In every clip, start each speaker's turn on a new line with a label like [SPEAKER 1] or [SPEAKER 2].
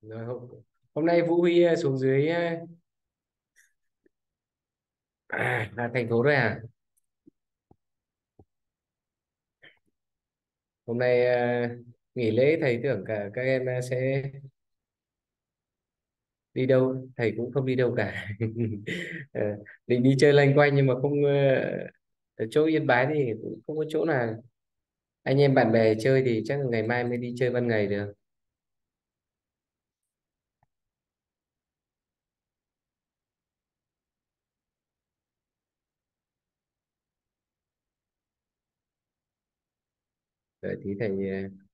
[SPEAKER 1] Rồi, hôm nay Vũ Huy xuống dưới thành phố rồi à? Hôm nay nghỉ lễ thầy tưởng cả các em sẽ đi đâu, thầy cũng không đi đâu cả. Ờ, định đi chơi loanh quanh nhưng mà không ở chỗ Yên Bái thì cũng không có chỗ nào anh em bạn bè chơi, thì chắc là ngày mai mới đi chơi ban ngày được. Đợi tí thầy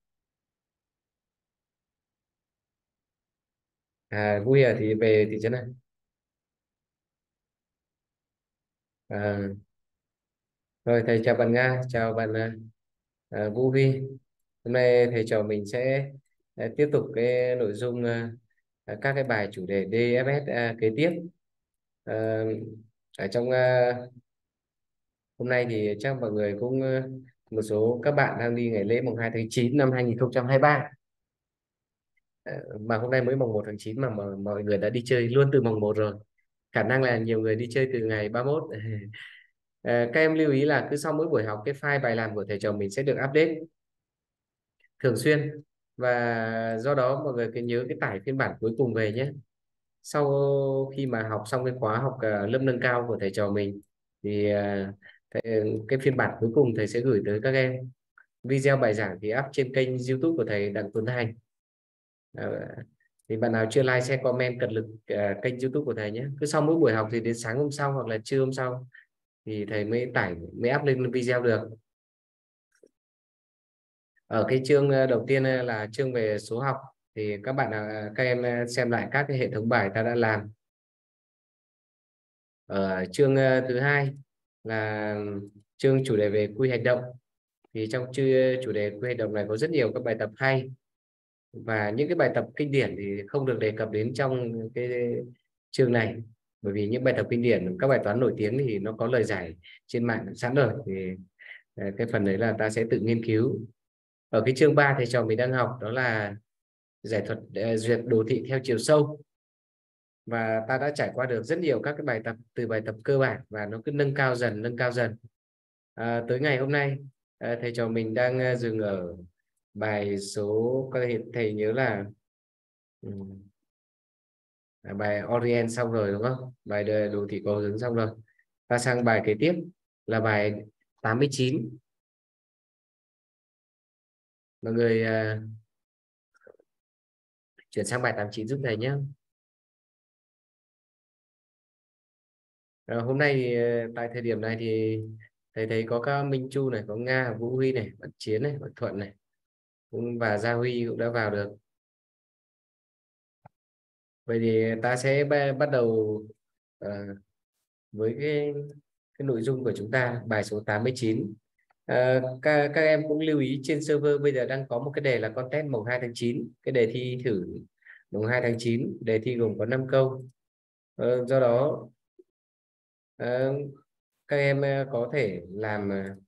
[SPEAKER 1] Vui à, thì về thị trấn này. À, rồi thầy chào bạn Nga, chào bạn Vũ Huy. Hôm nay thầy trò mình sẽ tiếp tục cái nội dung các cái bài chủ đề DFS kế tiếp. Ờ, Ở trong hôm nay thì chắc mọi người cũng một số các bạn đang đi ngày lễ mùng 2 tháng 9 năm 2023. Mà hôm nay mới mùng 1 tháng 9 mà mọi người đã đi chơi luôn từ mùng 1 rồi. Khả năng là nhiều người đi chơi từ ngày 31. Các em lưu ý là cứ sau mỗi buổi học, cái file bài làm của thầy trò mình sẽ được update thường xuyên, và do đó mọi người cứ nhớ cái tải phiên bản cuối cùng về nhé. Sau khi mà học xong cái khóa học lớp nâng cao của thầy trò mình thì cái phiên bản cuối cùng thầy sẽ gửi tới các em. Video bài giảng thì up trên kênh YouTube của thầy Đặng Tuấn Thành. Ờ, thì bạn nào chưa like, share, comment cật lực kênh YouTube của thầy nhé. Cứ sau mỗi buổi học thì đến sáng hôm sau hoặc là trưa hôm sau thì thầy mới up lên video được. Ở cái chương đầu tiên là chương về số học, thì các em xem lại các cái hệ thống bài ta đã làm. Ở chương thứ hai là chương chủ đề về quy hành động, thì trong chủ đề quy hành động này có rất nhiều các bài tập hay, và những cái bài tập kinh điển thì không được đề cập đến trong cái chương này, bởi vì những bài tập kinh điển, các bài toán nổi tiếng thì nó có lời giải trên mạng sẵn rồi, thì cái phần đấy là ta sẽ tự nghiên cứu. Ở cái chương 3 thầy trò mình đang học đó là giải thuật duyệt đồ thị theo chiều sâu, và ta đã trải qua được rất nhiều các cái bài tập, từ bài tập cơ bản và nó cứ nâng cao dần nâng cao dần. Tới ngày hôm nay thầy trò mình đang dừng ở bài số, có thể thầy nhớ là bài Orient xong rồi đúng không, bài đồ thị cầu hướng xong rồi, ta sang bài kế tiếp là bài 89. Mọi người chuyển sang bài 89 giúp thầy nhé. Hôm nay thì, tại thời điểm này thì thầy thấy có các Minh Chu này, có Nga, Vũ Huy này, bạn Chiến này, bạn Thuận này, và Gia Huy cũng đã vào được. Vậy thì ta sẽ bắt đầu ờ, với cái nội dung của chúng ta, bài số 89. Các em cũng lưu ý trên server bây giờ đang có một cái đề là contest mùng 2 tháng 9, cái đề thi thử mùng 2 tháng 9, đề thi gồm có 5 câu. Do đó ờ, các em có thể làm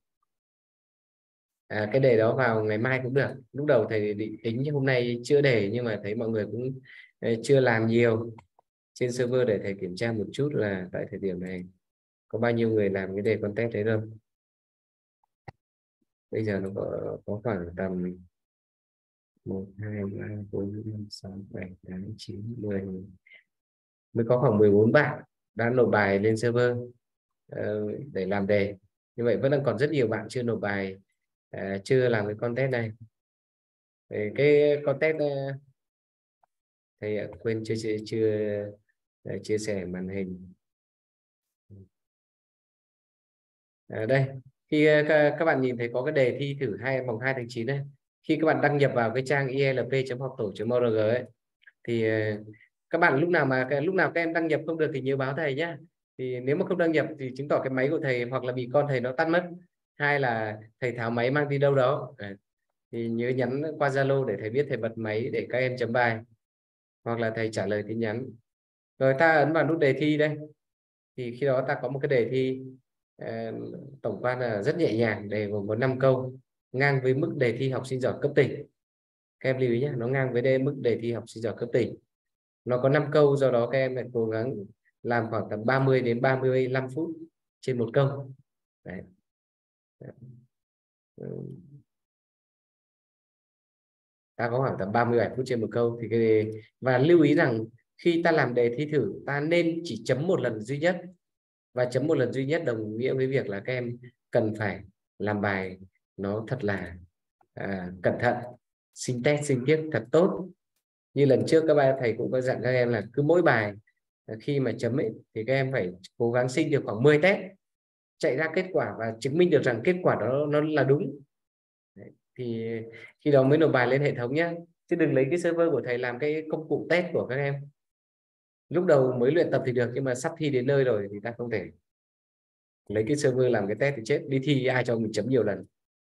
[SPEAKER 1] cái đề đó vào ngày mai cũng được. Lúc đầu thầy định tính hôm nay chữa đề, nhưng mà thấy mọi người cũng chưa làm nhiều trên server, để thầy kiểm tra một chút là tại thời điểm này có bao nhiêu người làm cái đề contest đấy đâu. Bây giờ nó có khoảng tầm 1, 2, 3, 4, 5, 6, 7, 8, 9, 10, mới có khoảng 14 bạn đã nộp bài lên server để làm đề. Như vậy vẫn đang còn rất nhiều bạn chưa nộp bài, chưa làm cái contest này. Thì cái contest thầy quên chưa chia sẻ màn hình. Đây, khi các bạn nhìn thấy có cái đề thi thử vòng 2 tháng 9 này, khi các bạn đăng nhập vào cái trang ilp.hoctorh.org ấy, thì các bạn lúc nào các em đăng nhập không được thì nhớ báo thầy nhé. Thì nếu mà không đăng nhập thì chứng tỏ cái máy của thầy hoặc là bị con thầy nó tắt mất, hay là thầy tháo máy mang đi đâu đó. Thì nhớ nhắn qua Zalo để thầy biết, thầy bật máy để các em chấm bài, hoặc là thầy trả lời tin nhắn. Rồi ta ấn vào nút đề thi đây, thì khi đó ta có một cái đề thi ờ, tổng quan là rất nhẹ nhàng, đề gồm có 5 câu, ngang với mức đề thi học sinh giỏi cấp tỉnh. Các em lưu ý nhé, nó ngang với mức đề thi học sinh giỏi cấp tỉnh. Nó có 5 câu, do đó các em phải cố gắng làm khoảng tầm 30 đến 35 phút trên một câu. Đấy. Ta có khoảng tầm 37 phút trên một câu thì và lưu ý rằng khi ta làm đề thi thử ta nên chỉ chấm một lần duy nhất, và chấm một lần duy nhất đồng nghĩa với việc là các em cần phải làm bài nó thật là cẩn thận, xin test xin tiếc thật tốt. Như lần trước các bạn thầy cũng có dặn các em là cứ mỗi bài khi mà chấm ấy, thì các em phải cố gắng xin được khoảng 10 test, chạy ra kết quả và chứng minh được rằng kết quả đó nó là đúng. Đấy. Thì khi đó mới nộp bài lên hệ thống nhé, chứ đừng lấy cái server của thầy làm cái công cụ test của các em. Lúc đầu mới luyện tập thì được, nhưng mà sắp thi đến nơi rồi thì ta không thể lấy cái server làm cái test thì chết, đi thi ai cho mình chấm nhiều lần.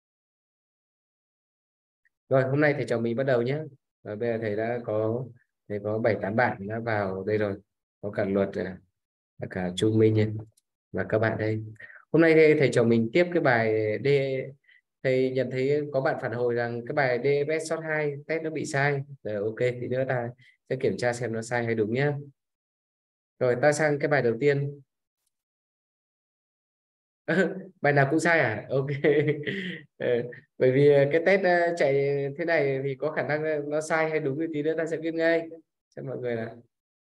[SPEAKER 1] Rồi hôm nay thầy trò mình bắt đầu nhé. Rồi bây giờ thầy có 7-8 bạn đã vào đây rồi, có cả Luật, cả Trung Minh và các bạn đây. Hôm nay thầy trò mình tiếp cái bài D. Thầy nhận thấy có bạn phản hồi rằng cái bài DFS short 2 test nó bị sai. Rồi ok, thì nữa ta sẽ kiểm tra xem nó sai hay đúng nhé. Rồi ta sang cái bài đầu tiên. Bài nào cũng sai à? Ok. Bởi vì cái test chạy thế này thì có khả năng nó sai hay đúng, thì tí nữa ta sẽ biết ngay cho mọi người là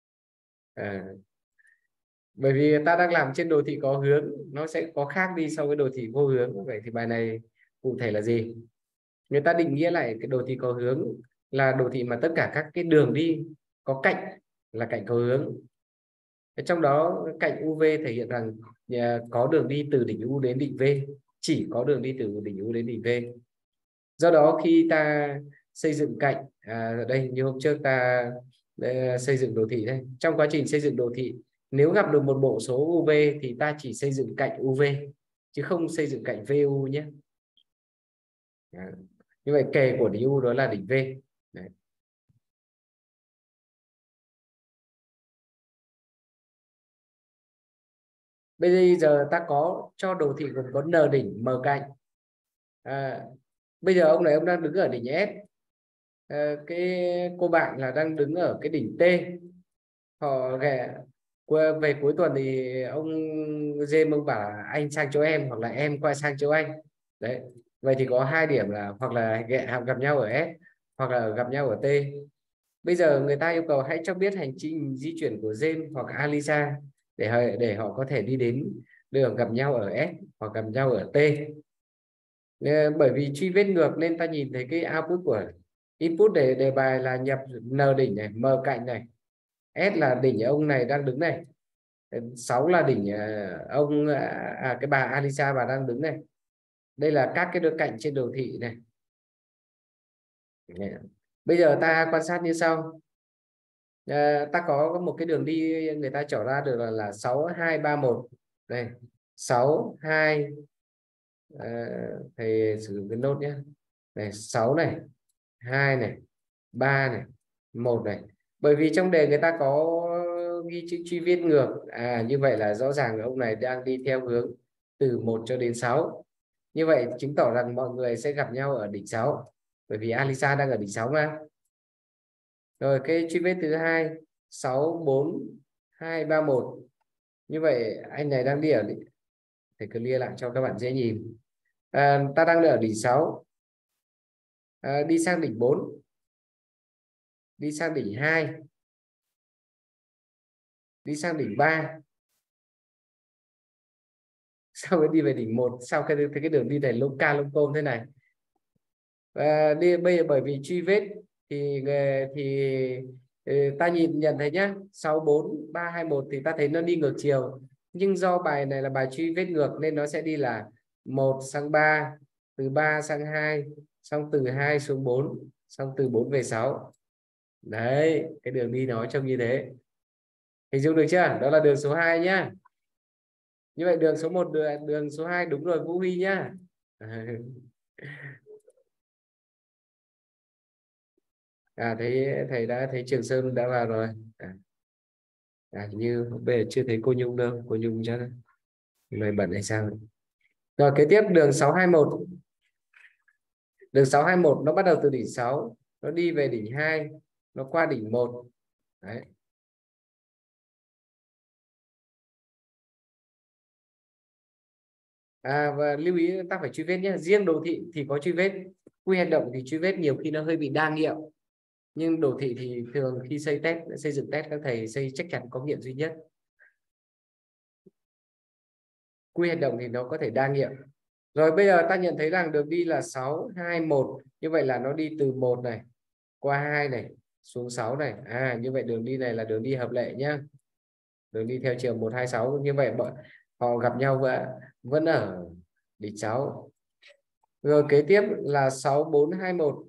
[SPEAKER 1] bởi vì ta đang làm trên đồ thị có hướng, nó sẽ có khác đi so với đồ thị vô hướng. Vậy thì bài này cụ thể là gì? Người ta định nghĩa lại cái đồ thị có hướng là đồ thị mà tất cả các cái đường đi có cạnh là cạnh có hướng. Trong đó cạnh UV thể hiện rằng có đường đi từ đỉnh U đến đỉnh V, chỉ có đường đi từ đỉnh U đến đỉnh V. Do đó khi ta xây dựng cạnh đây như hôm trước ta xây dựng đồ thị đây, trong quá trình xây dựng đồ thị nếu gặp được một bộ số UV thì ta chỉ xây dựng cạnh UV chứ không xây dựng cạnh VU nhé. Như vậy kề của đỉnh U đó là đỉnh V. Đấy. Bây giờ ta có cho đồ thị gồm có N đỉnh M cạnh. Bây giờ ông này ông đang đứng ở đỉnh S, cái cô bạn là đang đứng ở cái đỉnh T. Họ về cuối tuần thì ông James ông bảo anh sang chỗ em hoặc là em qua sang chỗ anh. Đấy, vậy thì có hai điểm là hoặc là gặp nhau ở S hoặc là gặp nhau ở T. Bây giờ người ta yêu cầu hãy cho biết hành trình di chuyển của James hoặc Alisa để họ có thể đi đến đường gặp nhau ở S hoặc gặp nhau ở T. Bởi vì truy vết ngược nên ta nhìn thấy cái output của input để đề bài là nhập N đỉnh này, M cạnh này, S là đỉnh ông này đang đứng này, 6 là đỉnh cái bà Alisa bà đang đứng này. Đây là các cái đường cạnh trên đồ thị này. Bây giờ ta quan sát như sau. Ta có một cái đường đi người ta trỏ ra được là 6 2 3 1 đây, 6 2 thầy sử dụng cái nốt nhé, này 6 này, 2 này, 3 này, 1 này. Bởi vì trong đề người ta có ghi chữ truy viết ngược, như vậy là rõ ràng ông này đang đi theo hướng từ 1 cho đến 6. Như vậy chứng tỏ rằng mọi người sẽ gặp nhau ở đỉnh 6, bởi vì Alisa đang ở đỉnh 6 mà. Rồi cái truy vết thứ hai 6 4 2 3 1. Như vậy anh này đang đi ở đỉnh, thầy clear lại cho các bạn dễ nhìn. Ta đang ở đỉnh 6, đi sang đỉnh 4, đi sang đỉnh 2, đi sang đỉnh 3, sau đó đi về đỉnh 1. Sau cái đường đi này lông ca lông tôm thế này. Đi bây giờ bởi vì truy vết thì ta nhận thấy nhá, 6 4 3 2 1 thì ta thấy nó đi ngược chiều, nhưng do bài này là bài truy vết ngược nên nó sẽ đi là 1 sang 3, từ 3 sang 2, xong từ 2 xuống 4, xong từ 4 về 6. Đấy, cái đường đi nó trông như thế. Hình dung được chưa? Đó là đường số 2 nhá. Như vậy đường số 1, đường số 2 đúng rồi Vũ Huy nhá. Thấy thầy đã thấy Trường Sơn đã vào rồi. Như bây giờ chưa thấy cô Nhung đâu, cô Nhung chắc người bận hay sao. Rồi kế tiếp đường 621. Đường 621 nó bắt đầu từ đỉnh 6 nó đi về đỉnh 2, nó qua đỉnh 1. Đấy. Và lưu ý ta phải truy vết nhé. Riêng đồ thị thì có truy vết, quy hành động thì truy vết nhiều khi nó hơi bị đa nghiệm, nhưng đồ thị thì thường khi xây dựng test các thầy xây chắc chắn có nghiệm duy nhất. Quy hành động thì nó có thể đa nghiệm. Rồi bây giờ ta nhận thấy rằng đường đi là 6, 2, 1. Như vậy là nó đi từ 1 này qua 2 này xuống 6 này. Như vậy đường đi này là đường đi hợp lệ nhá. Đường đi theo chiều 1, 2, 6. Như vậy họ gặp nhau vẫn ở đỉnh 6. Rồi kế tiếp là 6, 4, 2, 1.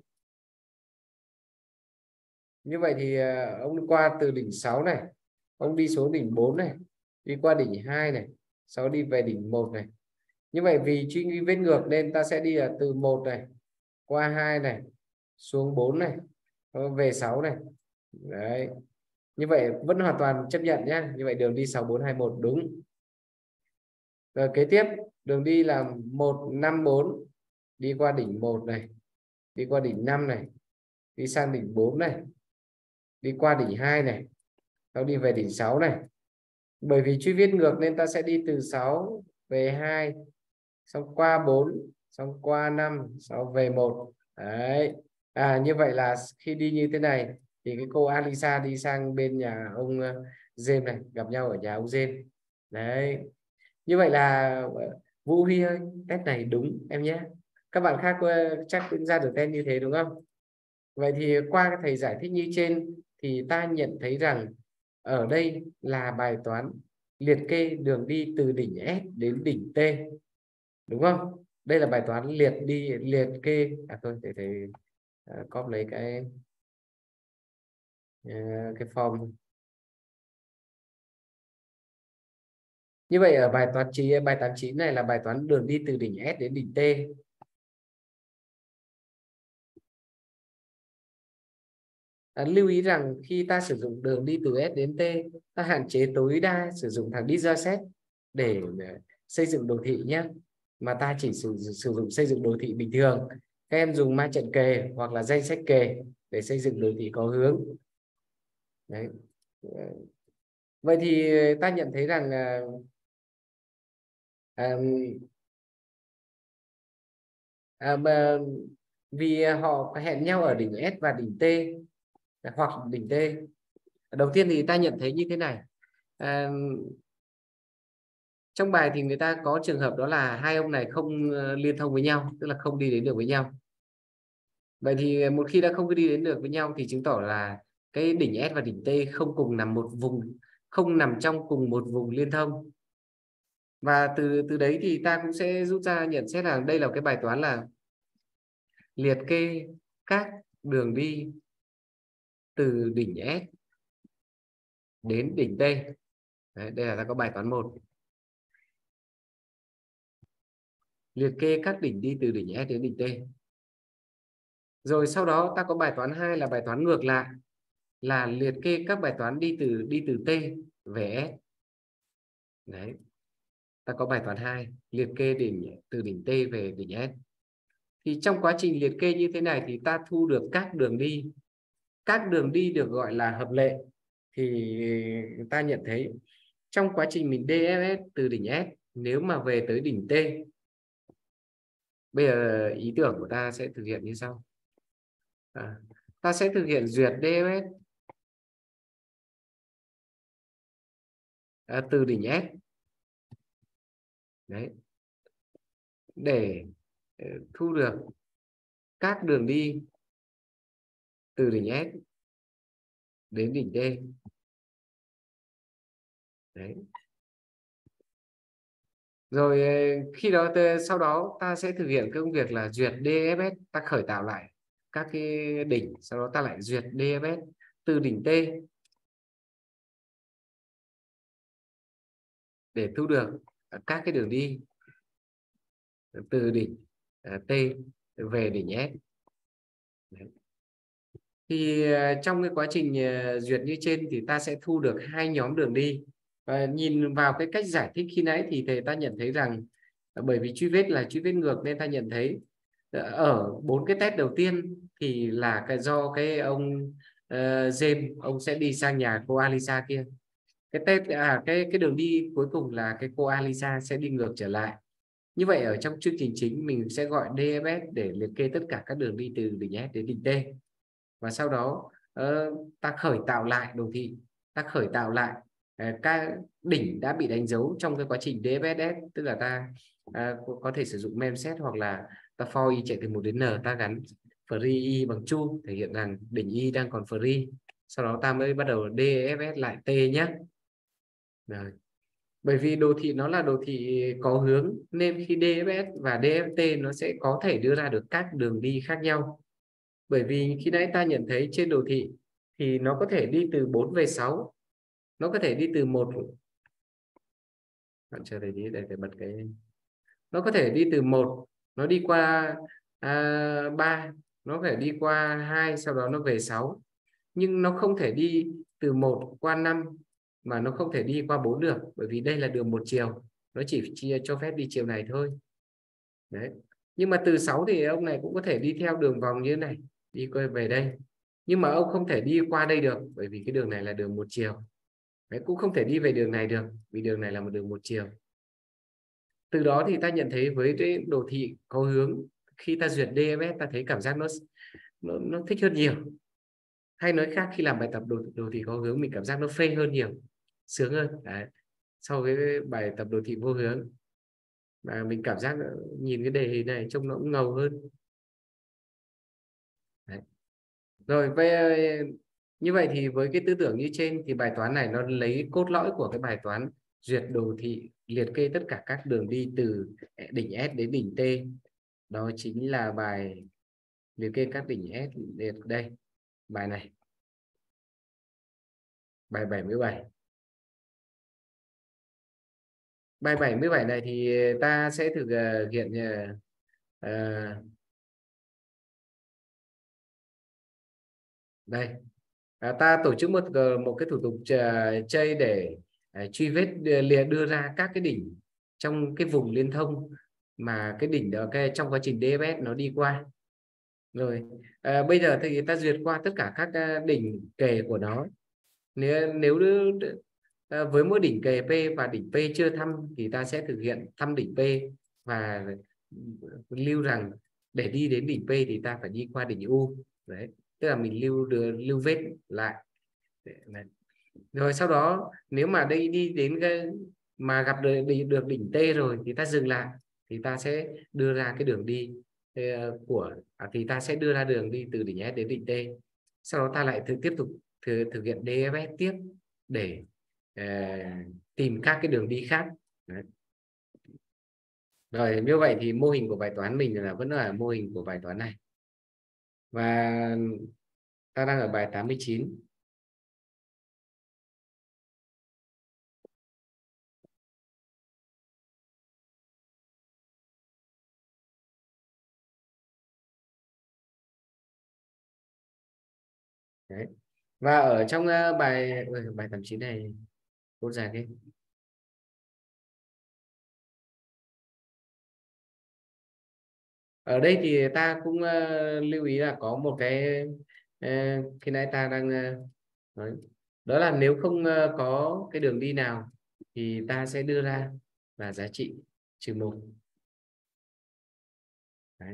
[SPEAKER 1] Như vậy thì ông qua từ đỉnh 6 này, ông đi xuống đỉnh 4 này, đi qua đỉnh 2 này, sau đi về đỉnh 1 này. Như vậy vì truy vết ngược nên ta sẽ đi là từ 1 này qua 2 này xuống 4 này về 6 này. Đấy. Như vậy vẫn hoàn toàn chấp nhận nhé. Như vậy đường đi 6, 4, 2, 1 đúng. Rồi kế tiếp đường đi là 1, 5, 4, đi qua đỉnh 1 này, đi qua đỉnh 5 này, đi sang đỉnh 4 này, đi qua đỉnh 2 này, sau đi về đỉnh 6 này. Bởi vì truy viết ngược nên ta sẽ đi từ 6 về 2, xong qua 4, xong qua 5, sau về 1. Đấy. Như vậy là khi đi như thế này thì cái cô Alisa đi sang bên nhà ông James này, gặp nhau ở nhà ông James. Đấy. Như vậy là Vũ Huy ơi, test này đúng em nhé. Các bạn khác chắc cũng ra được test như thế đúng không? Vậy thì qua thầy giải thích như trên thì ta nhận thấy rằng ở đây là bài toán liệt kê đường đi từ đỉnh S đến đỉnh T, đúng không? Đây là bài toán liệt kê. Thôi để thầy copy lấy cái form. Như vậy ở bài toán bài toán 9 này là bài toán đường đi từ đỉnh S đến đỉnh T. Lưu ý rằng khi ta sử dụng đường đi từ S đến T, ta hạn chế tối đa sử dụng thằng Diraset để xây dựng đồ thị nhé, mà ta chỉ sử dụng xây dựng đồ thị bình thường. Các em dùng ma trận kề hoặc là danh sách kề để xây dựng đồ thị có hướng. Đấy. Vậy thì ta nhận thấy rằng vì họ hẹn nhau ở đỉnh S và đỉnh T hoặc đỉnh T. Đầu tiên thì ta nhận thấy như thế này. Trong bài thì người ta có trường hợp đó là hai ông này không liên thông với nhau, tức là không đi đến được với nhau. Vậy thì một khi đã không đi đến được với nhau thì chứng tỏ là cái đỉnh S và đỉnh T không cùng nằm một vùng, không nằm trong cùng một vùng liên thông. Và từ đấy thì ta cũng sẽ rút ra nhận xét là đây là cái bài toán là liệt kê các đường đi từ đỉnh S đến đỉnh T. Đấy, đây là ta có bài toán 1. Liệt kê các đỉnh đi từ đỉnh S đến đỉnh T. Rồi sau đó ta có bài toán 2 là bài toán ngược lại, là liệt kê các bài toán đi từ T về S. Đấy. Ta có bài toán 2 liệt kê từ đỉnh T về đỉnh S. Thì trong quá trình liệt kê như thế này thì ta thu được các đường đi. Các đường đi được gọi là hợp lệ. Thì ta nhận thấy trong quá trình mình DFS từ đỉnh S, nếu mà về tới đỉnh T, bây giờ ý tưởng của ta sẽ thực hiện như sau. Ta sẽ thực hiện duyệt DFS từ đỉnh S. Đấy. Để thu được các đường đi từ đỉnh S đến đỉnh T. Đấy. Rồi khi đó sau đó ta sẽ thực hiện công việc là duyệt DFS, ta khởi tạo lại các cái đỉnh, sau đó ta lại duyệt DFS từ đỉnh T để thu được các cái đường đi từ đỉnh T về đỉnh S. Đấy. Thì trong cái quá trình duyệt như trên thì ta sẽ thu được hai nhóm đường đi. Và nhìn vào cái cách giải thích khi nãy thì ta nhận thấy rằng bởi vì truy vết là truy vết ngược nên ta nhận thấy ở 4 cái test đầu tiên thì là do cái ông James ông sẽ đi sang nhà cô Alisa kia. Cái test cái đường đi cuối cùng là cái cô Alisa sẽ đi ngược trở lại. Như vậy ở trong chương trình chính mình sẽ gọi DFS để liệt kê tất cả các đường đi từ đỉnh S đến đỉnh T, và sau đó ta khởi tạo lại đồ thị, ta khởi tạo lại các đỉnh đã bị đánh dấu trong cái quá trình DFSS, tức là ta có thể sử dụng memset hoặc là ta for y chạy từ 1 đến n, ta gắn free y bằng true thể hiện rằng đỉnh y đang còn free, sau đó ta mới bắt đầu DFS lại T nhé. Rồi. Bởi vì đồ thị nó là đồ thị có hướng nên khi DFS và DFT nó sẽ có thể đưa ra được các đường đi khác nhau. Bởi vì khi nãy ta nhận thấy trên đồ thị thì nó có thể đi từ 4 về 6, nó có thể đi từ 1, bạn chờ để bật cái, nó có thể đi từ 1 nó đi qua 3, nó có thể đi qua 2 sau đó nó về 6, nhưng nó không thể đi từ 1 qua 5 mà nó không thể đi qua 4 được, bởi vì đây là đường một chiều, nó chỉ cho phép đi chiều này thôi. Đấy. Nhưng mà từ 6 thì ông này cũng có thể đi theo đường vòng như thế này, đi quay về đây, nhưng mà ông không thể đi qua đây được bởi vì cái đường này là đường một chiều. Đấy, cũng không thể đi về đường này được vì đường này là một đường một chiều. Từ đó thì ta nhận thấy với cái đồ thị có hướng, khi ta duyệt DFS ta thấy cảm giác nó thích hơn nhiều. Hay nói khác, khi làm bài tập đồ thị có hướng mình cảm giác nó phê hơn nhiều, sướng hơn. Đấy. Sau cái bài tập đồ thị vô hướng và mình cảm giác nhìn cái đề này trông nó cũng ngầu hơn. Đấy. Rồi như vậy thì với cái tư tưởng như trên thì bài toán này nó lấy cốt lõi của cái bài toán duyệt đồ thị liệt kê tất cả các đường đi từ đỉnh S đến đỉnh T, đó chính là bài liệt kê các đỉnh S liệt đây, bài này, bài 77. Bài 77 này thì ta sẽ thực hiện đây ta tổ chức một cái thủ tục chơi để truy vết đưa ra các cái đỉnh trong cái vùng liên thông mà cái đỉnh đó trong quá trình DFS nó đi qua. Rồi bây giờ thì ta duyệt qua tất cả các đỉnh kề của nó. Nếu với mỗi đỉnh kề P và đỉnh P chưa thăm thì ta sẽ thực hiện thăm đỉnh P và lưu rằng để đi đến đỉnh P thì ta phải đi qua đỉnh U. Đấy, tức là mình lưu vết lại. Rồi sau đó nếu mà đây đi đến mà gặp được đỉnh T rồi thì ta dừng lại, thì ta sẽ đưa ra cái đường đi thì ta sẽ đưa ra đường đi từ đỉnh S đến đỉnh T. Sau đó ta lại tiếp tục thực hiện DFS tiếp để tìm các cái đường đi khác. Đấy. Rồi như vậy thì mô hình của bài toán mình vẫn là mô hình của bài toán này, và ta đang ở bài 89. Đấy. Và ở trong bài 89 này cô dài thế. Ở đây thì ta cũng lưu ý là có một cái khi nãy ta đang nói, đó là nếu không có cái đường đi nào thì ta sẽ đưa ra là giá trị -1. Đấy.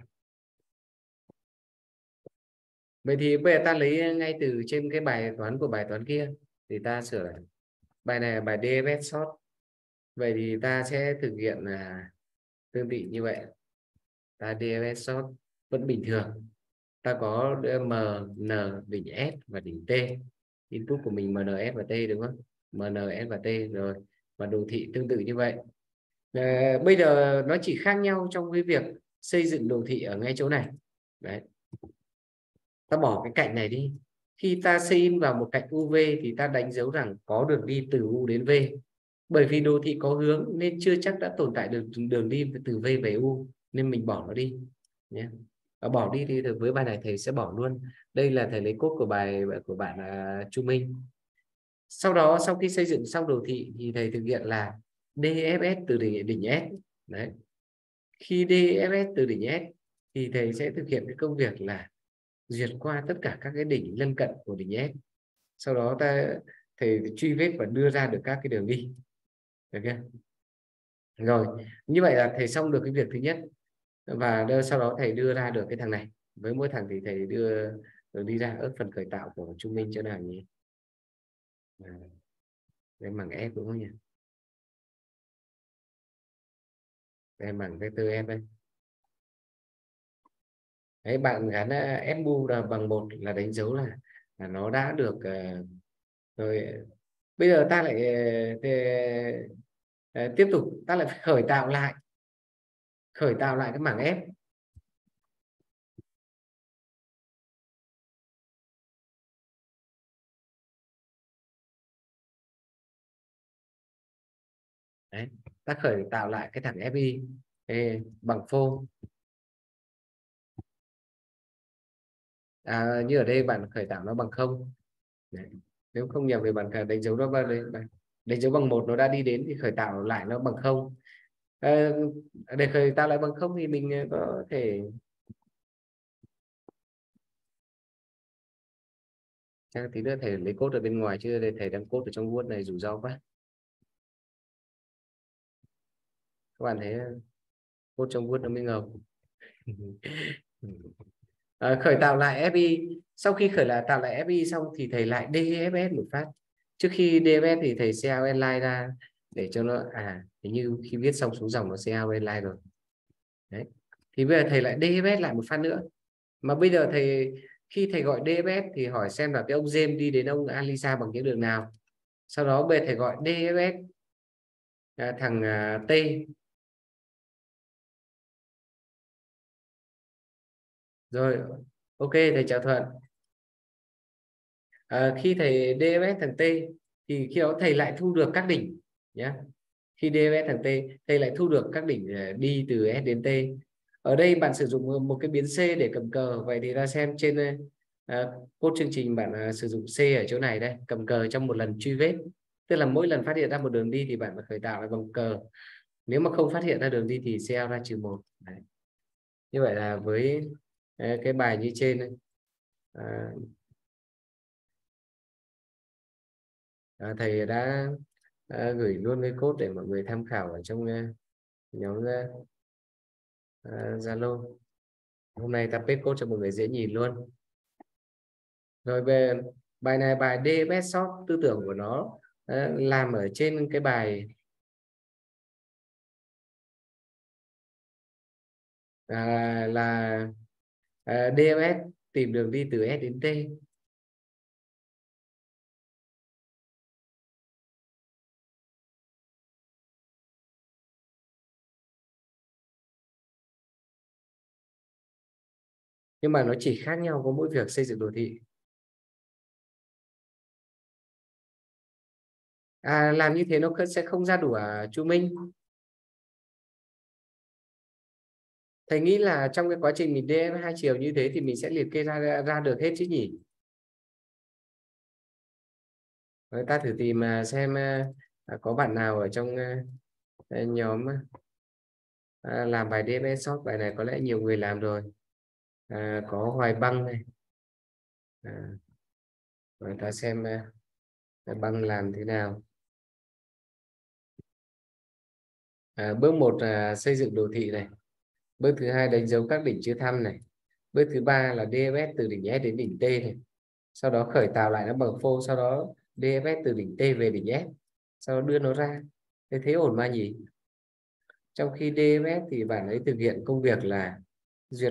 [SPEAKER 1] Vậy thì bây giờ ta lấy ngay từ trên cái bài toán của bài toán kia thì ta sửa lại. Bài này là bài DFS short. Vậy thì ta sẽ thực hiện là tương tự như vậy. Ta DFS short vẫn bình thường. Ta có M, N, đỉnh S và đỉnh T. Input của mình M, N, S và T đúng không? M, N, S và T rồi. Và đồ thị tương tự như vậy. Bây giờ nó chỉ khác nhau trong cái việc xây dựng đồ thị ở ngay chỗ này. Đấy. Ta bỏ cái cạnh này đi. Khi ta xây in vào một cạnh UV thì ta đánh dấu rằng có đường đi từ U đến V. Bởi vì đồ thị có hướng nên chưa chắc đã tồn tại được đường đi từ V về U, nên mình bỏ nó đi nhé. Và bỏ đi thì với bài này thầy sẽ bỏ luôn. Đây là thầy lấy cốt của bài của bạn Chu Minh. Sau đó sau khi xây dựng xong đồ thị thì thầy thực hiện là DFS từ đỉnh S. Đấy. Khi DFS từ đỉnh S thì thầy sẽ thực hiện cái công việc là duyệt qua tất cả các cái đỉnh lân cận của đỉnh S. Sau đó thầy truy vết và đưa ra được các cái đường đi. Được chưa? Rồi, như vậy là thầy xong được cái việc thứ nhất, và sau đó thầy đưa ra được cái thằng này. Với mỗi thằng thì thầy đưa đi ra ở phần khởi tạo của Trung Minh chỗ nào nhỉ? Đây bằng F đúng không nhỉ? Đây bằng vector F đây. Đấy, bạn gắn F bu là bằng 1 là đánh dấu là nó đã được rồi. Bây giờ ta lại tiếp tục, ta lại phải khởi tạo lại cái mảng F. Đấy, ta khởi tạo lại cái thằng FI bằng phô. Như ở đây bạn khởi tạo nó bằng 0. Đấy. Nếu không nhầm thì bạn đánh dấu nó bằng đánh dấu bằng 1, nó đã đi đến thì khởi tạo lại nó bằng 0. Để khởi tạo lại bằng 0 thì mình có thể chắc tí nữa thầy lấy code ở bên ngoài, chứ đây thầy đang code ở trong Word này rủi ro quá. Các bạn thấy code trong Word nó mới ngầu. Khởi tạo lại FI. Sau khi khởi là tạo lại FI xong thì thầy lại DFS một phát. Trước khi DFS thì thầy CL line ra để cho nó hình như khi viết xong xuống dòng nó CL line rồi. Đấy. Thì bây giờ thầy lại DFS lại một phát nữa. Mà bây giờ khi thầy gọi DFS thì hỏi xem là cái ông James đi đến ông Alisa bằng cái đường nào. Sau đó bây giờ thầy gọi DFS thằng T. Rồi, ok, thầy chào Thuận. Khi thầy DFS thằng T thì khi đó thầy lại thu được các đỉnh nhé. Khi DFS thằng T, thầy lại thu được các đỉnh đi từ S đến T. Ở đây bạn sử dụng một cái biến C để cầm cờ. Vậy thì ta xem trên code chương trình bạn sử dụng C ở chỗ này đây, cầm cờ trong một lần truy vết. Tức là mỗi lần phát hiện ra một đường đi thì bạn phải khởi tạo lại bằng cờ. Nếu mà không phát hiện ra đường đi thì CL ra -1. Đấy. Như vậy là với cái bài như trên này, thầy đã gửi luôn cái code để mọi người tham khảo ở trong nhóm Zalo. Hôm nay ta paste code cho mọi người dễ nhìn luôn. Rồi về bài này, bài DFS short, tư tưởng của nó làm ở trên cái bài là DFS tìm đường đi từ S đến T. Nhưng mà nó chỉ khác nhau có mỗi việc xây dựng đồ thị. Làm như thế nó sẽ không ra đủ Chu Minh. Thầy nghĩ là trong cái quá trình mình DFS hai chiều như thế thì mình sẽ liệt kê ra được hết chứ nhỉ? Rồi ta thử tìm xem có bạn nào ở trong nhóm làm bài DFS short. Bài này có lẽ nhiều người làm rồi. Có Hoài Băng này. Rồi ta xem Băng làm thế nào. Bước 1 là xây dựng đồ thị này. Bước thứ hai đánh dấu các đỉnh chưa thăm này. Bước thứ ba là DFS từ đỉnh S đến đỉnh T này. Sau đó khởi tạo lại nó bằng phô. Sau đó DFS từ đỉnh T về đỉnh S. Sau đó đưa nó ra. Thế ổn mà nhỉ? Trong khi DFS thì bạn ấy thực hiện công việc là duyệt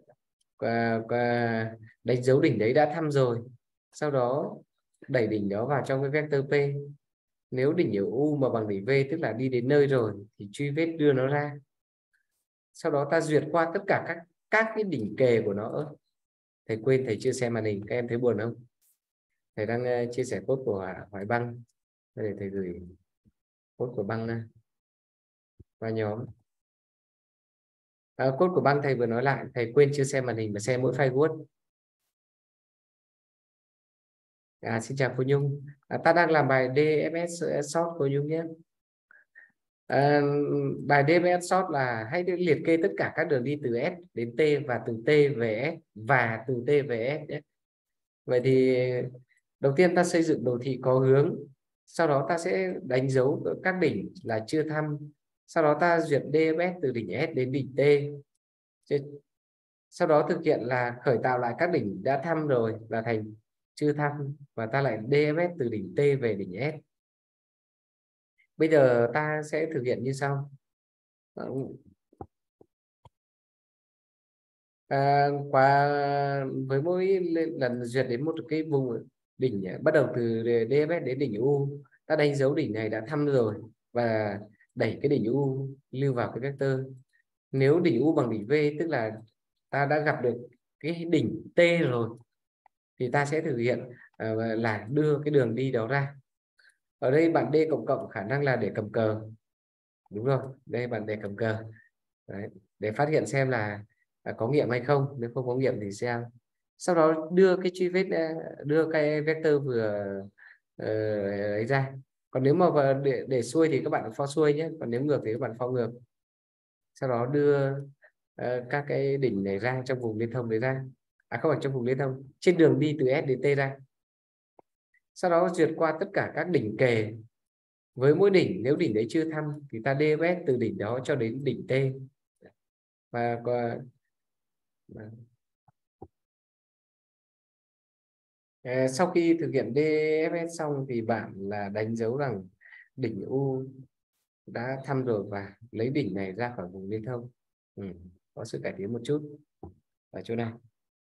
[SPEAKER 1] đánh dấu đỉnh đấy đã thăm rồi. Sau đó đẩy đỉnh đó vào trong cái vector P. Nếu đỉnh ở U mà bằng đỉnh V tức là đi đến nơi rồi thì truy vết đưa nó ra. Sau đó ta duyệt qua tất cả các cái đỉnh kề của nó. Thầy quên thầy chia sẻ màn hình, các em thấy buồn không? Thầy đang chia sẻ code của Hoài Băng để thầy gửi code của Băng vào nhóm. Code của Băng thầy vừa nói lại, thầy quên chia sẻ màn hình và xem mỗi file Word. Xin chào cô Nhung. Ta đang làm bài DFS short cô Nhung nhé. Bài DFS short là hãy liệt kê tất cả các đường đi từ S đến T và từ T về S và từ T về S nhé. Vậy thì đầu tiên ta xây dựng đồ thị có hướng, sau đó ta sẽ đánh dấu các đỉnh là chưa thăm, sau đó ta duyệt DFS từ đỉnh S đến đỉnh T, sau đó thực hiện là khởi tạo lại các đỉnh đã thăm rồi là thành chưa thăm và ta lại DFS từ đỉnh T về đỉnh S. Bây giờ ta sẽ thực hiện như sau. Qua với mỗi lần duyệt đến một cái vùng đỉnh bắt đầu từ DFS đến đỉnh U, ta đánh dấu đỉnh này đã thăm rồi và đẩy cái đỉnh U lưu vào cái vector. Nếu đỉnh U bằng đỉnh V tức là ta đã gặp được cái đỉnh T rồi thì ta sẽ thực hiện là đưa cái đường đi đó ra. Ở đây bạn D cộng cộng khả năng là để cầm cờ, đúng rồi, đây bạn để cầm cờ. Đấy, để phát hiện xem là có nghiệm hay không, nếu không có nghiệm thì sao. Sau đó đưa cái truy vết, đưa cái vector vừa ấy ra. Còn nếu mà để xuôi thì các bạn for xuôi nhé, còn nếu ngược thì các bạn for ngược. Sau đó đưa các cái đỉnh này ra trong vùng liên thông đấy ra, không phải trong vùng liên thông, trên đường đi từ S đến T ra. Sau đó duyệt qua tất cả các đỉnh kề, với mỗi đỉnh nếu đỉnh đấy chưa thăm thì ta DFS từ đỉnh đó cho đến đỉnh T. Và sau khi thực hiện DFS xong thì bạn là đánh dấu rằng đỉnh U đã thăm rồi và lấy đỉnh này ra khỏi vùng liên thông. Có sự cải tiến một chút ở chỗ này.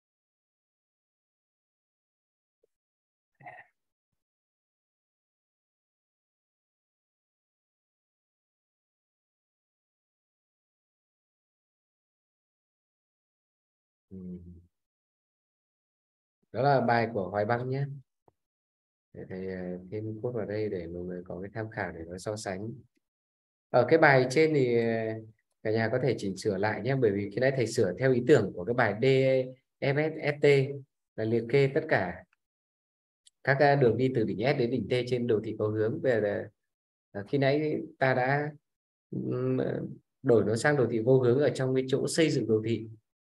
[SPEAKER 1] Đó là bài của Hoài Băng nhé. Để thầy thêm cốt vào đây để mọi người có cái tham khảo để nó so sánh. Ở cái bài trên thì cả nhà có thể chỉnh sửa lại nhé, bởi vì khi nãy thầy sửa theo ý tưởng của cái bài DFSST là liệt kê tất cả các đường đi từ đỉnh S đến đỉnh T trên đồ thị có hướng. Về là khi nãy ta đã đổi nó sang đồ thị vô hướng ở trong cái chỗ xây dựng đồ thị.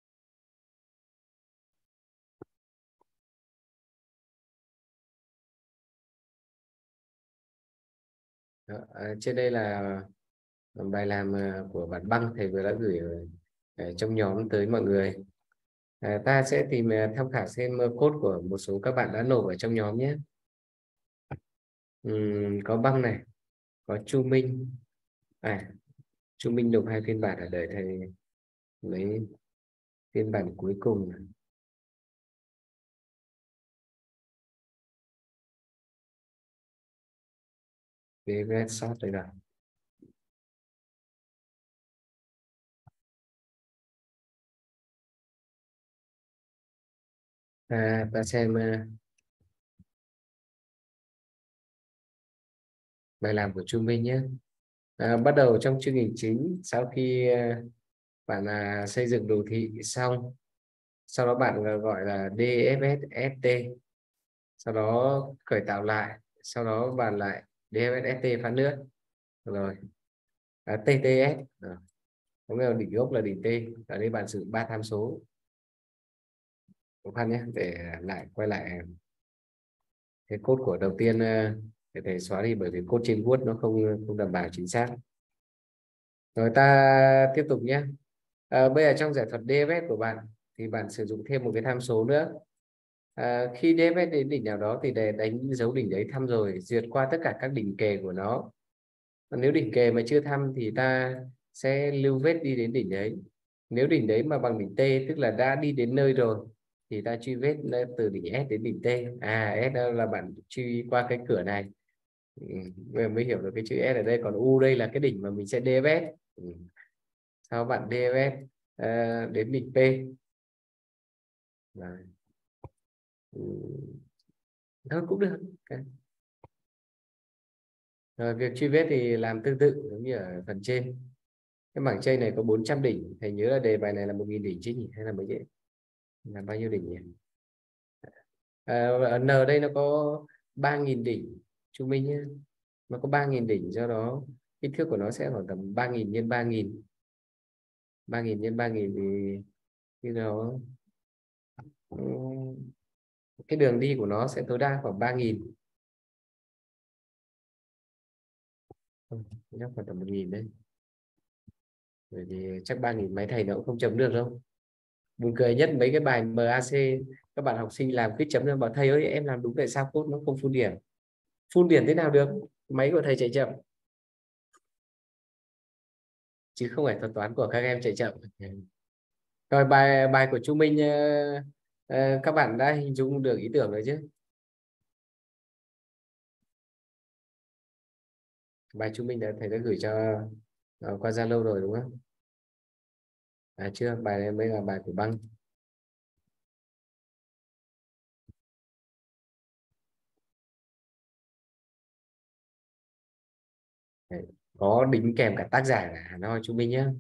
[SPEAKER 1] Đó, trên đây là bài làm của bạn Băng, thầy vừa đã gửi trong nhóm tới mọi người. Ta sẽ tìm tham khảo xem code của một số các bạn đã nộp ở trong nhóm nhé. Có Băng này, có Chu Minh. Chu Minh nộp 2 phiên bản, ở đợi thầy lấy phiên bản cuối cùng. Cái short đây là ta xem bài làm của Chu Minh nhé. Bắt đầu trong chương trình chính, sau khi bạn xây dựng đồ thị xong, sau đó bạn gọi là DFSST, sau đó khởi tạo lại, sau đó bạn lại DFSST phát nước rồi TTS rồi. Có nghĩa là đỉnh gốc là đỉnh T. Ở đây bạn sử dụng 3 tham số. Khó khăn nhé, để lại quay lại cái code của đầu tiên để thầy xóa đi, bởi vì code trên Word nó không đảm bảo chính xác. Rồi ta tiếp tục nhé. Bây giờ trong giải thuật DFS của bạn thì bạn sử dụng thêm một cái tham số nữa. Khi DFS đến đỉnh nào đó thì để đánh dấu đỉnh đấy thăm rồi, duyệt qua tất cả các đỉnh kề của nó. Còn nếu đỉnh kề mà chưa thăm thì ta sẽ lưu vết đi đến đỉnh đấy. Nếu đỉnh đấy mà bằng đỉnh T tức là đã đi đến nơi rồi thì ta truy vết từ đỉnh S đến đỉnh T. S là bạn truy qua cái cửa này. Mới hiểu được cái chữ S ở đây, còn U đây là cái đỉnh mà mình sẽ DFS. Sau bạn DFS đến đỉnh P. Thôi cũng được. Rồi, việc truy vết thì làm tương tự giống như ở phần trên. Cái bảng trên này có 400 đỉnh, thầy nhớ là đề bài này là 1.000 đỉnh chứ nhỉ, hay là mấy vậy, là bao nhiêu đỉnh nhỉ? Ở N đây nó có 3.000 đỉnh, Chu Minh nhé, nó có 3.000 đỉnh, do đó kích thước của nó sẽ khoảng tầm 3.000 nhân 3.000, 3.000 nhân 3.000 thì như nó cái đường đi của nó sẽ tối đa khoảng 3.000, chắc khoảng tầm 1.000 đấy. Bởi vì chắc 3.000 máy thầy nó cũng không chấm được đâu. Buồn cười nhất mấy cái bài MAC các bạn học sinh làm cứ chấm ra bảo thầy ơi em làm đúng tại sao code nó không phun điểm. Phun điểm thế nào được, máy của thầy chạy chậm chứ không phải thuật toán của các em chạy chậm. Rồi bài bài của Chu Minh các bạn đã hình dung được ý tưởng rồi chứ? Bài Chu Minh đã thầy đã gửi cho qua Zalo rồi đúng không? À chưa, bài này mới là bài của Băng. Đấy, có đính kèm cả tác giả là Hà Nội Chu Minh nhé.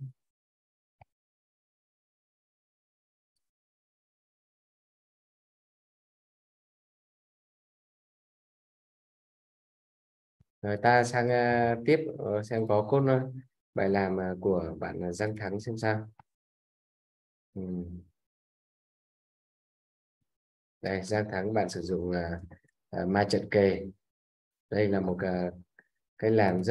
[SPEAKER 1] Rồi ta sang tiếp xem có code bài làm của bạn Giang Thắng xem sao. Ừ. Đây Giang Thắng bạn sử dụng ma trận kề. Đây là một cái làm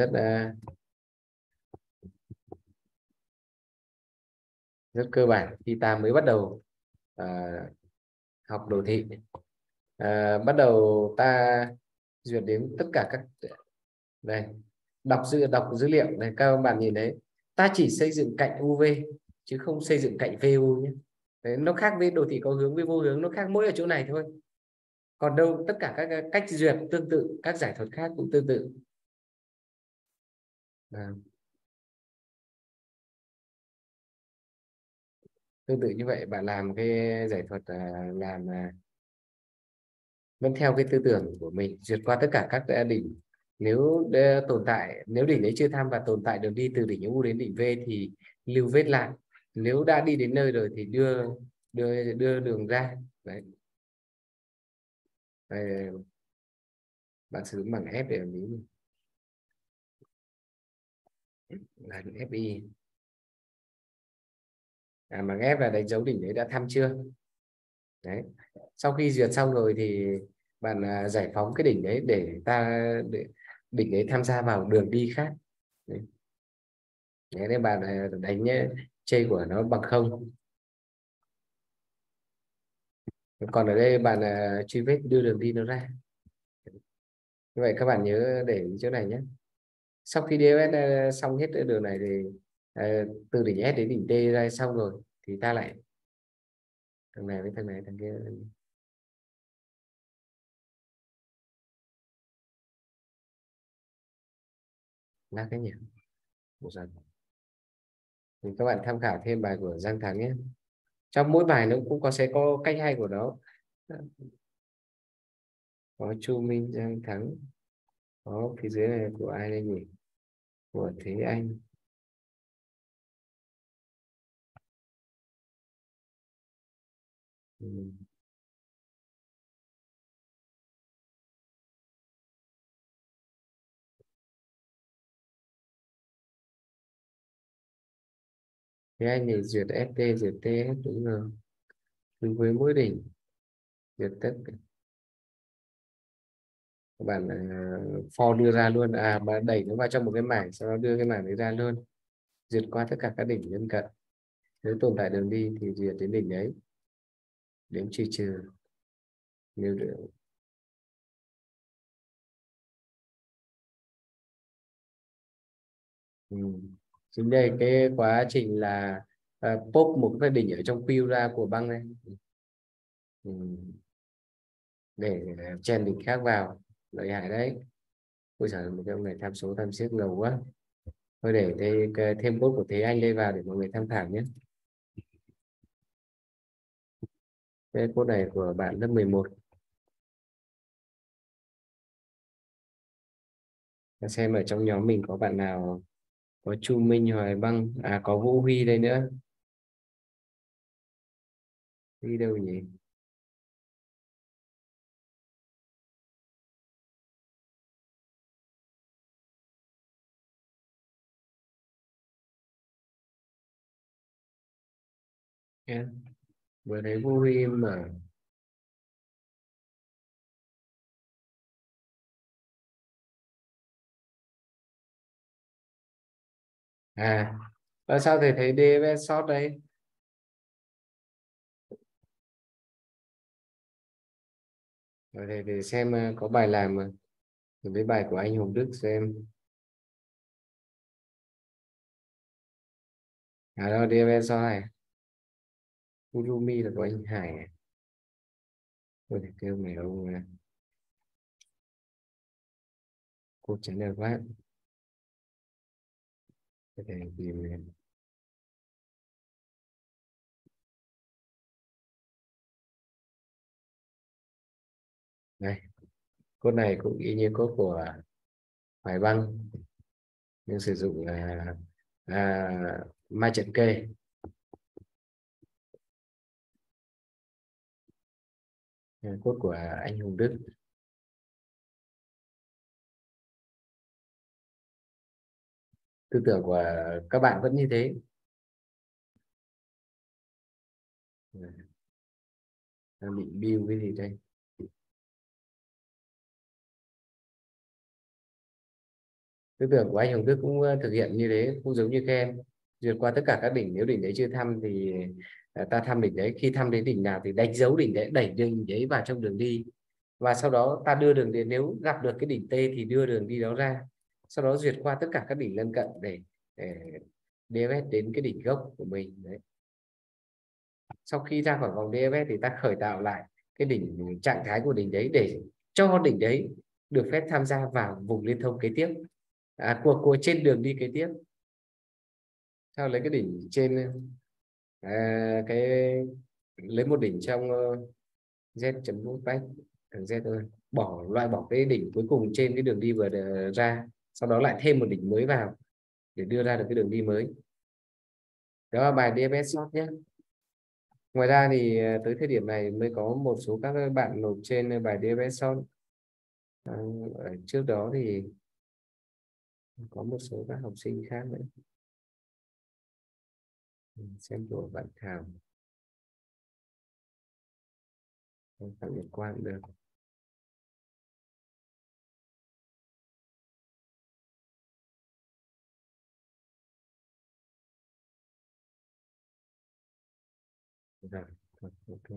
[SPEAKER 1] rất cơ bản khi ta mới bắt đầu à, học đồ thị. Bắt đầu ta duyệt đến tất cả các đây đọc dữ liệu này, các bạn nhìn thấy ta chỉ xây dựng cạnh UV chứ không xây dựng cạnh VU nhé. Đấy, nó khác với đồ thị có hướng với vô hướng, nó khác mỗi ở chỗ này thôi, còn đâu tất cả các cách duyệt tương tự, các giải thuật khác cũng tương tự. À, tương tự như vậy bạn làm cái giải thuật làm vẫn theo cái tư tưởng của mình, duyệt qua tất cả các đỉnh. Nếu tồn tại, nếu đỉnh đấy chưa tham và tồn tại đường đi từ đỉnh U đến đỉnh V thì lưu vết lại, nếu đã đi đến nơi rồi thì đưa đường ra. Đấy. Đây, bạn sử dụng bảng F để làm lý là FI. Bảng F là đánh dấu đỉnh đấy đã thăm chưa. Đấy, sau khi duyệt xong rồi thì bạn giải phóng cái đỉnh đấy để đỉnh đấy tham gia vào đường đi khác. Đấy. Đấy, nên bạn đánh chây của nó bằng không. Còn ở đây bạn truy vết đưa đường đi nó ra. Như vậy các bạn nhớ để ý chỗ này nhé. Sau khi DFS xong hết cái đường này thì từ đỉnh S đến đỉnh T ra xong rồi thì ta lại thằng này với thằng này thằng kia là cái nhỉ. Một dần thì các bạn tham khảo thêm bài của Giang Thắng nhé. Trong mỗi bài nó cũng sẽ có cách hay của nó. Có Chu Minh, Giang Thắng, có phía dưới này của ai đây nhỉ, của Thế Anh. Ừ. Thế Anh thì duyệt FT duyệt TS đúng rồi, đúng với mỗi đỉnh duyệt tất cả. Các bạn for đưa ra luôn, bạn đẩy nó vào trong một cái mảng sau đó đưa cái mảng đấy ra luôn, duyệt qua tất cả các đỉnh lân cận, nếu tồn tại đường đi thì duyệt đến đỉnh đấy, đến trừ trừ nếu được. Ừ. Chính đây cái quá trình là pop một cái đỉnh ở trong fill ra của băng này. Ừ. Để chen đỉnh khác vào, lợi hại đấy. Ôi giời, một cái ông này tham số tham xiếc ngầu quá. Thôi để thêm code của Thế Anh đây vào để mọi người tham khảo nhé. Cái code này của bạn lớp 11. Để xem ở trong nhóm mình có bạn nào, có Chu Minh, Hoài Băng, có Vũ Huy đây nữa. Huy đâu nhỉ? Yeah. Vừa thấy vui mà. Sao thầy thấy DFS short đây? Rồi để xem có bài làm mà. Với bài của anh Hùng Đức xem. Đâu DFS short này. Urumi là của anh Hải này. Tôi phải kêu mày ông cô chắn được quá. Có thể tìm đây. Code này cũng y như code của Hoài Băng, nhưng sử dụng mai trận kê. Code của anh Hùng Đức. Tư tưởng của các bạn vẫn như thế. Đang bị build cái gì đây? Tư tưởng của anh Hồng Đức cũng thực hiện như thế, cũng giống như các em, vượt qua tất cả các đỉnh. Nếu đỉnh đấy chưa thăm thì ta thăm đỉnh đấy, khi thăm đến đỉnh nào thì đánh dấu đỉnh đấy, đẩy đỉnh đấy vào trong đường đi, và sau đó ta đưa đường đến, nếu gặp được cái đỉnh T thì đưa đường đi đó ra, sau đó duyệt qua tất cả các đỉnh lân cận để DFS đến cái đỉnh gốc của mình đấy. Sau khi ra khỏi vòng DFS thì ta khởi tạo lại cái đỉnh, trạng thái của đỉnh đấy để cho đỉnh đấy được phép tham gia vào vùng liên thông kế tiếp, của trên đường đi kế tiếp. Sau lấy cái đỉnh trên, cái lấy một đỉnh trong z.back z ơi, loại bỏ cái đỉnh cuối cùng trên cái đường đi vừa ra, sau đó lại thêm một đỉnh mới vào để đưa ra được cái đường đi mới. Đó là bài DFS short nhé. Ngoài ra thì tới thời điểm này mới có một số các bạn nộp trên bài DFS short. Trước đó thì có một số các học sinh khác nữa. Xem của bạn Thảo, Phạm Nhật Quang được. Rồi, okay.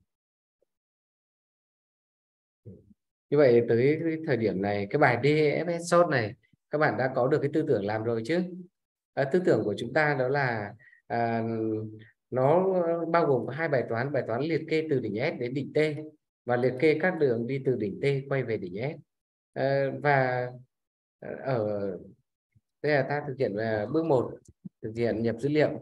[SPEAKER 1] Như vậy tới cái thời điểm này, cái bài DFS short này các bạn đã có được cái tư tưởng làm rồi chứ? Tư tưởng của chúng ta đó là nó bao gồm có hai bài toán liệt kê từ đỉnh S đến đỉnh T, và liệt kê các đường đi từ đỉnh T quay về đỉnh S. Và ở đây là ta thực hiện bước 1, thực hiện nhập dữ liệu.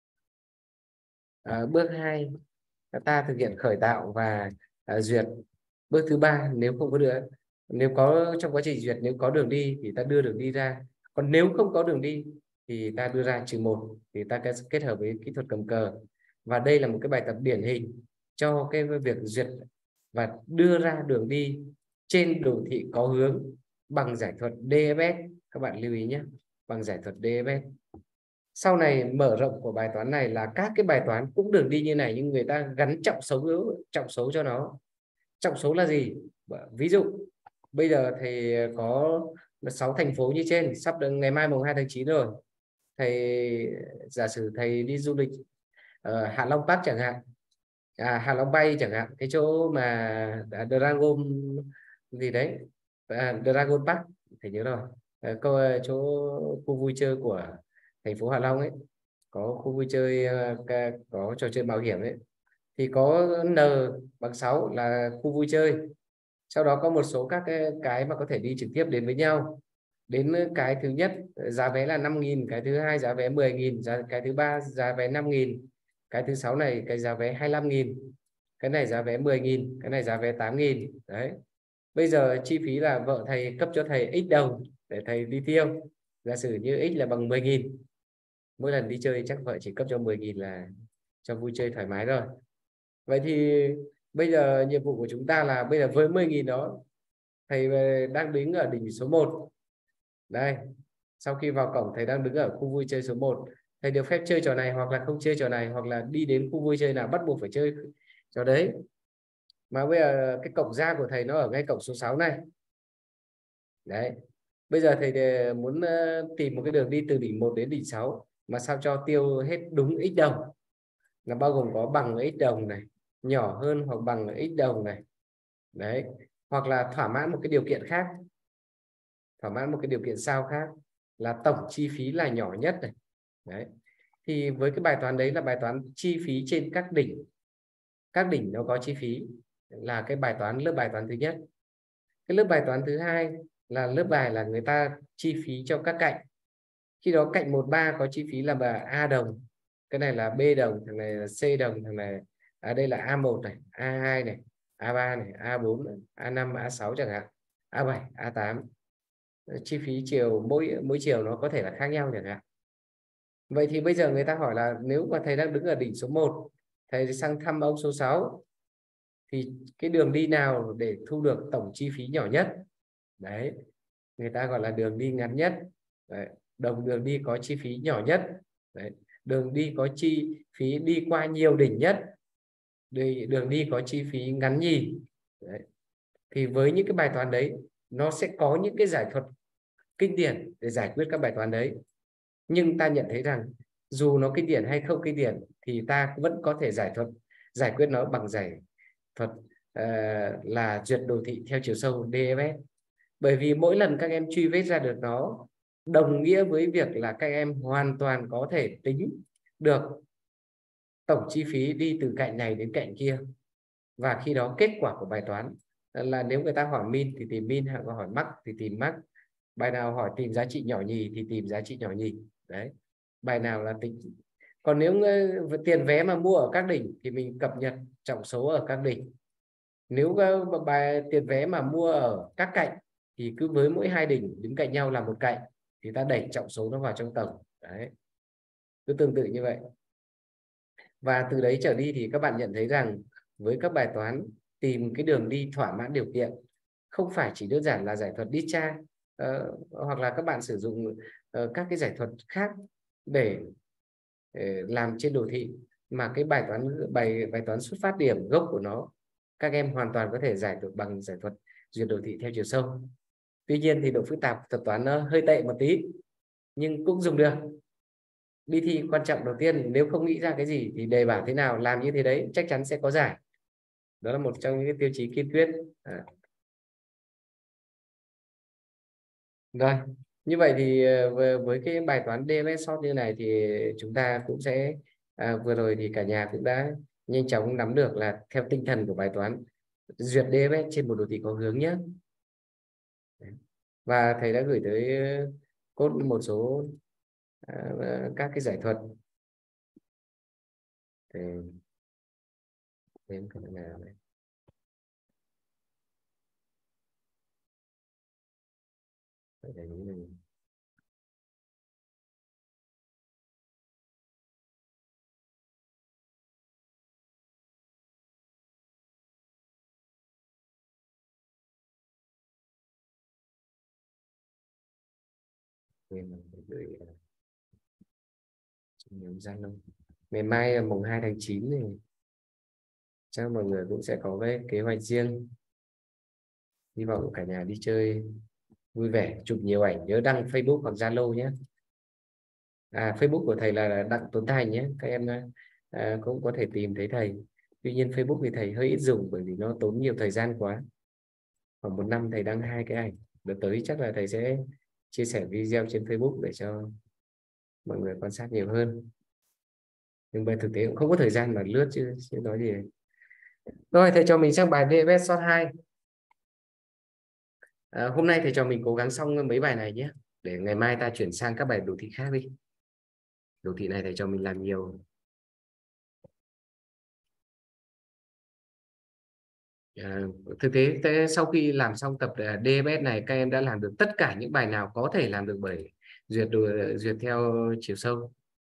[SPEAKER 1] Bước 2, ta thực hiện khởi tạo và duyệt. Bước thứ 3, nếu không có được, nếu có trong quá trình duyệt, nếu có đường đi thì ta đưa đường đi ra, còn nếu không có đường đi thì ta đưa ra -1, thì ta kết hợp với kỹ thuật cầm cờ. Và đây là một cái bài tập điển hình cho cái việc duyệt và đưa ra đường đi trên đồ thị có hướng bằng giải thuật DFS. Các bạn lưu ý nhé, bằng giải thuật DFS. Sau này mở rộng của bài toán này là các cái bài toán cũng đường đi như này, nhưng người ta gắn trọng số cho nó. Trọng số là gì? Ví dụ bây giờ thầy có 6 thành phố như trên, sắp đến ngày mai mùng 2 tháng 9 rồi. Thầy giả sử thầy đi du lịch ở Hạ Long Park chẳng hạn, Hạ Long Bay chẳng hạn, cái chỗ mà Dragon gì đấy, Dragon Park, thầy nhớ rồi. Chỗ khu vui chơi của thành phố Hạ Long ấy, có khu vui chơi, có trò chơi mạo hiểm ấy, thì có N bằng 6 là khu vui chơi. Sau đó có một số các cái mà có thể đi trực tiếp đến với nhau. Đến cái thứ nhất giá vé là 5.000, cái thứ hai giá vé 10.000, cái thứ ba giá vé 5.000, cái thứ 6 này cái giá vé 25.000, cái này giá vé 10.000, cái này giá vé 8.000. Đấy. Bây giờ chi phí là vợ thầy cấp cho thầy x đồng để thầy đi tiêu. Giả sử như x là bằng 10.000, mỗi lần đi chơi chắc vợ chỉ cấp cho 10.000 là cho vui chơi thoải mái rồi. Vậy thì bây giờ nhiệm vụ của chúng ta là bây giờ với 10.000 đó, thầy đang đứng ở đỉnh số 1. Đây, sau khi vào cổng thầy đang đứng ở khu vui chơi số 1. thầy được phép chơi trò này hoặc là không chơi trò này, hoặc là đi đến khu vui chơi nào bắt buộc phải chơi trò đấy. Mà bây giờ cái cổng ra của thầy nó ở ngay cổng số 6 này. Đấy. Bây giờ thầy muốn tìm một cái đường đi từ đỉnh 1 đến đỉnh 6 mà sao cho tiêu hết đúng x đồng, là bao gồm có bằng x đồng này, nhỏ hơn hoặc bằng x đồng này. Đấy. Hoặc là thỏa mãn một cái điều kiện khác. Thỏa mãn một cái điều kiện sao khác là tổng chi phí là nhỏ nhất này. Đấy. Thì với cái bài toán đấy là bài toán chi phí trên các đỉnh. Các đỉnh nó có chi phí, là cái bài toán lớp bài toán thứ nhất. Cái lớp bài toán thứ hai là lớp bài là người ta chi phí cho các cạnh. Khi đó cạnh 1, 3 có chi phí là A đồng, cái này là B đồng, thằng này là C đồng, thằng này đây là A1 này, A2 này, A3 này, A4 này, A5, A6 chẳng hạn, A7, A8. Chi phí chiều mỗi chiều nó có thể là khác nhau chẳng hạn. Vậy thì bây giờ người ta hỏi là nếu mà thầy đang đứng ở đỉnh số 1, thầy sang thăm ông số 6, thì cái đường đi nào để thu được tổng chi phí nhỏ nhất? Đấy, người ta gọi là đường đi ngắn nhất. Đấy, đường đi có chi phí nhỏ nhất. Đấy, đường đi có chi phí đi qua nhiều đỉnh nhất. Đường đi có chi phí ngắn nhì. Đấy. Thì với những cái bài toán đấy, nó sẽ có những cái giải thuật kinh điển để giải quyết các bài toán đấy. Nhưng ta nhận thấy rằng dù nó kinh điển hay không kinh điển thì ta vẫn có thể giải quyết nó bằng giải thuật là duyệt đồ thị theo chiều sâu DFS. Bởi vì mỗi lần các em truy vết ra được nó đồng nghĩa với việc là các em hoàn toàn có thể tính được tổng chi phí đi từ cạnh này đến cạnh kia. Và khi đó kết quả của bài toán là nếu người ta hỏi min thì tìm min, hoặc hỏi max thì tìm max. Bài nào hỏi tìm giá trị nhỏ nhì thì tìm giá trị nhỏ nhì. Đấy. Bài nào là tính. Còn nếu tiền vé mà mua ở các đỉnh thì mình cập nhật trọng số ở các đỉnh. Nếu bài tiền vé mà mua ở các cạnh thì cứ với mỗi 2 đỉnh đứng cạnh nhau là một cạnh thì ta đẩy trọng số nó vào trong tổng. Đấy. Cứ tương tự như vậy. Và từ đấy trở đi thì các bạn nhận thấy rằng với các bài toán tìm cái đường đi thỏa mãn điều kiện không phải chỉ đơn giản là giải thuật Dicha, hoặc là các bạn sử dụng các cái giải thuật khác để làm trên đồ thị, mà cái bài toán xuất phát điểm gốc của nó các em hoàn toàn có thể giải được bằng giải thuật duyệt đồ thị theo chiều sâu. Tuy nhiên thì độ phức tạp thuật toán nó hơi tệ một tí nhưng cũng dùng được. Đi thi quan trọng đầu tiên, nếu không nghĩ ra cái gì thì đề bảo thế nào làm như thế đấy chắc chắn sẽ có giải. Đó là một trong những cái tiêu chí kiên quyết. Rồi, như vậy thì với cái bài toán DFS short như này thì chúng ta cũng sẽ vừa rồi thì cả nhà cũng đã nhanh chóng nắm được là theo tinh thần của bài toán duyệt DFS trên một đồ thị có hướng nhé. Và thầy đã gửi tới cốt một số các cái giải thuật thì đến cái nào này. Ngày mai mùng 2 tháng 9 thì chắc mọi người cũng sẽ có cái kế hoạch riêng. Hy vọng cả nhà đi chơi vui vẻ, chụp nhiều ảnh, nhớ đăng Facebook hoặc Zalo nhé. Facebook của thầy là Đặng Tuấn Thành nhé, các em cũng có thể tìm thấy thầy. Tuy nhiên Facebook thì thầy hơi ít dùng bởi vì nó tốn nhiều thời gian quá. Khoảng 1 năm thầy đăng 2 cái ảnh. Đợt tới chắc là thầy sẽ chia sẻ video trên Facebook để cho mọi người quan sát nhiều hơn. Nhưng về thực tế cũng không có thời gian mà lướt chứ nói gì. Rồi thầy cho mình sang bài DFS short 2. Hôm nay thầy cho mình cố gắng xong mấy bài này nhé, để ngày mai ta chuyển sang các bài đồ thị khác đi. Đồ thị này thầy cho mình làm nhiều. Thực tế sau khi làm xong tập DFS này, các em đã làm được tất cả những bài nào có thể làm được bởi duyệt theo chiều sâu.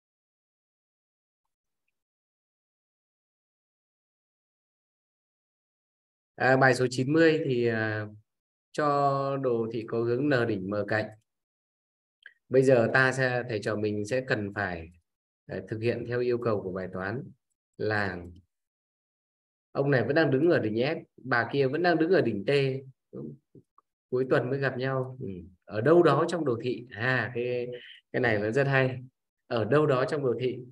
[SPEAKER 1] Bài số 90 thì cho đồ thị có hướng N đỉnh M cạnh. Bây giờ thầy trò mình sẽ cần phải thực hiện theo yêu cầu của bài toán là ông này vẫn đang đứng ở đỉnh S, bà kia vẫn đang đứng ở đỉnh T, cuối tuần mới gặp nhau. Ở đâu đó trong đồ thị. Cái này nó rất hay. Ở đâu đó trong đồ thị.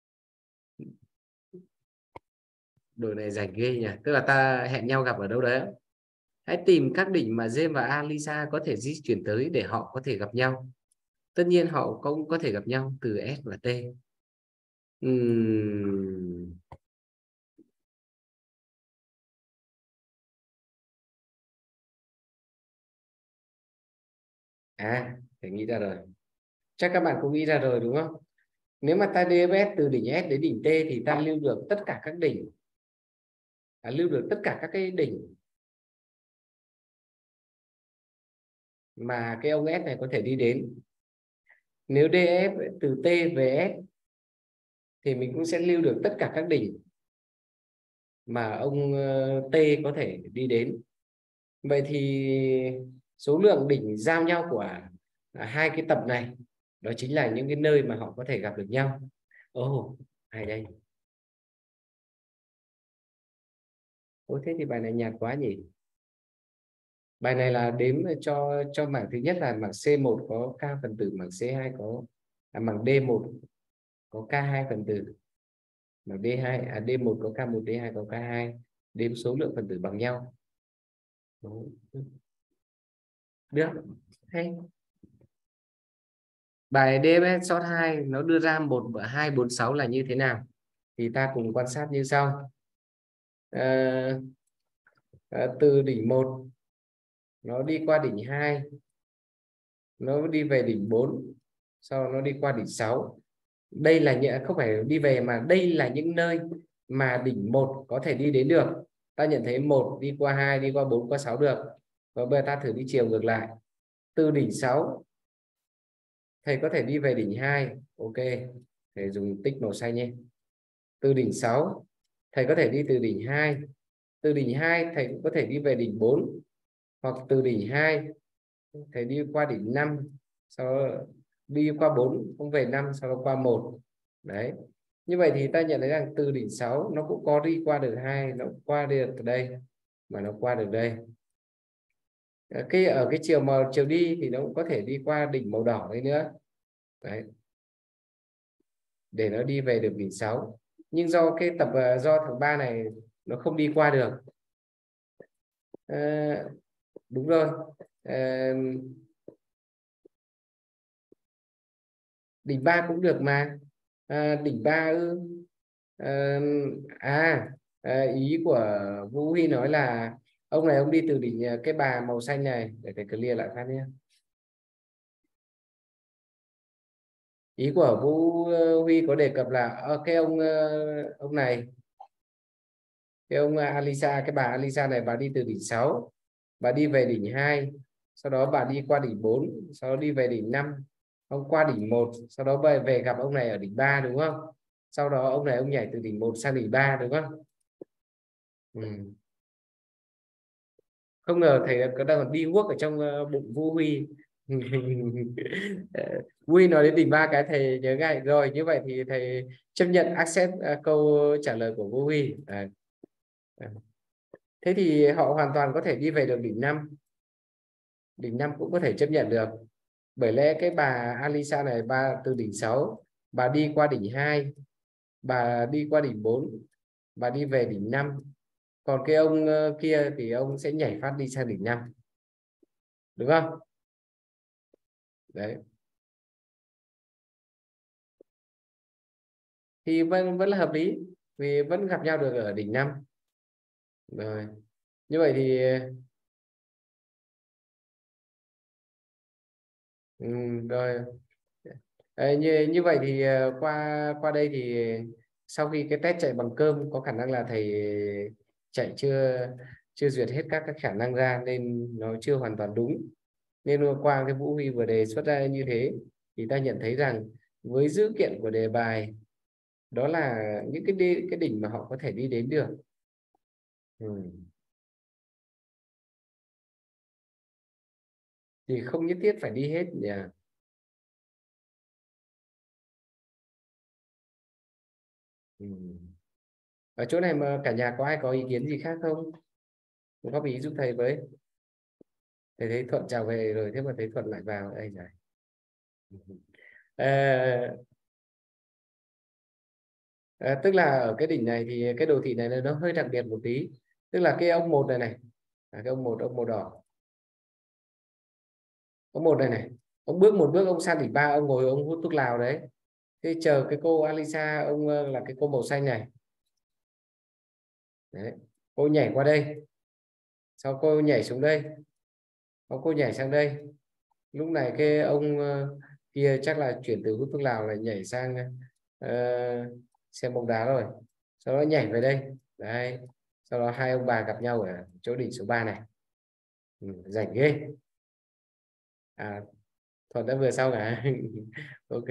[SPEAKER 1] Đồ này rảnh ghê nhỉ. Tức là ta hẹn nhau gặp ở đâu đấy. Hãy tìm các đỉnh mà James và Alisa có thể di chuyển tới để họ có thể gặp nhau. Tất nhiên họ cũng có thể gặp nhau từ S và T. Phải nghĩ ra rồi. Chắc các bạn cũng nghĩ ra rồi đúng không? Nếu mà ta DFS từ đỉnh S đến đỉnh T thì ta lưu được tất cả các đỉnh. Lưu được tất cả các cái đỉnh mà cái ông S này có thể đi đến. Nếu DF từ T về S thì mình cũng sẽ lưu được tất cả các đỉnh mà ông T có thể đi đến. Vậy thì số lượng đỉnh giao nhau của hai cái tập này đó chính là những cái nơi mà họ có thể gặp được nhau. Hay đây. Thế thì bài này nhạt quá nhỉ. Bài này là đếm cho mảng thứ nhất là mảng C1 có k phần tử, mảng C2 có mảng D1 có k2 phần tử, mảng D1 có k1, D2 có k2, đếm số lượng phần tử bằng nhau. Được. Hay. Bài DFS short 2 nó đưa ra 1, 2, 4, 6 là như thế nào thì ta cùng quan sát như sau. Từ đỉnh 1 nó đi qua đỉnh 2, nó đi về đỉnh 4, sau nó đi qua đỉnh 6. Đây là những, không phải đi về mà đây là những nơi mà đỉnh 1 có thể đi đến được. Ta nhận thấy 1 đi qua 2, đi qua 4, qua 6 được. Và bây giờ ta thử đi chiều ngược lại. Từ đỉnh 6 thầy có thể đi về đỉnh 2. Ok, thầy dùng tích màu xanh nhé. Từ đỉnh 6 thầy có thể đi từ đỉnh 2. Từ đỉnh 2 thầy cũng có thể đi về đỉnh 4. Hoặc từ đỉnh 2 thầy đi qua đỉnh 5, sau đó đi qua 4 cũng về 5, sau đó qua 1. Đấy. Như vậy thì ta nhận thấy rằng từ đỉnh 6 nó cũng có đi qua được 2, nó qua được từ đây mà nó qua được đây. Ở cái chiều đi thì nó cũng có thể đi qua đỉnh màu đỏ đấy nữa. Đấy. Để nó đi về được đỉnh 6. Nhưng do cái tập do thằng 3 này nó không đi qua được. Đúng rồi. Đỉnh 3 cũng được mà. Đỉnh 3 ý của Vũ Huy nói là ông này ông đi từ đỉnh cái bà màu xanh này, để thầy clear lại phát nhé. Ý của Vũ Huy có đề cập là cái ông này, cái ông Alisa, cái bà Alisa này, bà đi từ đỉnh 6, bà đi về đỉnh 2, sau đó bà đi qua đỉnh 4, sau đó đi về đỉnh 5, ông qua đỉnh 1, sau đó về gặp ông này ở đỉnh 3 đúng không? Sau đó ông này ông nhảy từ đỉnh 1 sang đỉnh 3 đúng không? Không ngờ thầy có đang đi guốc ở trong bụng Vũ Huy. Huy nói đến đỉnh 3 cái thầy nhớ ngay rồi. Như vậy thì thầy chấp nhận accept câu trả lời của Vũ Huy. Thế thì họ hoàn toàn có thể đi về được đỉnh 5. Đỉnh 5 cũng có thể chấp nhận được. Bởi lẽ cái bà Alisa này, bà từ đỉnh 6 bà đi qua đỉnh 2, bà đi qua đỉnh 4, bà đi về đỉnh 5. Còn cái ông kia thì ông sẽ nhảy phát đi sang đỉnh 5. Đúng không? Đấy. Thì vẫn là hợp lý vì vẫn gặp nhau được ở đỉnh 5. Rồi. Như vậy thì rồi. Như vậy thì qua qua đây thì sau khi cái test chạy bằng cơm có khả năng là thầy chạy chưa chưa duyệt hết các khả năng ra nên nó chưa hoàn toàn đúng. Nên qua cái Vũ Huy vừa đề xuất ra như thế thì ta nhận thấy rằng với dữ kiện của đề bài đó là những cái đỉnh mà họ có thể đi đến được. Thì không nhất thiết phải đi hết nhỉ. Ừ. Ở chỗ này mà cả nhà có ai có ý kiến gì khác không? Góp ý giúp thầy với. Thầy thấy Thuận chào về rồi, thế mà thấy Thuận lại vào đây này. À, tức là ở cái đỉnh này thì cái đồ thị này nó hơi đặc biệt một tí. Tức là cái ông một này này, cái ông một đỏ, ông một này này, ông bước một bước ông sang đỉnh ba, ông ngồi ông hút thuốc lào đấy. Thế chờ cái cô Alisa, ông là cái cô màu xanh này đấy, cô nhảy qua đây, sau cô nhảy xuống đây, sau cô nhảy sang đây. Lúc này cái ông kia chắc là chuyển từ hút thuốc lào lại nhảy sang ờ, xem bóng đá rồi, sau đó nhảy về đây đấy. Sau đó hai ông bà gặp nhau ở chỗ đỉnh số 3 này. Rảnh ghê. À, Thuận đã vừa xong à? Ok.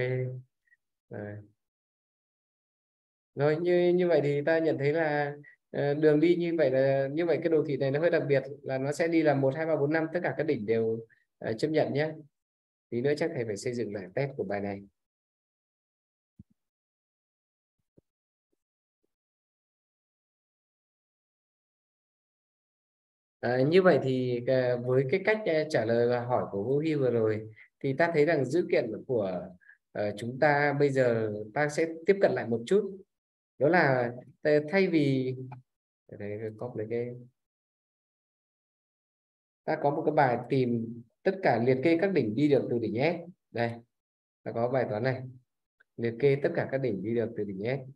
[SPEAKER 1] Rồi như vậy thì ta nhận thấy là đường đi như vậy, là như vậy cái đồ thị này nó hơi đặc biệt, là nó sẽ đi là 1 2 3 4 5, tất cả các đỉnh đều chấp nhận nhé. Tí nữa chắc thầy phải xây dựng lại test của bài này. Như vậy thì với cái cách trả lời hỏi của Vũ Huy vừa rồi thì ta thấy rằng dữ kiện của chúng ta bây giờ ta sẽ tiếp cận lại một chút. Đó là thay vì có lấy cái, ta có một cái bài tìm tất cả liệt kê các đỉnh đi được từ đỉnh S. Đây, ta có bài toán này, liệt kê tất cả các đỉnh đi được từ đỉnh S.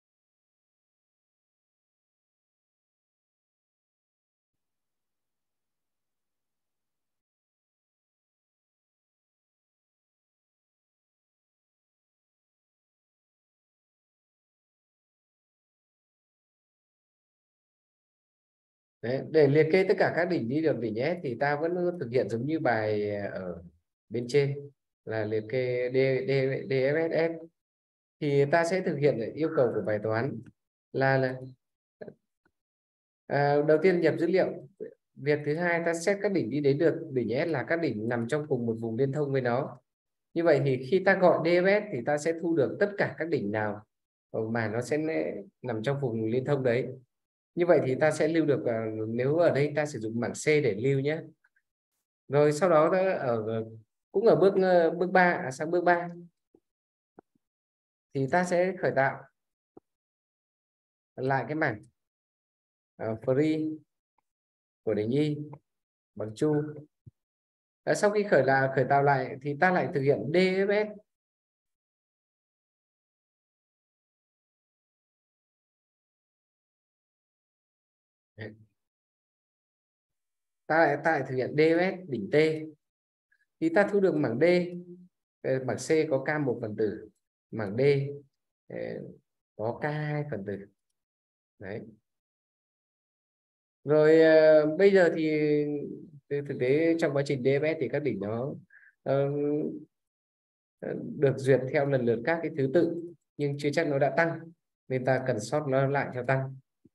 [SPEAKER 1] Đấy, để liệt kê tất cả các đỉnh đi được đỉnh S thì ta vẫn thực hiện giống như bài ở bên trên, là liệt kê DFSS. Thì ta sẽ thực hiện yêu cầu của bài toán là đầu tiên nhập dữ liệu. Việc thứ hai, ta xét các đỉnh đi đến được đỉnh S là các đỉnh nằm trong cùng một vùng liên thông với nó. Như vậy thì khi ta gọi DFS thì ta sẽ thu được tất cả các đỉnh nào mà nó sẽ nằm trong vùng liên thông đấy. Như vậy thì ta sẽ lưu được, nếu ở đây ta sử dụng bảng C để lưu nhé. Rồi sau đó ta cũng ở bước 3, sang bước 3 thì ta sẽ khởi tạo lại cái mảng free của đỉnh Y bằng chu. Sau khi khởi tạo lại thì ta lại thực hiện DFS. Ta lại thực hiện DFS đỉnh T thì ta thu được mảng D. Mảng C có K 1 phần tử, mảng D ờ, có K 2 phần tử đấy. Rồi bây giờ thì thực tế trong quá trình DFS thì các đỉnh nó ờ, được duyệt theo lần lượt các cái thứ tự, nhưng chưa chắc nó đã tăng, nên ta cần sort nó lại theo tăng.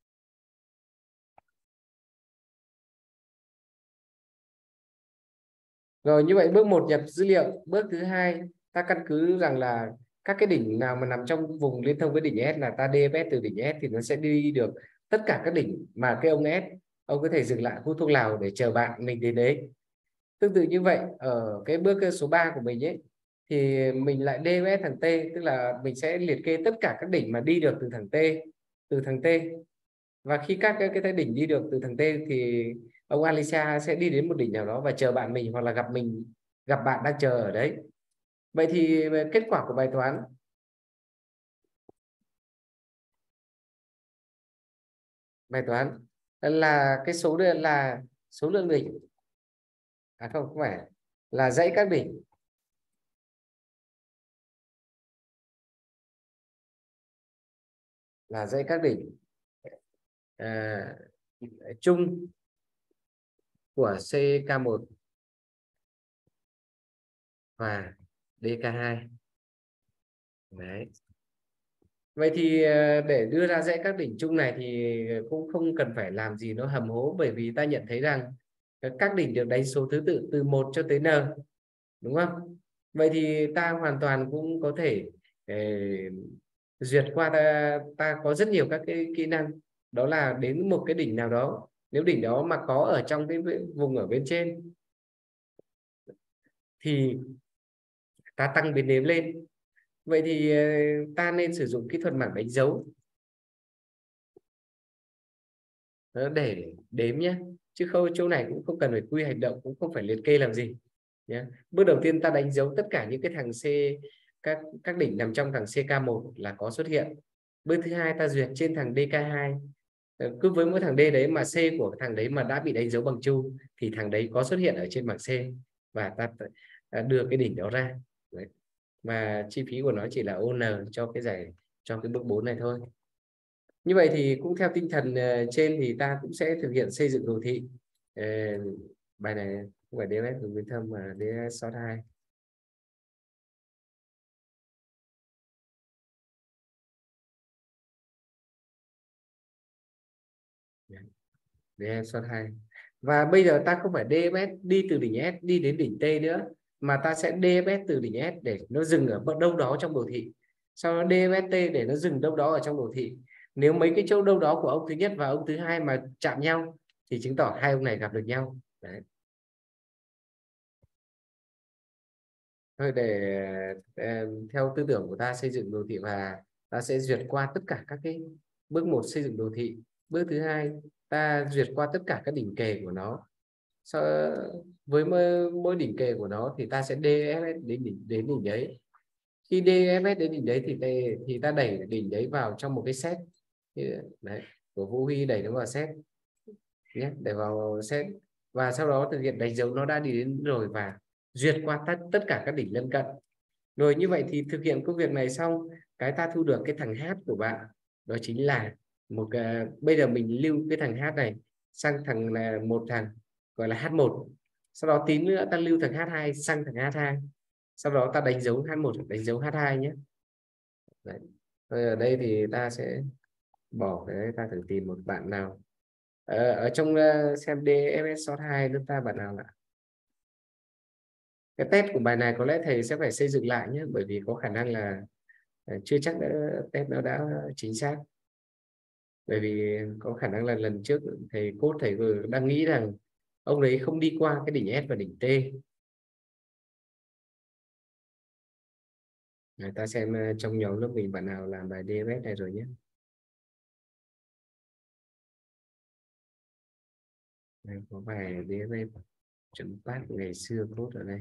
[SPEAKER 1] Rồi như vậy bước 1 nhập dữ liệu. Bước thứ hai, ta căn cứ rằng là các cái đỉnh nào mà nằm trong vùng liên thông với đỉnh S là ta DFS từ đỉnh S thì nó sẽ đi được tất cả các đỉnh mà cái ông S, ông có thể dừng lại hút thuốc lào để chờ bạn mình đến đấy. Tương tự như vậy ở cái bước số 3 của mình ấy, thì mình lại DFS thằng T, tức là mình sẽ liệt kê tất cả các đỉnh mà đi được từ thằng T. Và khi các cái đỉnh đi được từ thằng T thì ông Alicia sẽ đi đến một đỉnh nào đó và chờ bạn mình, hoặc là gặp bạn đang chờ ở đấy. Vậy thì kết quả của bài toán là cái số lượng, là số lượng đỉnh, không phải, là dãy các đỉnh, là dãy các đỉnh à, chung của CK1 và DK2 đấy. Vậy thì để đưa ra dãy các đỉnh chung này thì cũng không cần phải làm gì nó hầm hố, bởi vì ta nhận thấy rằng các đỉnh được đánh số thứ tự từ 1 cho tới n, đúng không? Vậy thì ta hoàn toàn cũng có thể duyệt qua ta có rất nhiều các cái kỹ năng, đó là đến một cái đỉnh nào đó, nếu đỉnh đó mà có ở trong cái vùng ở bên trên thì ta tăng biến đếm lên. Vậy thì ta nên sử dụng kỹ thuật mảng đánh dấu đó để đếm nhé, chứ không chỗ này cũng không cần phải quy hành động, cũng không phải liệt kê làm gì nhé. Bước đầu tiên ta đánh dấu tất cả những cái thằng C, các đỉnh nằm trong thằng CK1 là có xuất hiện. Bước thứ hai ta duyệt trên thằng DK2. Cứ với mỗi thằng D đấy mà C của thằng đấy mà đã bị đánh dấu bằng chu thì thằng đấy có xuất hiện ở trên bảng C, và ta đưa cái đỉnh đó ra. Đấy. Và chi phí của nó chỉ là ON cho cái giải, cho cái bước 4 này thôi. Như vậy thì cũng theo tinh thần trên thì ta cũng sẽ thực hiện xây dựng đồ thị. Ờ, Bài này không phải DFS Hướng Nguyên Thâm mà DFS Short 2. DFS Short 2. Và bây giờ ta không phải DFS đi từ đỉnh S đi đến đỉnh T nữa, mà ta sẽ DFS từ đỉnh S để nó dừng ở đâu đó trong đồ thị, sau đó DFS T để nó dừng đâu đó ở trong đồ thị. Nếu mấy cái chỗ đâu đó của ông thứ nhất và ông thứ hai mà chạm nhau thì chứng tỏ hai ông này gặp được nhau. Đấy. Thôi để theo tư tưởng của ta xây dựng đồ thị, và ta sẽ duyệt qua tất cả các cái bước một xây dựng đồ thị. Bước thứ hai ta duyệt qua tất cả các đỉnh kề của nó. Sau, với mỗi đỉnh kề của nó thì ta sẽ DFS đến đỉnh đấy. Khi DFS đến đỉnh đấy thì ta đẩy đỉnh đấy vào trong một cái set. Đấy, của Vũ Huy đẩy nó vào set nhé, để vào set, và sau đó thực hiện đánh dấu nó đã đi đến rồi, và duyệt qua tất cả các đỉnh lân cận. Rồi như vậy thì thực hiện công việc này xong, cái ta thu được cái thằng H của bạn, đó chính là một cái, bây giờ mình lưu cái thằng H này sang thằng là một thằng gọi là H1, sau đó tí nữa ta lưu thằng H2 sang thằng H2, sau đó ta đánh dấu H1 đánh dấu H2 nhé. Đấy. Rồi ở đây thì ta sẽ bỏ cái, ta thử tìm một bạn nào ở trong xem DFS short 2 nước ta, bạn nào ạ? Cái test của bài này có lẽ thầy sẽ phải xây dựng lại nhé, bởi vì có khả năng là chưa chắc đã test nó đã chính xác, bởi vì có khả năng là lần trước thầy code thầy vừa đang nghĩ rằng ông đấy không đi qua cái đỉnh S và đỉnh T. Người ta xem trong nhóm lớp mình bạn nào làm bài DFS này rồi nhé. Đây, có bài DFS chuẩn phát ngày xưa code ở đây.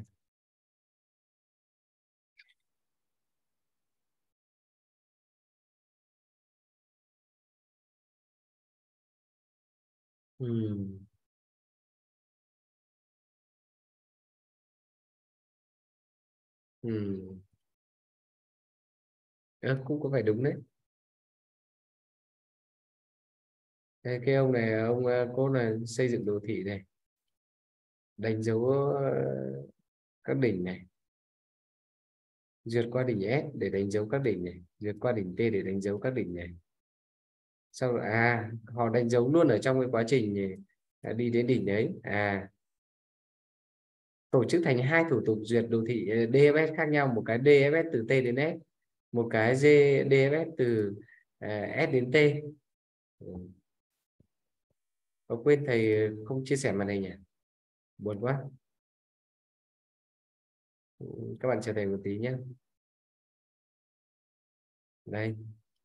[SPEAKER 1] Hmm. Hmm. Cũng có phải đúng đấy. Cái ông này ông cô là xây dựng đồ thị này, đánh dấu các đỉnh này, duyệt qua đỉnh S để đánh dấu các đỉnh này, duyệt qua đỉnh T để đánh dấu các đỉnh này. Sau đó họ đánh dấu luôn ở trong cái quá trình này, đi đến đỉnh đấy. Tổ chức thành hai thủ tục duyệt đồ thị DFS khác nhau, một cái DFS từ T đến S, một cái DFS từ S đến T. Ừ. Quên thầy không chia sẻ màn hình nhỉ, buồn quá. Ừ, các bạn chờ thầy một tí nhé. Đây,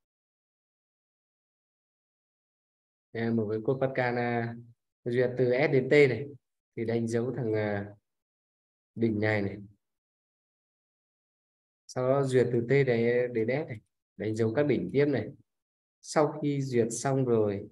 [SPEAKER 1] một cái code Pascal duyệt từ S đến T này thì đánh dấu thằng đỉnh này này, sau đó duyệt từ T đến S này, đánh dấu các đỉnh tiếp này. Sau khi duyệt xong rồi,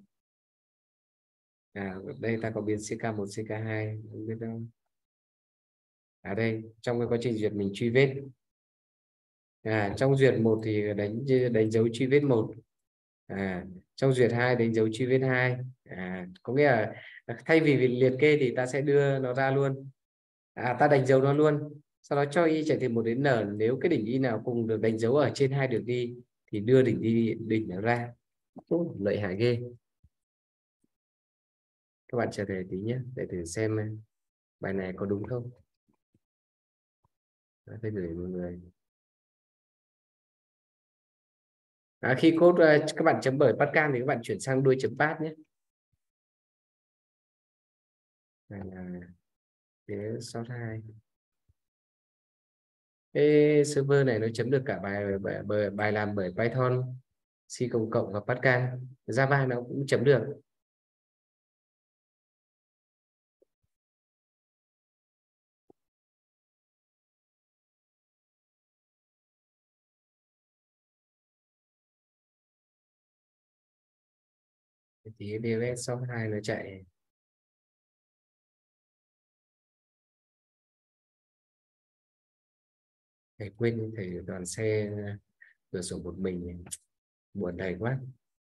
[SPEAKER 1] đây ta có biến CK1 CK2 không biết đâu. Ở đây trong cái quá trình duyệt mình truy vết, trong duyệt một thì đánh dấu truy vết một, trong duyệt 2 đánh dấu truy vết 2. Có nghĩa là thay vì việc liệt kê thì ta sẽ đưa nó ra luôn, ta đánh dấu nó luôn, sau đó cho y chạy từ 1 đến n, nếu cái đỉnh y nào cùng được đánh dấu ở trên hai đường đi thì đưa đỉnh nó ra. Lợi hại ghê. Các bạn chờ thầy tí nhé để thử xem bài này có đúng không. Thầy gửi mọi người. Khi code các bạn chấm bởi Pascal thì các bạn chuyển sang đuôi chấm path nhé. Này là phía sort 2. Cái server này nó chấm được cả bài làm bởi Python, C cộng cộng và Pascal. Java nó cũng chấm được. Thì DFS sort 2 nó chạy. Thầy quên thầy đoàn xe cửa sổ một mình, buồn thầy quá.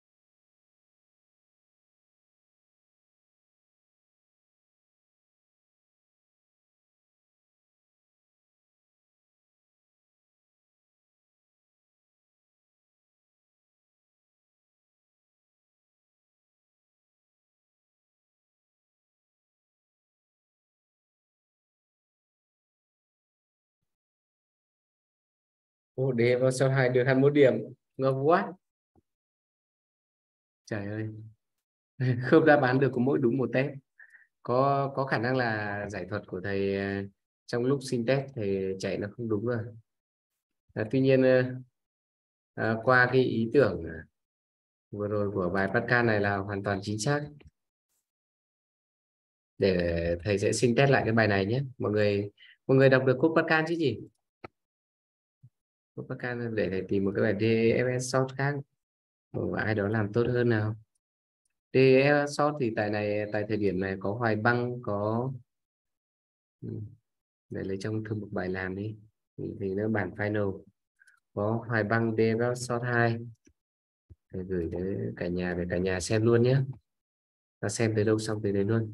[SPEAKER 1] Ô, DFS sort 2 được 21 điểm, ngầu quá. Trời ơi. Khớp đáp án được có mỗi đúng một test. Có khả năng là giải thuật của thầy trong lúc xin test thì chạy nó không đúng rồi. Tuy nhiên qua cái ý tưởng vừa rồi của bài Pascal này là hoàn toàn chính xác. Để thầy sẽ xin test lại cái bài này nhé. Mọi người đọc được code Pascal chứ gì? Code Pascal để thầy tìm một cái bài DFS short khác. Ai đó làm tốt hơn nào. DFS short thì tại thời điểm này có Hoài Băng, có để lấy trong thư mục bài làm đi. Thì nó bản final có Hoài Băng DFS short 2. Thầy gửi tới cả nhà để cả nhà xem luôn nhé. Ta xem tới đâu xong tới đấy luôn.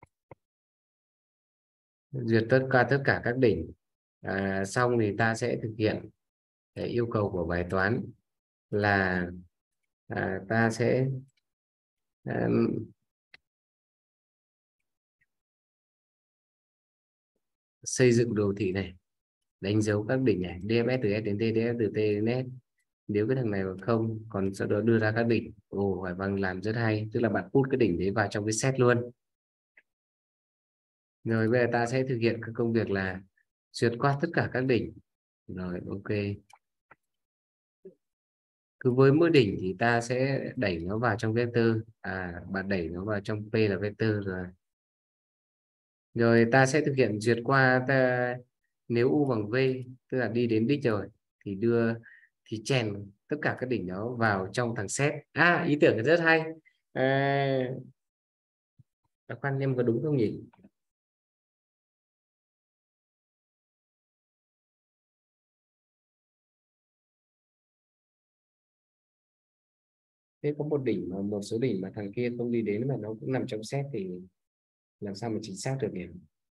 [SPEAKER 1] Duyệt tất cả các đỉnh xong thì ta sẽ thực hiện cái yêu cầu của bài toán là ta sẽ xây dựng đồ thị này, đánh dấu các đỉnh này, DFS từ S đến T, DFS từ T đến S. Nếu cái thằng này mà không, còn sau đó đưa ra các đỉnh. Hoài Văn làm rất hay, tức là bạn put cái đỉnh đấy vào trong cái set luôn. Rồi bây giờ ta sẽ thực hiện cái công việc là duyệt qua tất cả các đỉnh. Rồi ok. Cứ với mỗi đỉnh thì ta sẽ đẩy nó vào trong vector. Bạn đẩy nó vào trong P là vector rồi. Rồi ta sẽ thực hiện duyệt qua nếu U bằng V, tức là đi đến đích rồi, thì chèn tất cả các đỉnh đó vào trong thằng set. Ý tưởng rất hay. Các quan em có đúng không nhỉ? Thế có một đỉnh mà một số đỉnh mà thằng kia không đi đến mà nó cũng nằm trong set thì làm sao mà chính xác được nhỉ?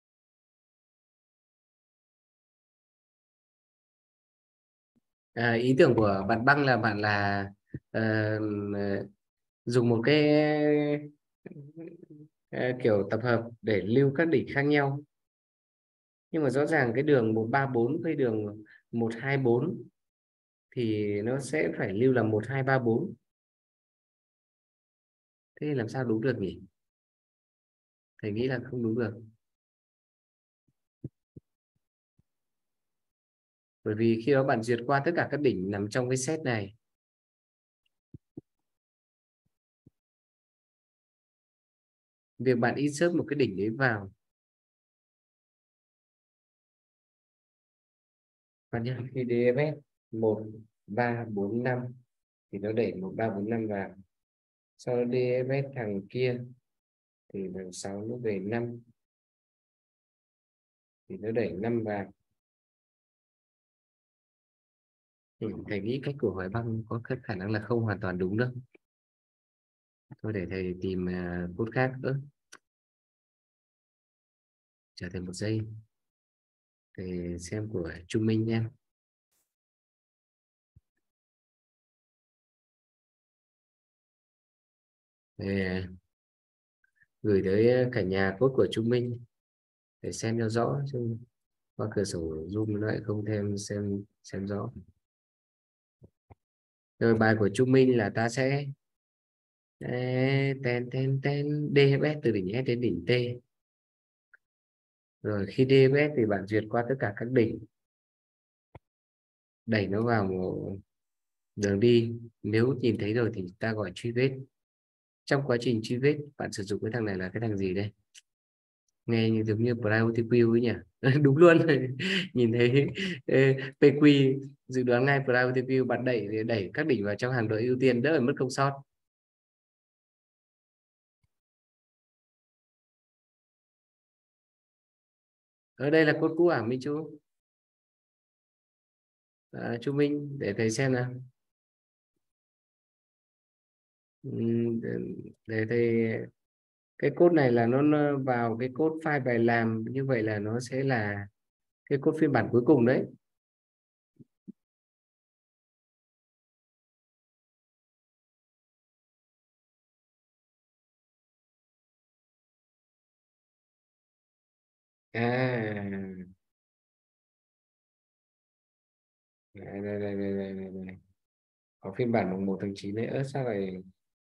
[SPEAKER 1] Ý tưởng của bạn Băng là bạn là ờ, dùng một cái ờ, kiểu tập hợp để lưu các đỉnh khác nhau, nhưng mà rõ ràng cái đường 134 với đường 124 thì nó sẽ phải lưu là 1234. Thế làm sao đúng được nhỉ? Thầy nghĩ là không đúng được, bởi vì khi đó bạn duyệt qua tất cả các đỉnh nằm trong cái set này. Việc bạn insert một cái đỉnh đấy vào, và nhá, khi DFS 1345 thì nó đẩy 1345 vào, sau đó DFS thằng kia thì thằng 6 nó về 5 thì nó đẩy 5 vào. Thầy nghĩ cách của Hoài Băng có khả năng là không hoàn toàn đúng đâu. Thôi để thầy tìm code khác nữa. Chờ thêm một giây để xem của Trung Minh nha. Để gửi tới cả nhà code của Trung Minh để xem cho rõ, chứ qua cửa sổ Zoom nó lại không thêm xem rõ. Rồi bài của Trung Minh là ta sẽ ten DFS từ đỉnh S đến đỉnh T. Rồi khi DFS thì bạn duyệt qua tất cả các đỉnh, đẩy nó vào một đường đi. Nếu nhìn thấy rồi thì ta gọi truy vết. Trong quá trình truy vết bạn sử dụng cái thằng này là cái thằng gì đây? Nghe như giống như PriorityQ ấy nhỉ. Đúng luôn. Nhìn thấy PQ dự đoán ngay PriorityQ, bạn đẩy các đỉnh vào trong hàng đợi ưu tiên, đỡ phải mất công sót. Ở đây là code cũ à Minh Chú? Chú Minh để thầy xem nào. để, để thầy, cái code này là nó vào cái code file bài làm, như vậy là nó sẽ là cái code phiên bản cuối cùng đấy. À, đây. Có phiên bản mùng 1 tháng 9 đấy. Sao lại,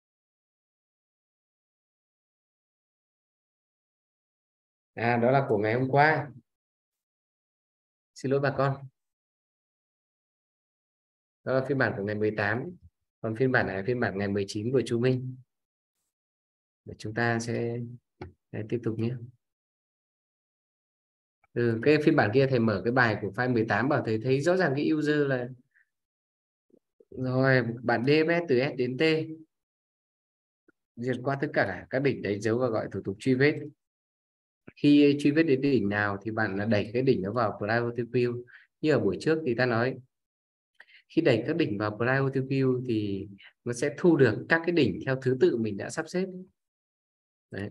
[SPEAKER 1] đó là của ngày hôm qua, xin lỗi bà con. Đó là phiên bản của ngày 18, còn phiên bản này là phiên bản ngày 19 của chú Minh. Để chúng ta sẽ tiếp tục nhé. Cái phiên bản kia thầy mở cái bài của file 18 bảo thầy thấy rõ ràng cái user là rồi bạn DMS từ S đến T, duyệt qua tất cả các đỉnh đánh dấu và gọi thủ tục truy vết. Khi truy vết đến đỉnh nào thì bạn là đẩy cái đỉnh nó vào priority queue. Như ở buổi trước thì ta nói khi đẩy các đỉnh vào priority queue thì nó sẽ thu được các cái đỉnh theo thứ tự mình đã sắp xếp. Đấy.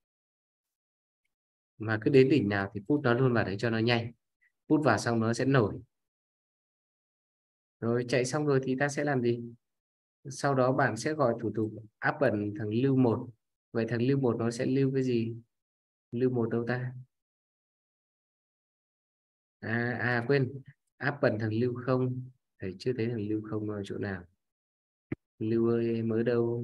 [SPEAKER 1] Mà cứ đến đỉnh nào thì put nó luôn vào đấy cho nó nhanh. Put vào xong nó sẽ nổi. Rồi chạy xong rồi thì ta sẽ làm gì? Sau đó bạn sẽ gọi thủ tục append thằng lưu 1. Vậy thằng lưu 1 nó sẽ lưu cái gì? Lưu 1 đâu ta? Quên, append thằng lưu 0. Thầy chưa thấy thằng lưu 0 ở chỗ nào. Lưu ơi em ở đâu?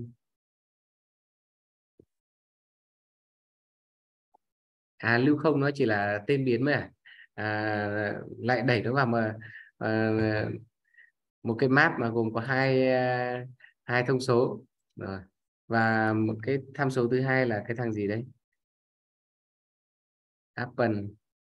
[SPEAKER 1] Lưu 0 nó chỉ là tên biến mà. Lại đẩy nó vào mà một cái map mà gồm có hai thông số rồi, và một cái tham số thứ hai là cái thằng gì đấy, append.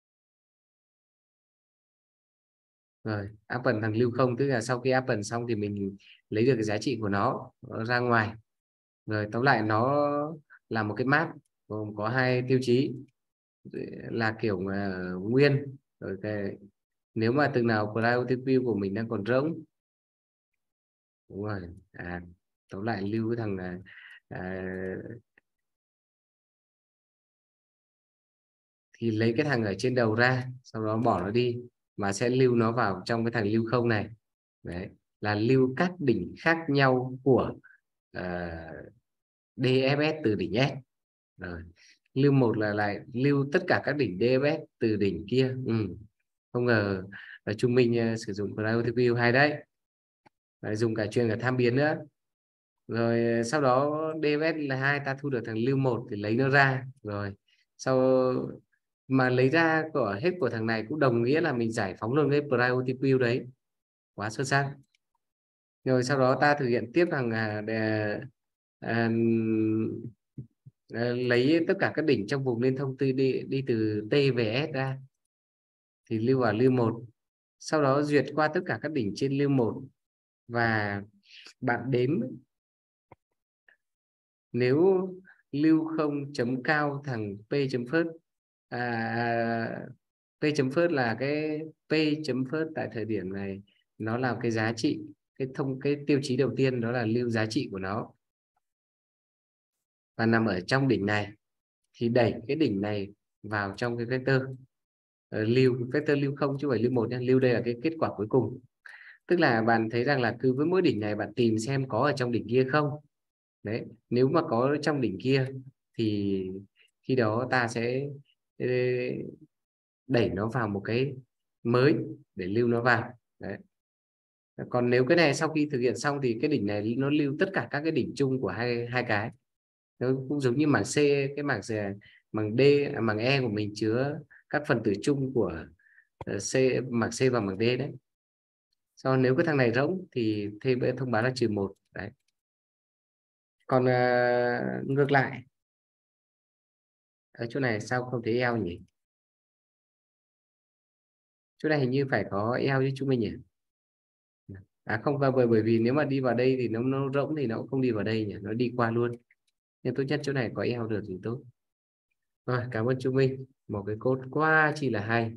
[SPEAKER 1] Rồi append thằng lưu 0, tức là sau khi append xong thì mình lấy được cái giá trị của nó ra ngoài. Rồi tóm lại nó là một cái map gồm có hai tiêu chí là kiểu nguyên. Rồi nếu mà từng nào priority queue của mình đang còn rỗng, đúng rồi, tóm lại lưu cái thằng là thì lấy cái thằng ở trên đầu ra, sau đó bỏ nó đi, mà sẽ lưu nó vào trong cái thằng lưu 0 này. Đấy là lưu các đỉnh khác nhau của DFS từ đỉnh S. Rồi lưu 1 là lại lưu tất cả các đỉnh DFS từ đỉnh kia. Không ngờ là Trung Minh sử dụng priority view hay đấy. Lại dùng cả chuyên cả tham biến nữa. Rồi sau đó DFS là 2, ta thu được thằng lưu 1 thì lấy nó ra. Rồi sau mà lấy ra của hết của thằng này cũng đồng nghĩa là mình giải phóng luôn cái priority view đấy. Quá xuất sắc. Rồi sau đó ta thực hiện tiếp thằng à, lấy tất cả các đỉnh trong vùng liên thông đi từ T về S ra thì lưu vào lưu 1. Sau đó duyệt qua tất cả các đỉnh trên lưu 1 và bạn đếm nếu lưu 0 chấm cao thằng P chấm phớt. P chấm phớt là cái P chấm phớt tại thời điểm này nó là cái giá trị, cái tiêu chí đầu tiên đó là lưu giá trị của nó và nằm ở trong đỉnh này thì đẩy cái đỉnh này vào trong cái vector lưu, vector lưu 0 chứ không phải lưu 1 nha. Lưu đây là cái kết quả cuối cùng, tức là bạn thấy rằng là cứ với mỗi đỉnh này bạn tìm xem có ở trong đỉnh kia không. Đấy, nếu mà có trong đỉnh kia thì khi đó ta sẽ đẩy nó vào một cái mới để lưu nó vào. Đấy. Còn nếu cái này sau khi thực hiện xong thì cái đỉnh này nó lưu tất cả các cái đỉnh chung của hai hai cái. Nó cũng giống như mảng C, cái mảng D, mảng E của mình chứa các phần tử chung của C, mảng C và mảng D đấy. Sau nếu cái thằng này rỗng thì thêm thông báo là -1 đấy. Còn ngược lại ở chỗ này sao không thấy eo nhỉ? Chỗ này hình như phải có eo chứ chúng mình nhỉ? À không, và bởi vì nếu mà đi vào đây thì nó rỗng thì nó cũng không đi vào đây nhỉ, nó đi qua luôn. Nhưng tốt nhất chỗ này có eo được thì tốt. Rồi, cảm ơn Trung Minh, một cái code quá chi là hay.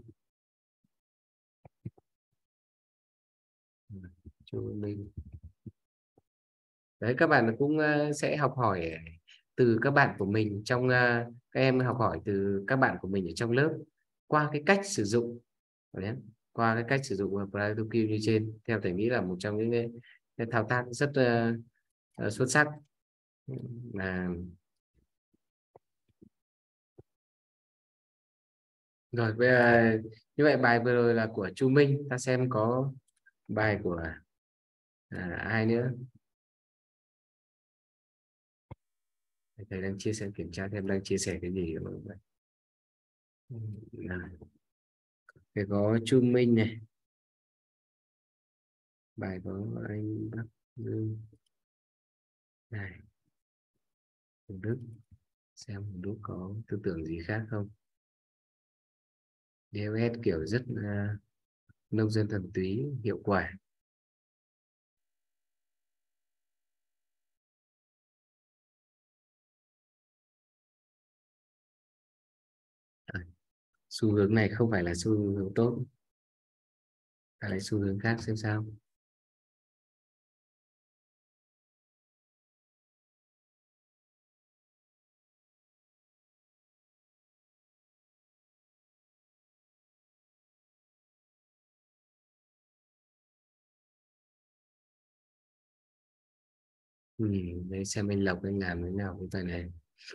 [SPEAKER 1] Trung Minh đấy, các bạn cũng sẽ học hỏi từ các bạn của mình trong các em học hỏi từ các bạn của mình ở trong lớp qua cái cách sử dụng đấy, qua cái cách sử dụng PrideToQ như trên, theo thầy nghĩ là một trong những cái thao tác rất xuất sắc. Là rồi bây giờ, như vậy bài vừa rồi là của Chu Minh, ta xem có bài của ai nữa. Thầy đang chia sẻ, kiểm tra thêm đang chia sẻ cái gì rồi. Thì có Chu Minh này, bài có anh Bắc Dương này, Hồng Đức, xem Hồng Đức có tư tưởng gì khác không. DFS kiểu rất nông dân thuần túy, hiệu quả. Xu hướng này không phải là xu hướng tốt, ta lấy xu hướng khác xem sao. Đấy, xem anh Lộc anh làm thế nào với bài này.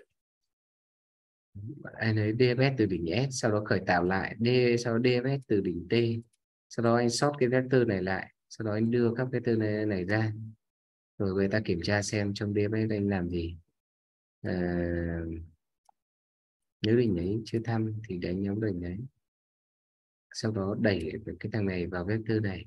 [SPEAKER 1] Anh lấy DFS từ đỉnh S, sau đó khởi tạo lại sau đó DFS từ đỉnh T, sau đó anh sót cái vector này lại, sau đó anh đưa các vector này ra, rồi người ta kiểm tra xem trong DFS anh làm gì. à, Nếu đỉnh ấy chưa thăm thì đánh nhóm đỉnh đấy, sau đó đẩy cái thằng này vào vector này.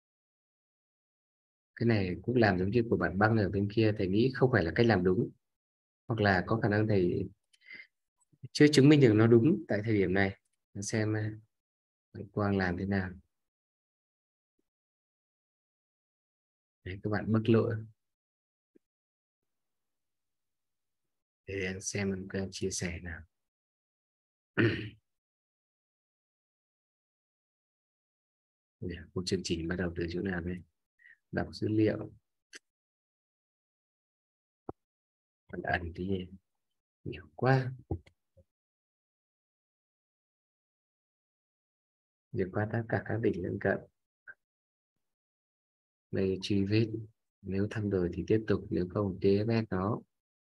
[SPEAKER 1] Cái này cũng làm giống như của bạn băng ở bên kia, thầy nghĩ không phải là cách làm đúng, hoặc là có khả năng thầy chưa chứng minh được nó đúng tại thời điểm này. Xem Quang làm thế nào. Đấy, các bạn bất lỗi để em xem các em chia sẻ nào. Một chương trình bắt đầu từ chỗ nào đây? Đọc dữ liệu, còn ẩn thì nhiều quá. Việc qua tất cả các đỉnh lân cận, đây truy vết, nếu thăm rồi thì tiếp tục, nếu không TFS nó.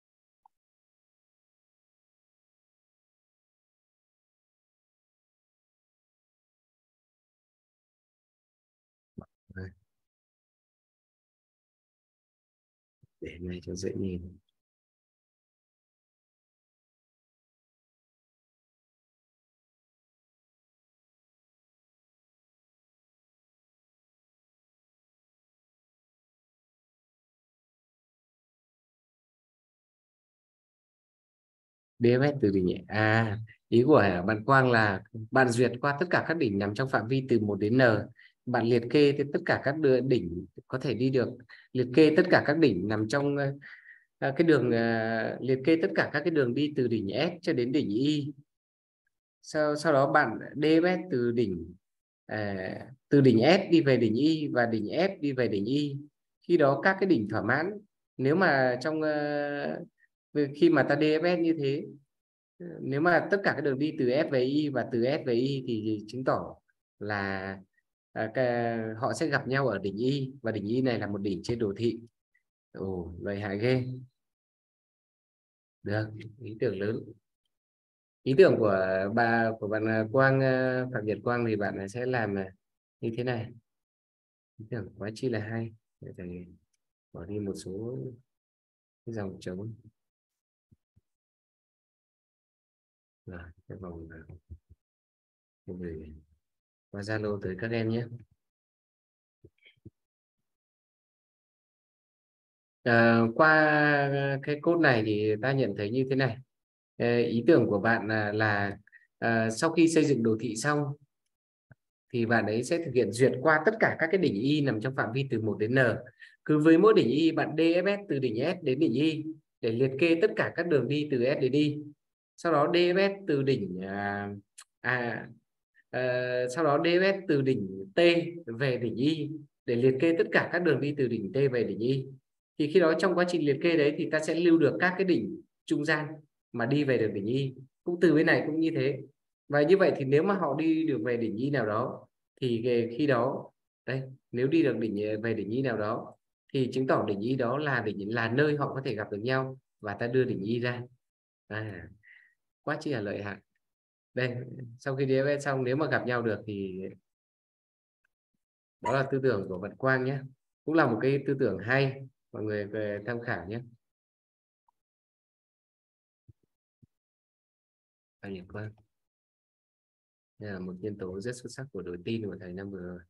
[SPEAKER 1] Để này cho dễ nhìn. DFS từ đỉnh nhẹ ý của bạn Quang là bạn duyệt qua tất cả các đỉnh nằm trong phạm vi từ 1 đến N, bạn liệt kê thì tất cả các đỉnh có thể đi được, liệt kê tất cả các đỉnh nằm trong cái đường liệt kê tất cả các cái đường đi từ đỉnh S cho đến đỉnh Y. Sau đó bạn DFS từ đỉnh S đi về đỉnh Y và đỉnh F đi về đỉnh Y. Khi đó các cái đỉnh thỏa mãn, nếu mà trong khi mà ta DFS như thế, nếu mà tất cả các đường đi từ S về Y và từ S về Y thì chứng tỏ là họ sẽ gặp nhau ở đỉnh Y, và đỉnh Y này là một đỉnh trên đồ thị. Ồ, lợi hại ghê. Được, ý tưởng lớn. Ý tưởng của bạn Quang, Phạm Nhật Quang thì bạn sẽ làm như thế này. Ý tưởng quá chi là hay. Để thầy bỏ đi một số cái dòng trống. Rồi, cái vòng gửi qua Zalo tới các em nhé. Qua cái code này thì ta nhận thấy như thế này. Ý tưởng của bạn là sau khi xây dựng đồ thị xong thì bạn ấy sẽ thực hiện duyệt qua tất cả các cái đỉnh Y nằm trong phạm vi từ 1 đến N. Cứ với mỗi đỉnh Y bạn DFS từ đỉnh S đến đỉnh Y để liệt kê tất cả các đường đi từ S đến Y. Sau đó DFS từ đỉnh sau đó DFS từ đỉnh T về đỉnh Y để liệt kê tất cả các đường đi từ đỉnh T về đỉnh Y. Thì khi đó trong quá trình liệt kê đấy thì ta sẽ lưu được các cái đỉnh trung gian mà đi về được đỉnh Y. Cũng từ bên này cũng như thế. Và như vậy thì nếu mà họ đi được về đỉnh Y nào đó thì khi đó đây, nếu đi được về đỉnh Y nào đó thì chứng tỏ đỉnh Y đó là nơi họ có thể gặp được nhau và ta đưa đỉnh Y ra. Quá chi là lợi hại. Đây, sau khi DFS xong nếu mà gặp nhau được thì đó là tư tưởng của Vận Quang nhé, cũng là một cái tư tưởng hay, mọi người về tham khảo nhé. Vận Quang đây là một nhân tố rất xuất sắc của đội tin của thầy năm vừa rồi.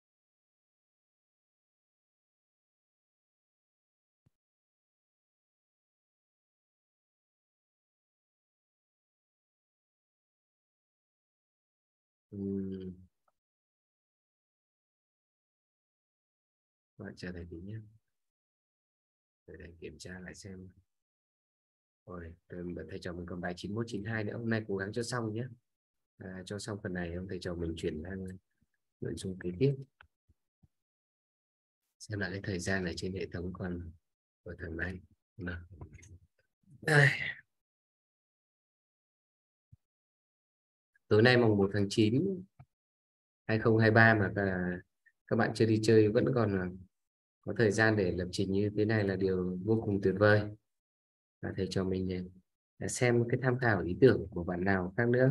[SPEAKER 1] Bạn chờ thầy tí nhé, để thầy kiểm tra lại xem. Rồi thầy trò mình còn bài 91 92 nữa, hôm nay cố gắng cho xong nhé. Cho xong phần này ông thầy trò mình chuyển sang nội dung kế tiếp. Xem lại cái thời gian ở trên hệ thống còn ở thằng này. Tối nay mùng 1 tháng 9 2023 mà các bạn chưa đi chơi vẫn còn có thời gian để lập trình như thế này là điều vô cùng tuyệt vời. Và thầy cho mình xem cái tham khảo ý tưởng của bạn nào khác nữa.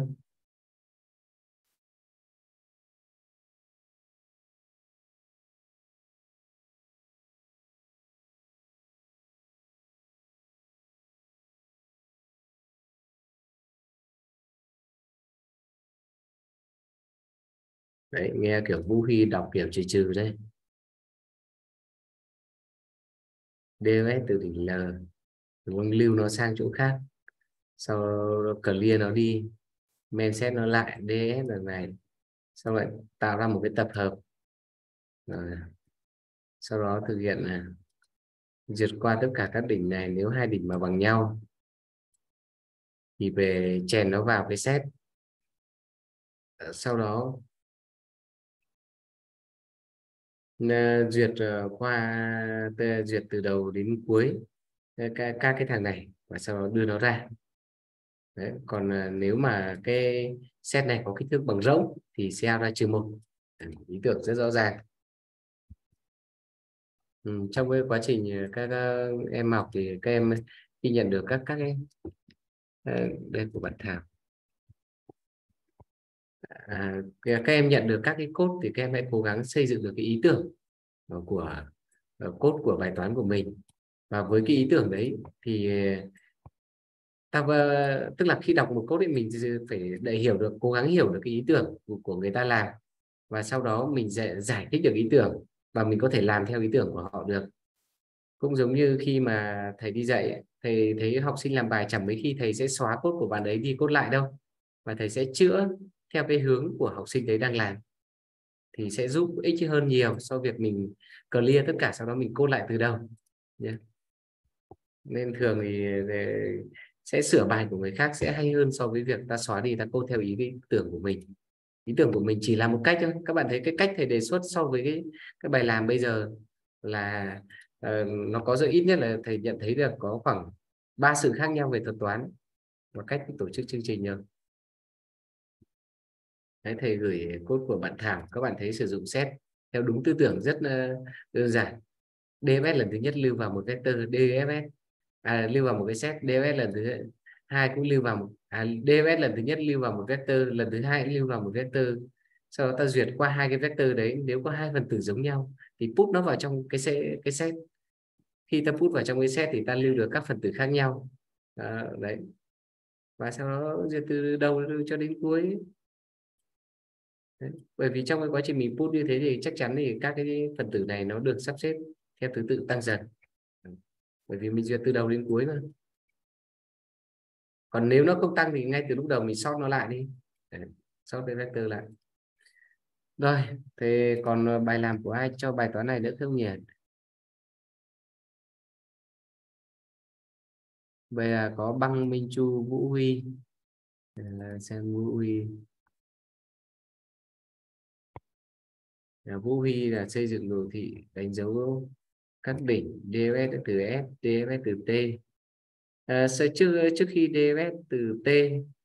[SPEAKER 1] Đấy, nghe kiểu Vũ Huy đọc kiểu trừ trừ đấy. DFS từ đỉnh L, đúng không? Lưu nó sang chỗ khác, sau clear nó đi, men set nó lại DF lần này, sau lại tạo ra một cái tập hợp. Rồi, sau đó thực hiện là duyệt qua tất cả các đỉnh này, nếu hai đỉnh mà bằng nhau thì về chèn nó vào cái set. Sau đó duyệt duyệt từ đầu đến cuối các cái thằng này và sau đó đưa nó ra. Đấy. Còn nếu mà cái set này có kích thước bằng rỗng thì CA ra -1. Ý tưởng rất rõ ràng. Trong cái quá trình các em học thì các em khi nhận được các cái đây của bạn Thảo, các em nhận được các cái code thì các em hãy cố gắng xây dựng được cái ý tưởng của code của bài toán của mình. Và với cái ý tưởng đấy thì tức là khi đọc một code thì mình phải để hiểu được, cố gắng hiểu được cái ý tưởng của người ta làm, và sau đó mình sẽ giải thích được ý tưởng và mình có thể làm theo ý tưởng của họ được. Cũng giống như khi mà thầy đi dạy, thầy thấy học sinh làm bài chẳng mấy khi thầy sẽ xóa code của bạn ấy đi code lại đâu, và thầy sẽ chữa theo cái hướng của học sinh đấy đang làm, thì sẽ giúp ích hơn nhiều so với việc mình clear tất cả sau đó mình code lại từ đầu nhé. Nên thường thì sẽ sửa bài của người khác sẽ hay hơn so với việc ta xóa đi ta code theo ý tưởng của mình. Ý tưởng của mình chỉ là một cách thôi. Các bạn thấy cái cách thầy đề xuất so với cái bài làm bây giờ là nó có rất ít nhất là thầy nhận thấy được có khoảng 3 sự khác nhau về thuật toán và cách tổ chức chương trình rồi. Đấy, thầy gửi code của bạn Thảo, các bạn thấy sử dụng set theo đúng tư tưởng rất đơn giản. DFS lần thứ nhất lưu vào một vector DFS, lưu vào một cái set. DFS lần thứ hai cũng lưu vào DFS lần thứ nhất lưu vào một vector, lần thứ hai lưu vào một vector. Sau đó ta duyệt qua hai cái vector đấy, nếu có hai phần tử giống nhau thì put nó vào trong cái set. Khi ta put vào trong cái set thì ta lưu được các phần tử khác nhau. Đấy, và sau đó từ đầu cho đến cuối. Đấy. Bởi vì trong cái quá trình mình put như thế thì chắc chắn thì các cái phần tử này nó được sắp xếp theo thứ tự tăng dần, bởi vì mình duyệt từ đầu đến cuối mà. Còn nếu nó không tăng thì ngay từ lúc đầu mình sort nó lại đi. Đấy, sort cái vector lại. Rồi, thế còn bài làm của ai cho bài toán này nữa không nhỉ? Bây giờ có Băng Minh Chu, Vũ Huy. Xem Vũ Huy. Vũ Huy là xây dựng đồ thị, đánh dấu các đỉnh DFS từ S, DFS từ T. Trước khi DFS từ T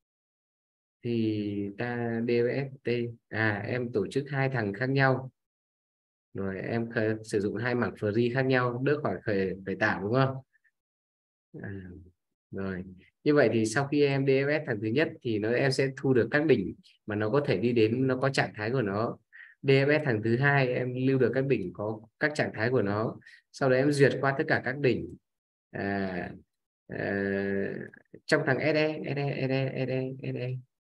[SPEAKER 1] thì ta DFS T. Em tổ chức hai thằng khác nhau, rồi em sử dụng hai mảng free khác nhau, đỡ khỏi phải tạo, đúng không? À, rồi như vậy thì sau khi em DFS thằng thứ nhất thì em sẽ thu được các đỉnh mà nó có thể đi đến, nó có trạng thái của nó. DFS thằng thứ hai em lưu được các đỉnh có các trạng thái của nó, sau đó em duyệt qua tất cả các đỉnh. à, à, Trong thằng SE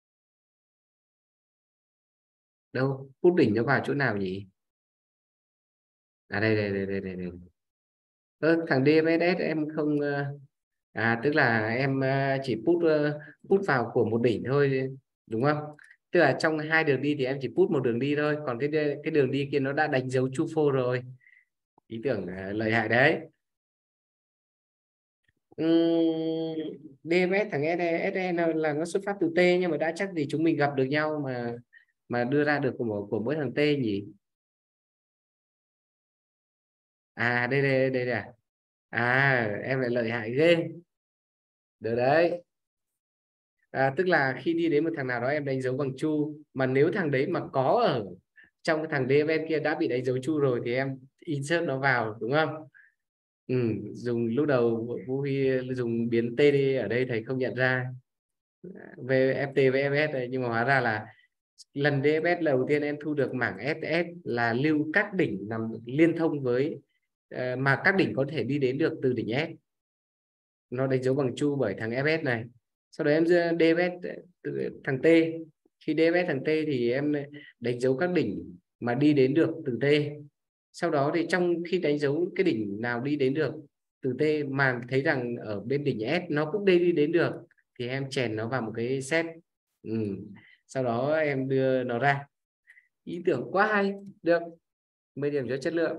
[SPEAKER 1] đâu, put đỉnh nó vào chỗ nào nhỉ? Đây. Thằng DFS em không, tức là em chỉ put vào của một đỉnh thôi, đúng không? Tức là trong hai đường đi thì em chỉ put một đường đi thôi, còn cái đường đi kia nó đã đánh dấu true false rồi. Ý tưởng lợi hại đấy. DFS thằng SE là nó xuất phát từ T, nhưng mà đã chắc gì chúng mình gặp được nhau mà đưa ra được của mỗi thằng T nhỉ? Đây em lại lợi hại ghê. Được đấy. Tức là khi đi đến một thằng nào đó em đánh dấu bằng chu, mà nếu thằng đấy mà có ở trong cái thằng DFN kia đã bị đánh dấu chu rồi thì em insert nó vào, đúng không? Dùng lúc đầu Vũ Huy dùng biến TD ở đây thầy không nhận ra VFT với FS đây, nhưng mà hóa ra là lần DFS đầu tiên em thu được mảng SS là lưu các đỉnh nằm liên thông với, mà các đỉnh có thể đi đến được từ đỉnh S, nó đánh dấu bằng chu bởi thằng FS này. Sau đó em DFS thằng T. Khi DFS thằng T thì em đánh dấu các đỉnh mà đi đến được từ T. Sau đó thì trong khi đánh dấu cái đỉnh nào đi đến được từ T mà thấy rằng ở bên đỉnh S nó cũng đi đến được thì em chèn nó vào một cái set. Sau đó em đưa nó ra. Ý tưởng quá hay. Được 10 điểm cho chất lượng.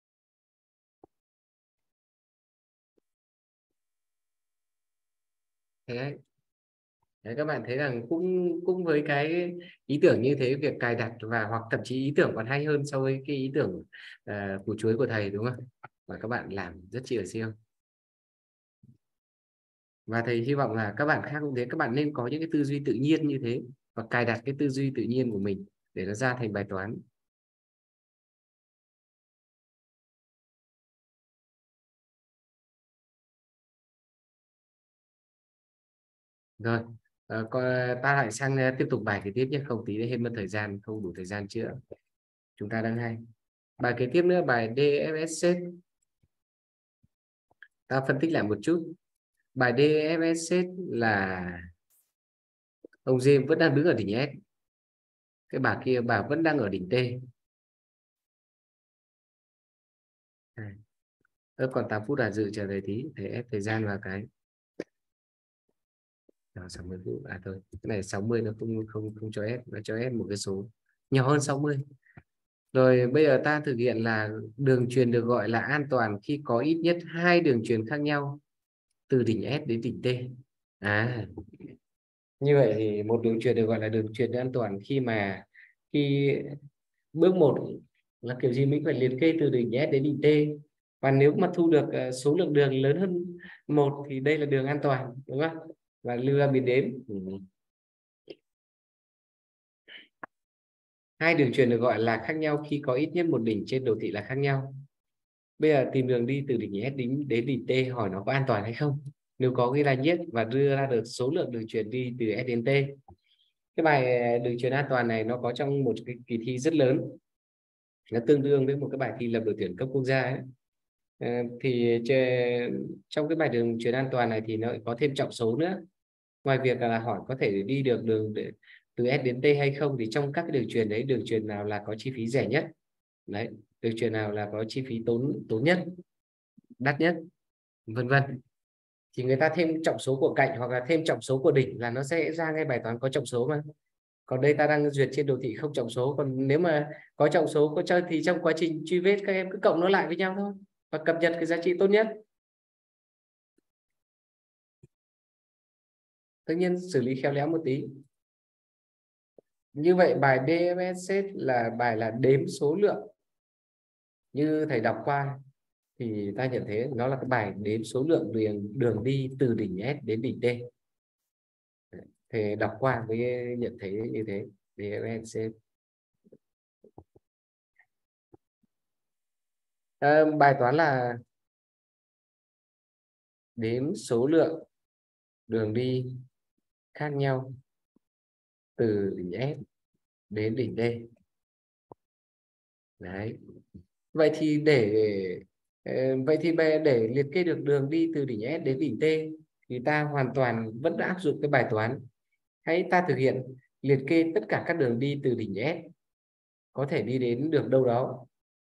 [SPEAKER 1] Thế đấy. Đấy, các bạn thấy rằng cũng cũng với cái ý tưởng như thế, việc cài đặt và hoặc thậm chí ý tưởng còn hay hơn so với cái ý tưởng củ chuối của thầy, đúng không? Và các bạn làm rất chi là siêu. Và thầy hy vọng là các bạn khác cũng thế, các bạn nên có những cái tư duy tự nhiên như thế và cài đặt cái tư duy tự nhiên của mình để nó ra thành bài toán. Rồi, ta lại sang tiếp tục bài kế tiếp nhé, không tí nữa hết mất thời gian, không đủ thời gian chữa. Chúng ta đang hay. Bài kế tiếp nữa, bài DFS set. Ta phân tích lại một chút. Bài DFS set là ông James vẫn đang đứng ở đỉnh S, cái bà kia bà vẫn đang ở đỉnh T. Còn 8 phút là dự, chờ thầy tí, thầy ép thời gian vào cái. Rồi 60 phút thôi, cái này 60 nó không cho ép, nó cho ép một cái số nhỏ hơn 60. Rồi bây giờ ta thực hiện là đường truyền được gọi là an toàn khi có ít nhất hai đường truyền khác nhau từ đỉnh S đến đỉnh T. Như vậy thì một đường truyền được gọi là đường truyền an toàn khi bước 1 là kiểu gì mình phải liệt kê từ đỉnh S đến đỉnh T, và nếu mà thu được số lượng đường lớn hơn một thì đây là đường an toàn, đúng không? Và lưu ra biến đếm. Hai đường truyền được gọi là khác nhau khi có ít nhất một đỉnh trên đồ thị là khác nhau. Bây giờ tìm đường đi từ đỉnh S đến đỉnh T, hỏi nó có an toàn hay không. Nếu có ghi là nhất và đưa ra được số lượng đường truyền đi từ S đến T. Cái bài đường truyền an toàn này nó có trong một cái kỳ thi rất lớn, nó tương đương với một cái bài thi lập đội tuyển cấp quốc gia ấy. Thì trong cái bài đường truyền an toàn này thì nó có thêm trọng số nữa. Ngoài việc là hỏi có thể đi được đường từ S đến T hay không, thì trong các cái đường truyền đấy, đường truyền nào là có chi phí rẻ nhất đấy, đường truyền nào là có chi phí tốn nhất, đắt nhất, vân vân, thì người ta thêm trọng số của cạnh hoặc là thêm trọng số của đỉnh là nó sẽ ra ngay bài toán có trọng số mà. Còn đây ta đang duyệt trên đồ thị không trọng số, còn nếu mà có trọng số có chơi thì trong quá trình truy vết các em cứ cộng nó lại với nhau thôi và cập nhật cái giá trị tốt nhất. Tất nhiên xử lý khéo léo một tí. Như vậy bài DFS là đếm số lượng. Như thầy đọc qua thì ta nhận thấy nó là cái bài đếm số lượng đường đi từ đỉnh S đến đỉnh T. Thầy đọc qua với nhận thấy như thế. DFS. Bài toán là đếm số lượng đường đi khác nhau từ đỉnh S đến đỉnh D. Đấy. Vậy thì để liệt kê được đường đi từ đỉnh S đến đỉnh T thì ta hoàn toàn vẫn áp dụng cái bài toán. Hãy ta thực hiện liệt kê tất cả các đường đi từ đỉnh S có thể đi đến được đâu đó.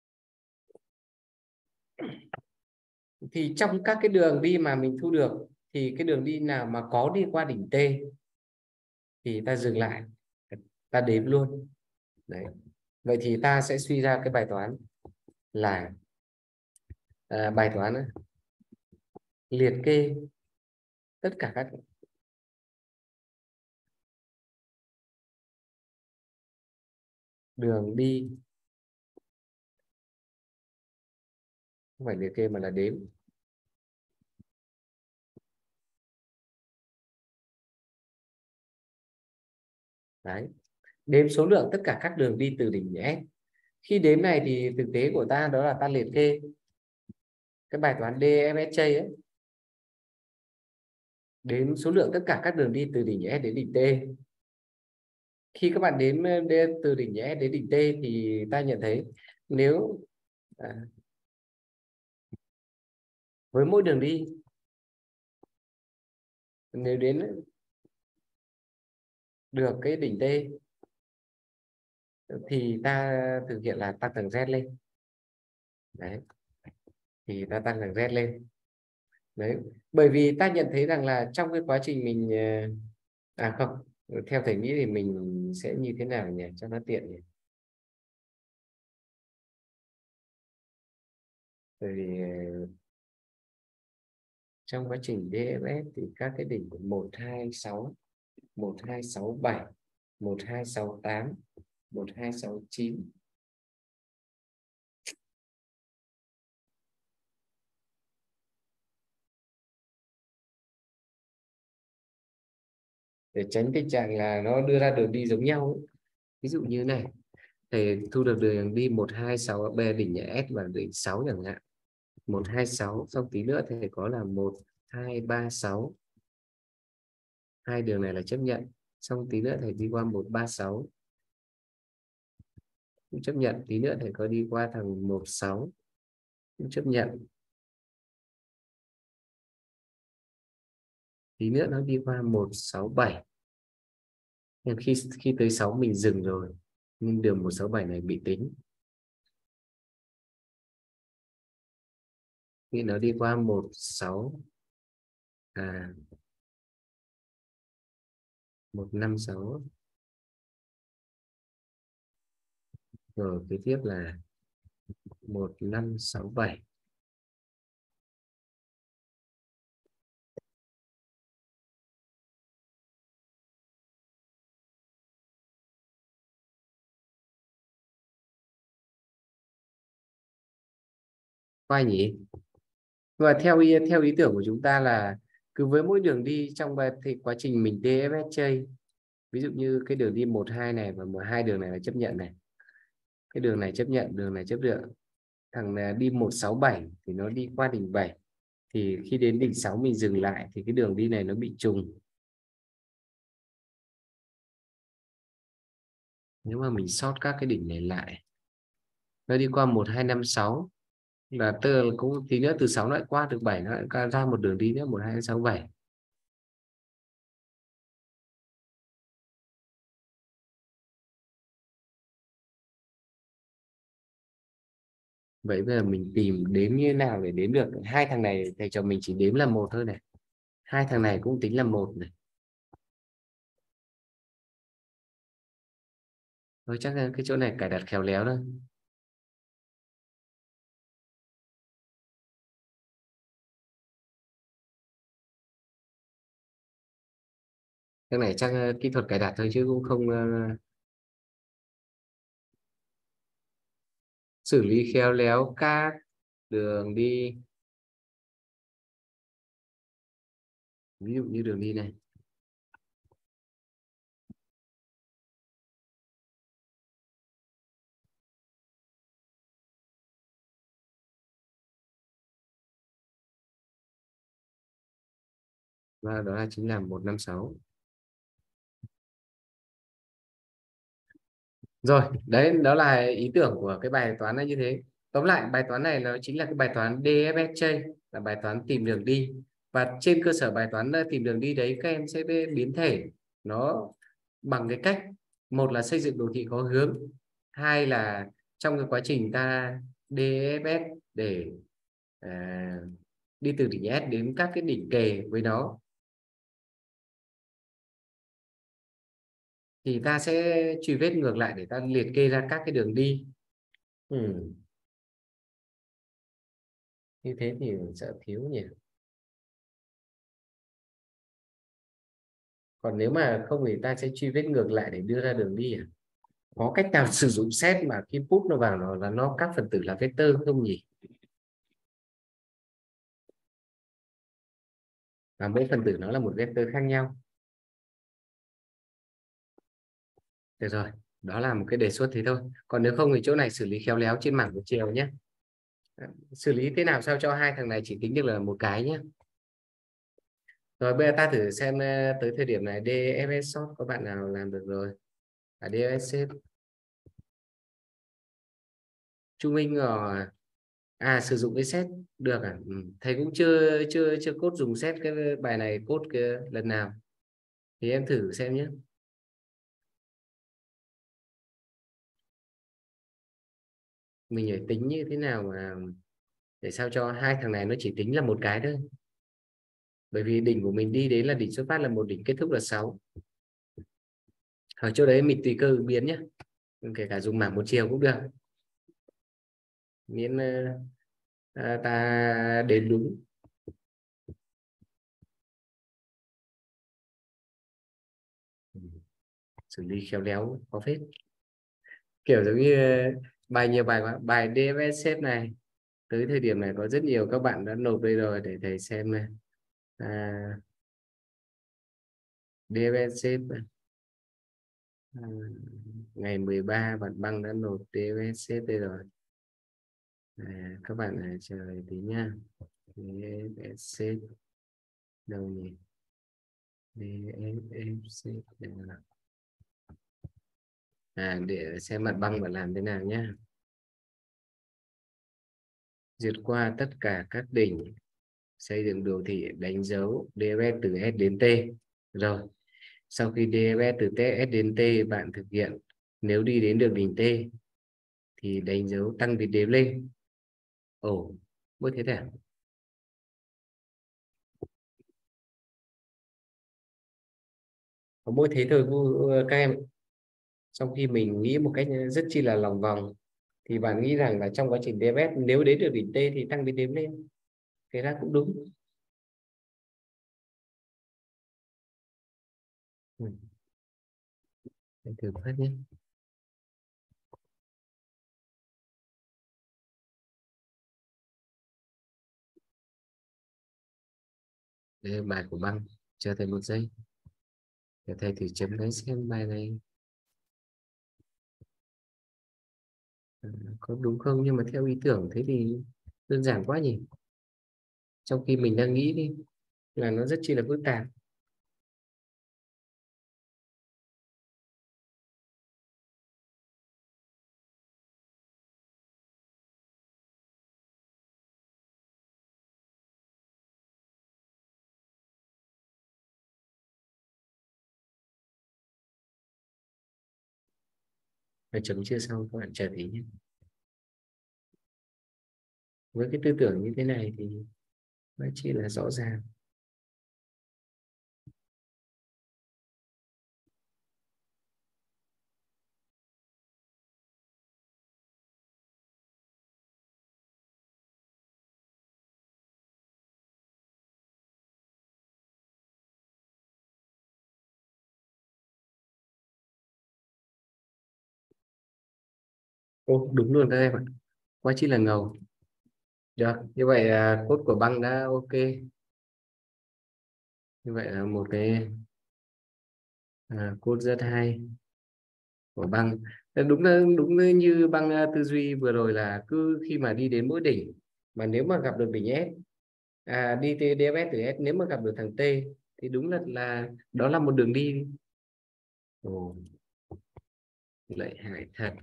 [SPEAKER 1] Thì trong các cái đường đi mà mình thu được thì cái đường đi nào mà có đi qua đỉnh T thì ta dừng lại, ta đếm luôn. Đấy. Vậy thì ta sẽ suy ra cái bài toán là bài toán liệt kê tất cả các đường đi, không phải liệt kê mà là đếm. Đấy. Đếm số lượng tất cả các đường đi từ đỉnh S. Khi đếm này thì thực tế của ta đó là ta liệt kê cái bài toán DFSJ ấy, đếm số lượng tất cả các đường đi từ đỉnh S đến đỉnh T. Khi các bạn đếm từ đỉnh S đến đỉnh T thì ta nhận thấy nếu với mỗi đường đi, nếu đến được cái đỉnh T thì ta thực hiện là tăng tầng Z lên. Đấy. Thì ta tăng tầng Z lên. Đấy. Bởi vì ta nhận thấy rằng là trong cái quá trình mình không, theo thầy nghĩ thì mình sẽ như thế nào nhỉ cho nó tiện nhỉ. Bởi vì trong quá trình DFS thì các cái đỉnh 126, 1267, 1268, 1269 để tránh tình trạng là nó đưa ra đường đi giống nhau ấy. Ví dụ như này, thầy thu được đường đi 126 B đỉnh S và đỉnh 6 chẳng hạn. 126, xong tí nữa thầy có là 1236. Hai đường này là chấp nhận. Xong tí nữa thầy đi qua 136 cũng chấp nhận. Tí nữa thầy có đi qua thằng 16 cũng chấp nhận. Tí nữa nó đi qua 167. Nhưng khi tới 6 mình dừng rồi, nhưng đường 167 này bị tính. Khi nó đi qua 16 156 rồi kế tiếp là 1567. Khoai nhỉ. Và theo ý tưởng của chúng ta là cứ với mỗi đường đi trong thì quá trình mình DFS chơi, ví dụ như cái đường đi 12 này và 12 đường này là chấp nhận này, cái đường này chấp nhận, đường này chấp nhận, thằng này đi 167 thì nó đi qua đỉnh 7, thì khi đến đỉnh 6 mình dừng lại thì cái đường đi này nó bị trùng. Nếu mà mình sót các cái đỉnh này lại, nó đi qua 1256, là cũng tí nữa từ 6 nó lại qua được 7, nó lại ra một đường đi nữa 12667. Vậy bây giờ mình tìm đếm như thế nào để đếm được hai thằng này? Thầy cho mình chỉ đếm là một thôi này, hai thằng này cũng tính là một này. Thôi chắc là cái chỗ này cài đặt khéo léo thôi. Cái này chắc kỹ thuật cài đặt thôi chứ cũng không xử lý khéo léo các đường đi. Ví dụ như đường đi này, và đó là chính là 156. Rồi, đấy đó là ý tưởng của cái bài toán là như thế. Tóm lại bài toán này nó chính là cái bài toán DFSJ, là bài toán tìm đường đi. Và trên cơ sở bài toán tìm đường đi đấy, các em sẽ biến thể nó bằng cái cách, một là xây dựng đồ thị có hướng, hai là trong cái quá trình ta DFS để à, đi từ đỉnh S đến các cái đỉnh kề với nó, thì ta sẽ truy vết ngược lại để ta liệt kê ra các cái đường đi. Ừ. Như thế thì sợ thiếu nhỉ. Còn nếu mà không thì ta sẽ truy vết ngược lại để đưa ra đường đi à? Có cách nào sử dụng set mà khi put nó vào nó là nó các phần tử là vector không nhỉ? Và mỗi phần tử nó là một vector khác nhau. Được rồi, đó là một cái đề xuất thế thôi. Còn nếu không thì chỗ này xử lý khéo léo trên mảng một chiều nhé. Xử lý thế nào sao cho hai thằng này chỉ tính được là một cái nhé. Rồi bây giờ ta thử xem tới thời điểm này DFS short có bạn nào làm được rồi? DFS set Trung Minh rồi. Sử dụng cái set được à? Ừ. Thầy cũng chưa chưa chưa code dùng set cái bài này, code cái lần nào thì em thử xem nhé. Mình phải tính như thế nào mà để sao cho hai thằng này nó chỉ tính là một cái thôi, bởi vì đỉnh của mình đi đến là đỉnh xuất phát là một, đỉnh kết thúc là 6. Ở chỗ đấy mình tùy cơ ứng biến nhé, kể cả dùng mảng một chiều cũng được, miễn ta đến đúng. Xử lý khéo léo có phết, kiểu giống như bài nhiều bài quá. Bài DFS xếp này tới thời điểm này có rất nhiều các bạn đã nộp đây rồi, để thầy xem này. DFS xếp à, ngày 13 bạn băng đã nộp DFS xếp đây rồi. Các bạn chờ tí nha. DFS xếp đâu nhỉ? DFS xếp để xem mặt băng bạn làm thế nào nhé. Duyệt qua tất cả các đỉnh, xây dựng đồ thị đánh dấu DFS từ S đến T. Rồi, sau khi DFS từ S đến T bạn thực hiện, nếu đi đến được đỉnh T thì đánh dấu tăng vịt đếm lên. Ồ, mới thế à? Có mỗi thế thôi các em. Trong khi mình nghĩ một cách rất chi là lòng vòng, thì bạn nghĩ rằng là trong quá trình DFS nếu đến được đỉnh T thì tăng vịt đếm lên, cái đó cũng đúng. Ừ. Thử phát nhé. Đây là bài của băng, chờ thầy một giây để thầy thử chấm cái xem bài này có đúng không, nhưng mà theo ý tưởng thế thì đơn giản quá nhỉ, trong khi mình đang nghĩ đi là nó rất chi là phức tạp. và chấm chưa xong, các bạn chờ tí nhé. Với cái tư tưởng như thế này thì nó chỉ là rõ ràng. Ô, đúng luôn các em ạ, quá chi là ngầu. Được, như vậy code của băng đã ok. Như vậy là một cái code rất hay của băng. Đúng như băng tư duy vừa rồi là cứ khi mà đi đến mỗi đỉnh, mà nếu mà gặp được đỉnh S, đi DFS từ S, nếu mà gặp được thằng T thì đúng là đó là một đường đi. Ồ, lợi hại thật.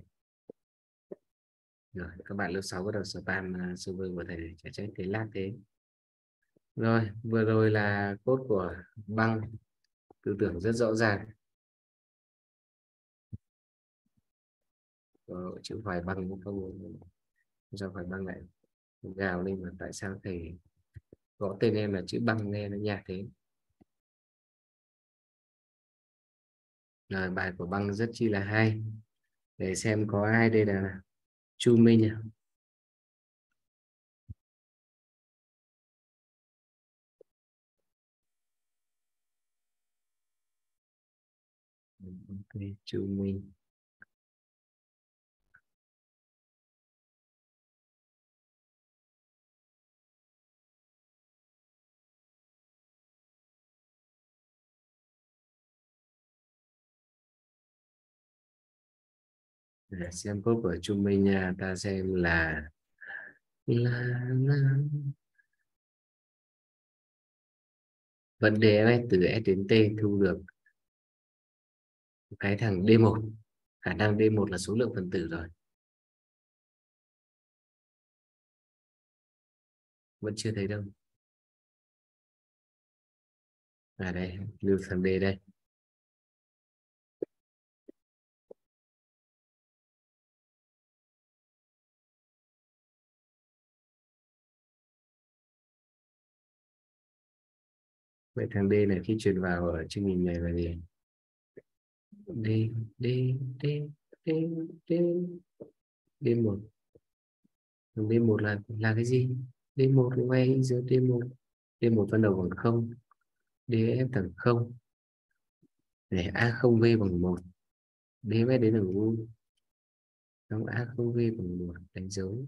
[SPEAKER 1] Rồi các bạn lớp 6 bắt đầu spam server của thầy, chả trách thế lag thế. Rồi vừa rồi là code của băng, tư tưởng rất rõ ràng. Chữ hoài băng không do hoài băng lại gào lên mà tại sao thầy gõ tên em là chữ băng nghe nó nhạt thế. Rồi bài của băng rất chi là hay. Để xem có ai đây là Chu Minh à? Ok, Chu Minh. Để xem code của Chu Minh nha, ta xem là vấn đề ấy, từ S đến T thu được cái thằng D1, khả năng D1 là số lượng phần tử rồi, vẫn chưa thấy đâu. Đây lưu thằng D đây. Vậy thằng D này khi truyền vào ở chương trình này là gì? D D D D D D1. Thằng D1 là cái gì? D1 ngay giữa D1. D1 ban đầu bằng 0, DF bằng 0, để A0V bằng 1, DF đến bằng U, xong A0V bằng 1 đánh dấu.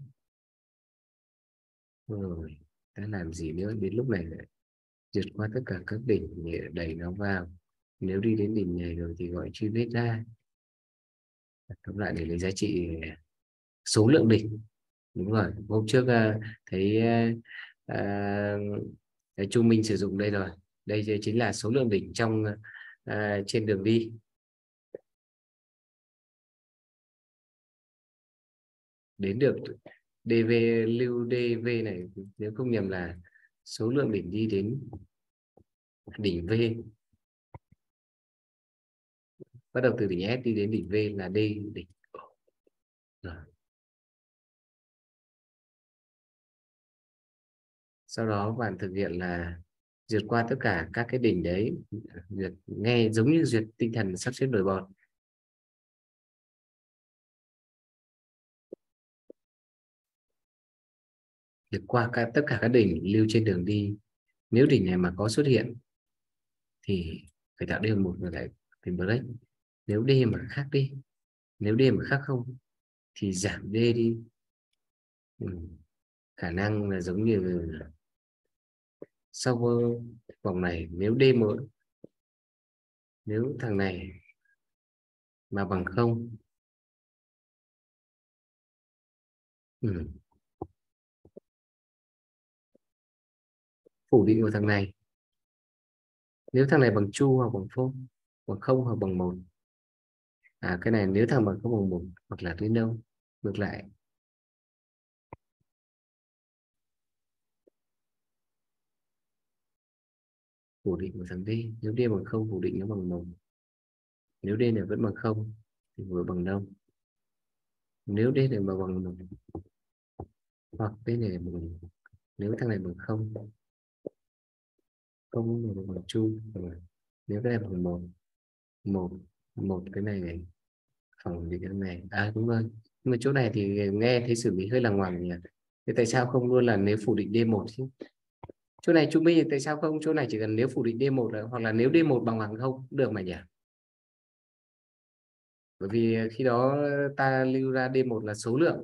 [SPEAKER 1] Rồi ta làm gì nữa, đến lúc này lại vượt qua tất cả các đỉnh để đẩy nó vào. Nếu đi đến đỉnh này rồi thì gọi truy vết ra, cộng lại để lấy giá trị số lượng đỉnh. Đúng rồi, hôm trước thấy à, cái Trung Minh sử dụng đây rồi. Đây chính là số lượng đỉnh trong trên đường đi. Đến được DV, lưu DV này nếu không nhầm là số lượng đỉnh đi đến đỉnh V, bắt đầu từ đỉnh S đi đến đỉnh V là D đỉnh. Rồi. Sau đó bạn thực hiện là duyệt qua tất cả các cái đỉnh đấy, duyệt nghe giống như duyệt tinh thần sắp xếp nổi bọt. Duyệt qua tất cả các đỉnh lưu trên đường đi, nếu đỉnh này mà có xuất hiện thì phải tạo D một rồi lại tìm break. Nếu D mà khác đi, nếu D mà khác không thì giảm D đi. Ừ. Khả năng là giống như sau vòng này, nếu D một, nếu thằng này mà bằng không, ừ, phủ định của thằng này, nếu thằng này bằng chu hoặc bằng phô, bằng không hoặc bằng một. Cái này nếu thằng bằng không bằng một hoặc là tuyến đâu, ngược lại. Phủ định của thằng D, nếu D bằng không phủ định nó bằng một, nếu D này vẫn bằng không thì vừa bằng đâu. nếu D này mà bằng 1 hoặc D này bằng, nếu thằng này bằng 0 này bằng chu, nếu cái này bằng 1 1 1 cái này phòng thì cái này đúng rồi, nhưng mà chỗ này thì nghe thấy xử lý hơi lằng ngoằng nhỉ. Thế tại sao không luôn là nếu phủ định D1 chứ? Chỗ này trung bình tại sao không, chỗ này chỉ cần nếu phủ định D1 là, hoặc là nếu D1 bằng 0 cũng được mà nhỉ. Bởi vì khi đó ta lưu ra D1 là số lượng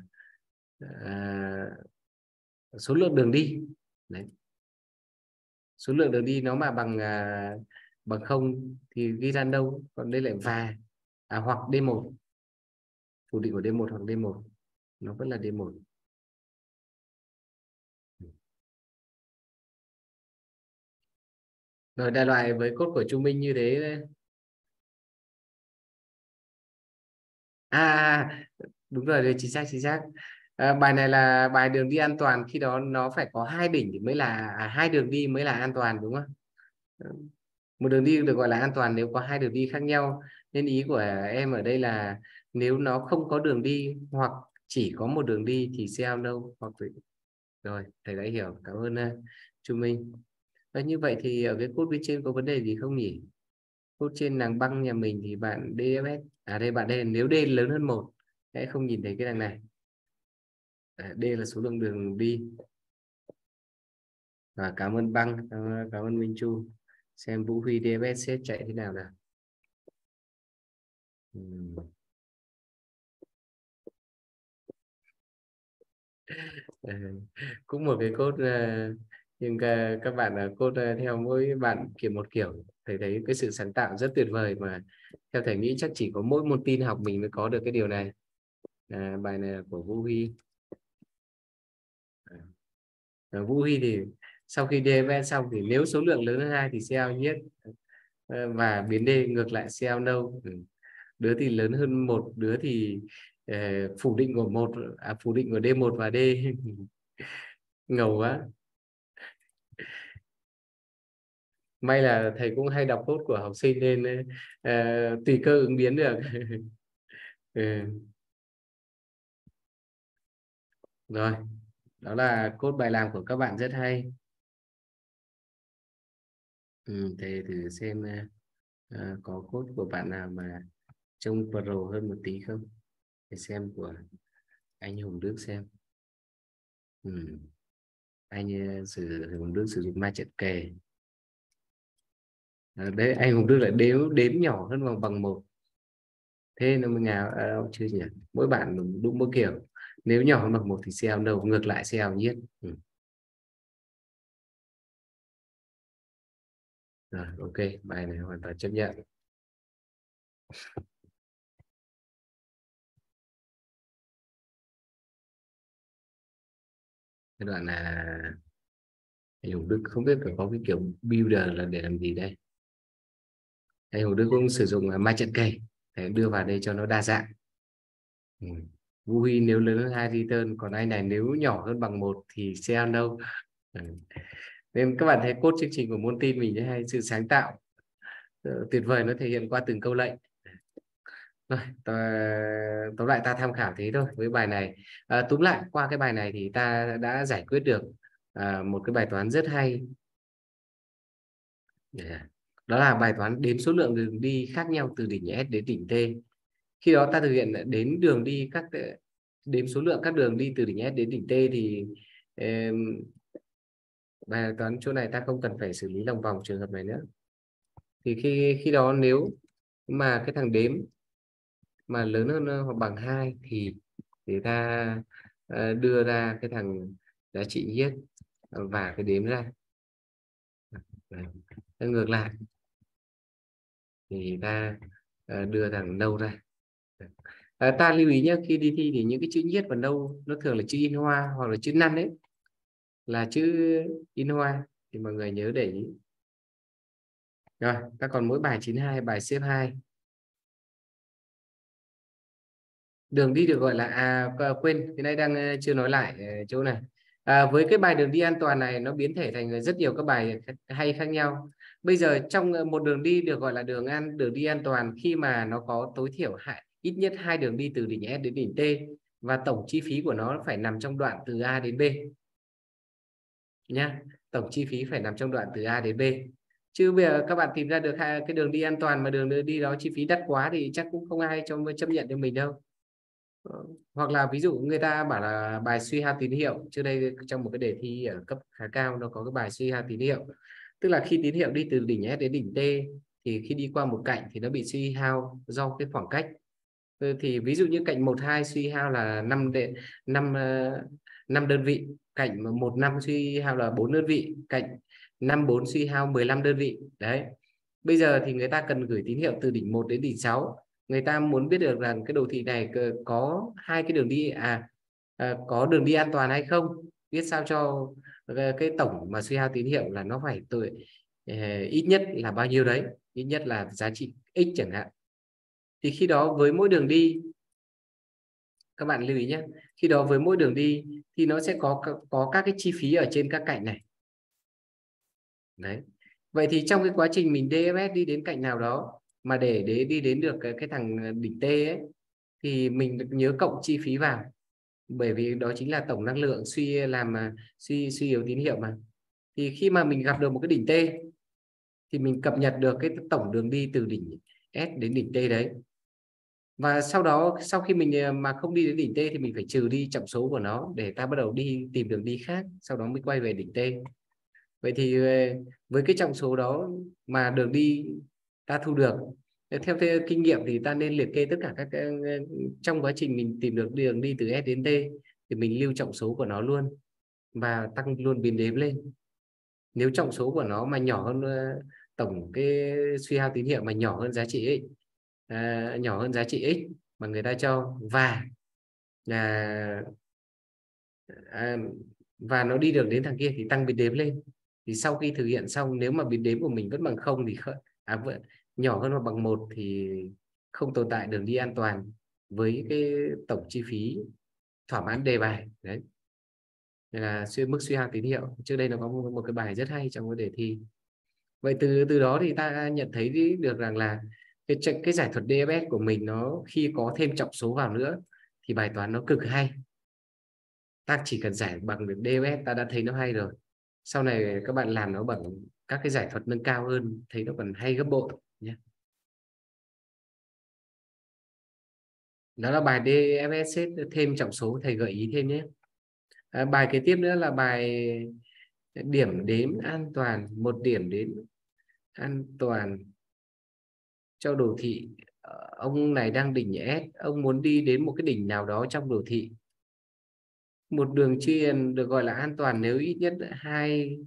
[SPEAKER 1] à, số lượng đường đi. Đấy. Số lượng đường đi nó mà bằng 0 thì ghi ra đâu, còn đây lại hoặc D1, phủ định của D1 hoặc D1 nó vẫn là D1. Rồi đại loại với cốt của Trung Minh như thế. Đúng rồi, chính xác chính xác. Bài này là bài đường đi an toàn, khi đó nó phải có 2 đỉnh thì mới là 2 đường đi mới là an toàn, đúng không? Một đường đi được gọi là an toàn nếu có 2 đường đi khác nhau. Nên ý của em ở đây là nếu nó không có đường đi hoặc chỉ có một đường đi thì sẽ đâu hoặc rồi thầy đã hiểu, cảm ơn Chu Minh. Như vậy thì ở cái cốt bên trên có vấn đề gì không nhỉ? Cốt trên nàng băng nhà mình thì bạn DFS đây, bạn đây nếu D lớn hơn 1 sẽ không nhìn thấy cái đằng này. D là số lượng đường đi. Và cảm ơn băng, cảm ơn Minh Chu. Xem Vũ Huy DFS xếp chạy thế nào nào. Cũng một cái cốt nhưng các bạn là cốt theo mỗi bạn kiểu một kiểu. Thầy thấy cái sự sáng tạo rất tuyệt vời, mà theo thầy nghĩ chắc chỉ có mỗi môn tin học mình mới có được cái điều này. Bài này là của Vũ Huy. Vũ Huy thì sau khi DFS xong thì nếu số lượng lớn hơn 2 thì CL nhất, và biến D ngược lại CL đâu. Đứa thì lớn hơn 1, đứa thì phủ định của phủ định của D1 và D. Ngầu quá. May là thầy cũng hay đọc code của học sinh nên tùy cơ ứng biến được. Rồi, đó là code bài làm của các bạn rất hay. Thầy thử xem có code của bạn nào mà trông pro hơn một tí không, để xem của anh Hùng Đức xem. Anh Hùng Đức sử dụng ma trận kề. Đấy, anh Hùng Đức lại đếm nhỏ hơn bằng 1. Thế nó mới ngào chưa nhỉ? Mỗi bạn đúng mỗi kiểu. Nếu nhỏ hơn bằng 1 thì CL đâu, ngược lại CL nhất. Rồi, ok, bài này hoàn toàn chấp nhận. Cái đoạn là anh Hùng Đức không biết phải có cái kiểu builder là để làm gì đây. Anh Hùng Đức cũng sử dụng ma trận cây để đưa vào đây cho nó đa dạng. Vũ Huy nếu lớn hơn 2 return, còn anh này nếu nhỏ hơn bằng 1 thì CL đâu. Nên các bạn thấy cốt chương trình của môn tin mình hay sự sáng tạo tuyệt vời, nó thể hiện qua từng câu lệnh. Rồi, tóm lại ta tham khảo thế thôi với bài này. Túm lại qua cái bài này thì ta đã giải quyết được một cái bài toán rất hay. Đó là bài toán đếm số lượng đường đi khác nhau từ đỉnh S đến đỉnh T. Khi đó ta thực hiện đến đường đi đếm số lượng các đường đi từ đỉnh S đến đỉnh T thì bài toán chỗ này ta không cần phải xử lý lòng vòng trường hợp này nữa. Thì khi đó nếu mà cái thằng đếm mà lớn hơn hoặc bằng 2 thì ta đưa ra cái thằng giá trị nhất và cái đếm ra. Ngược lại thì ta đưa thằng nâu ra. Ta lưu ý nhé, khi đi thi thì những cái chữ nhất và nâu nó thường là chữ in hoa hoặc là chữ năn đấy, là chữ in hoa, thì mọi người nhớ để ý. Rồi, ta còn mỗi bài 92, bài xếp 2. Đường đi được gọi là quên, cái này đang chưa nói lại chỗ này. Với cái bài đường đi an toàn này nó biến thể thành rất nhiều các bài hay khác nhau. Bây giờ trong một đường đi được gọi là đường đi an toàn khi mà nó có tối thiểu ít nhất 2 đường đi từ đỉnh S đến đỉnh T, và tổng chi phí của nó phải nằm trong đoạn từ A đến B nhá. Tổng chi phí phải nằm trong đoạn từ A đến B. Chứ bây giờ các bạn tìm ra được cái đường đi an toàn mà đường đi đó chi phí đắt quá thì chắc cũng không ai chấp nhận cho mình đâu. Hoặc là ví dụ người ta bảo là bài suy hao tín hiệu, trước đây trong một cái đề thi ở cấp khá cao nó có cái bài suy hao tín hiệu, tức là khi tín hiệu đi từ đỉnh S đến đỉnh T thì khi đi qua một cạnh thì nó bị suy hao do cái khoảng cách. Thì ví dụ như cạnh 1-2 suy hao là 5 đơn vị, cạnh 1-5 suy hao là 4 đơn vị, cạnh 5-4 suy hao 15 đơn vị. Đấy. Bây giờ thì người ta cần gửi tín hiệu từ đỉnh 1 đến đỉnh 6. Người ta muốn biết được rằng cái đồ thị này có hai cái đường đi có đường đi an toàn hay không, biết sao cho cái tổng mà suy hao tín hiệu là nó phải ít nhất là bao nhiêu đấy, ít nhất là giá trị x chẳng hạn. Thì khi đó với mỗi đường đi, các bạn lưu ý nhé, khi đó với mỗi đường đi thì nó sẽ có các cái chi phí ở trên các cạnh này. Đấy. Vậy thì trong cái quá trình mình DFS đi đến cạnh nào đó mà để đi đến được cái thằng đỉnh T ấy, thì mình nhớ cộng chi phí vào, bởi vì đó chính là tổng năng lượng suy yếu tín hiệu mà. Thì khi mà mình gặp được một cái đỉnh T thì mình cập nhật được cái tổng đường đi từ đỉnh S đến đỉnh T đấy. Và sau đó sau khi mình mà không đi đến đỉnh T thì mình phải trừ đi trọng số của nó để ta bắt đầu đi tìm đường đi khác, sau đó mới quay về đỉnh T. Vậy thì với cái trọng số đó mà đường đi ta thu được, theo kinh nghiệm thì ta nên liệt kê tất cả các trong quá trình mình tìm được đường đi từ S đến T thì mình lưu trọng số của nó luôn và tăng luôn biến đếm lên. Nếu trọng số của nó mà nhỏ hơn tổng cái suy hao tín hiệu mà nhỏ hơn giá trị x, nhỏ hơn giá trị x mà người ta cho, à, và nó đi được đến thằng kia thì tăng biến đếm lên. Thì sau khi thực hiện xong, nếu mà biến đếm của mình vẫn bằng 0 thì vẫn nhỏ hơn hoặc bằng 1 thì không tồn tại đường đi an toàn với cái tổng chi phí thỏa mãn đề bài. Đấy là mức suy hao tín hiệu. Trước đây nó có một cái bài rất hay trong cái đề thi. Vậy từ đó thì ta nhận thấy được rằng là cái giải thuật DFS của mình nó khi có thêm trọng số vào nữa thì bài toán nó cực hay. Ta chỉ cần giải bằng được DFS ta đã thấy nó hay rồi. Sau này các bạn làm nó bằng các cái giải thuật nâng cao hơn thấy nó còn hay gấp bội nhé. Đó là bài DFS thêm trọng số, thầy gợi ý thêm nhé. Bài kế tiếp nữa là bài điểm đếm an toàn, một điểm đến an toàn cho đồ thị. Ông này đang đỉnh S, ông muốn đi đến một cái đỉnh nào đó trong đồ thị. Một đường truyền được gọi là an toàn nếu ít nhất 2.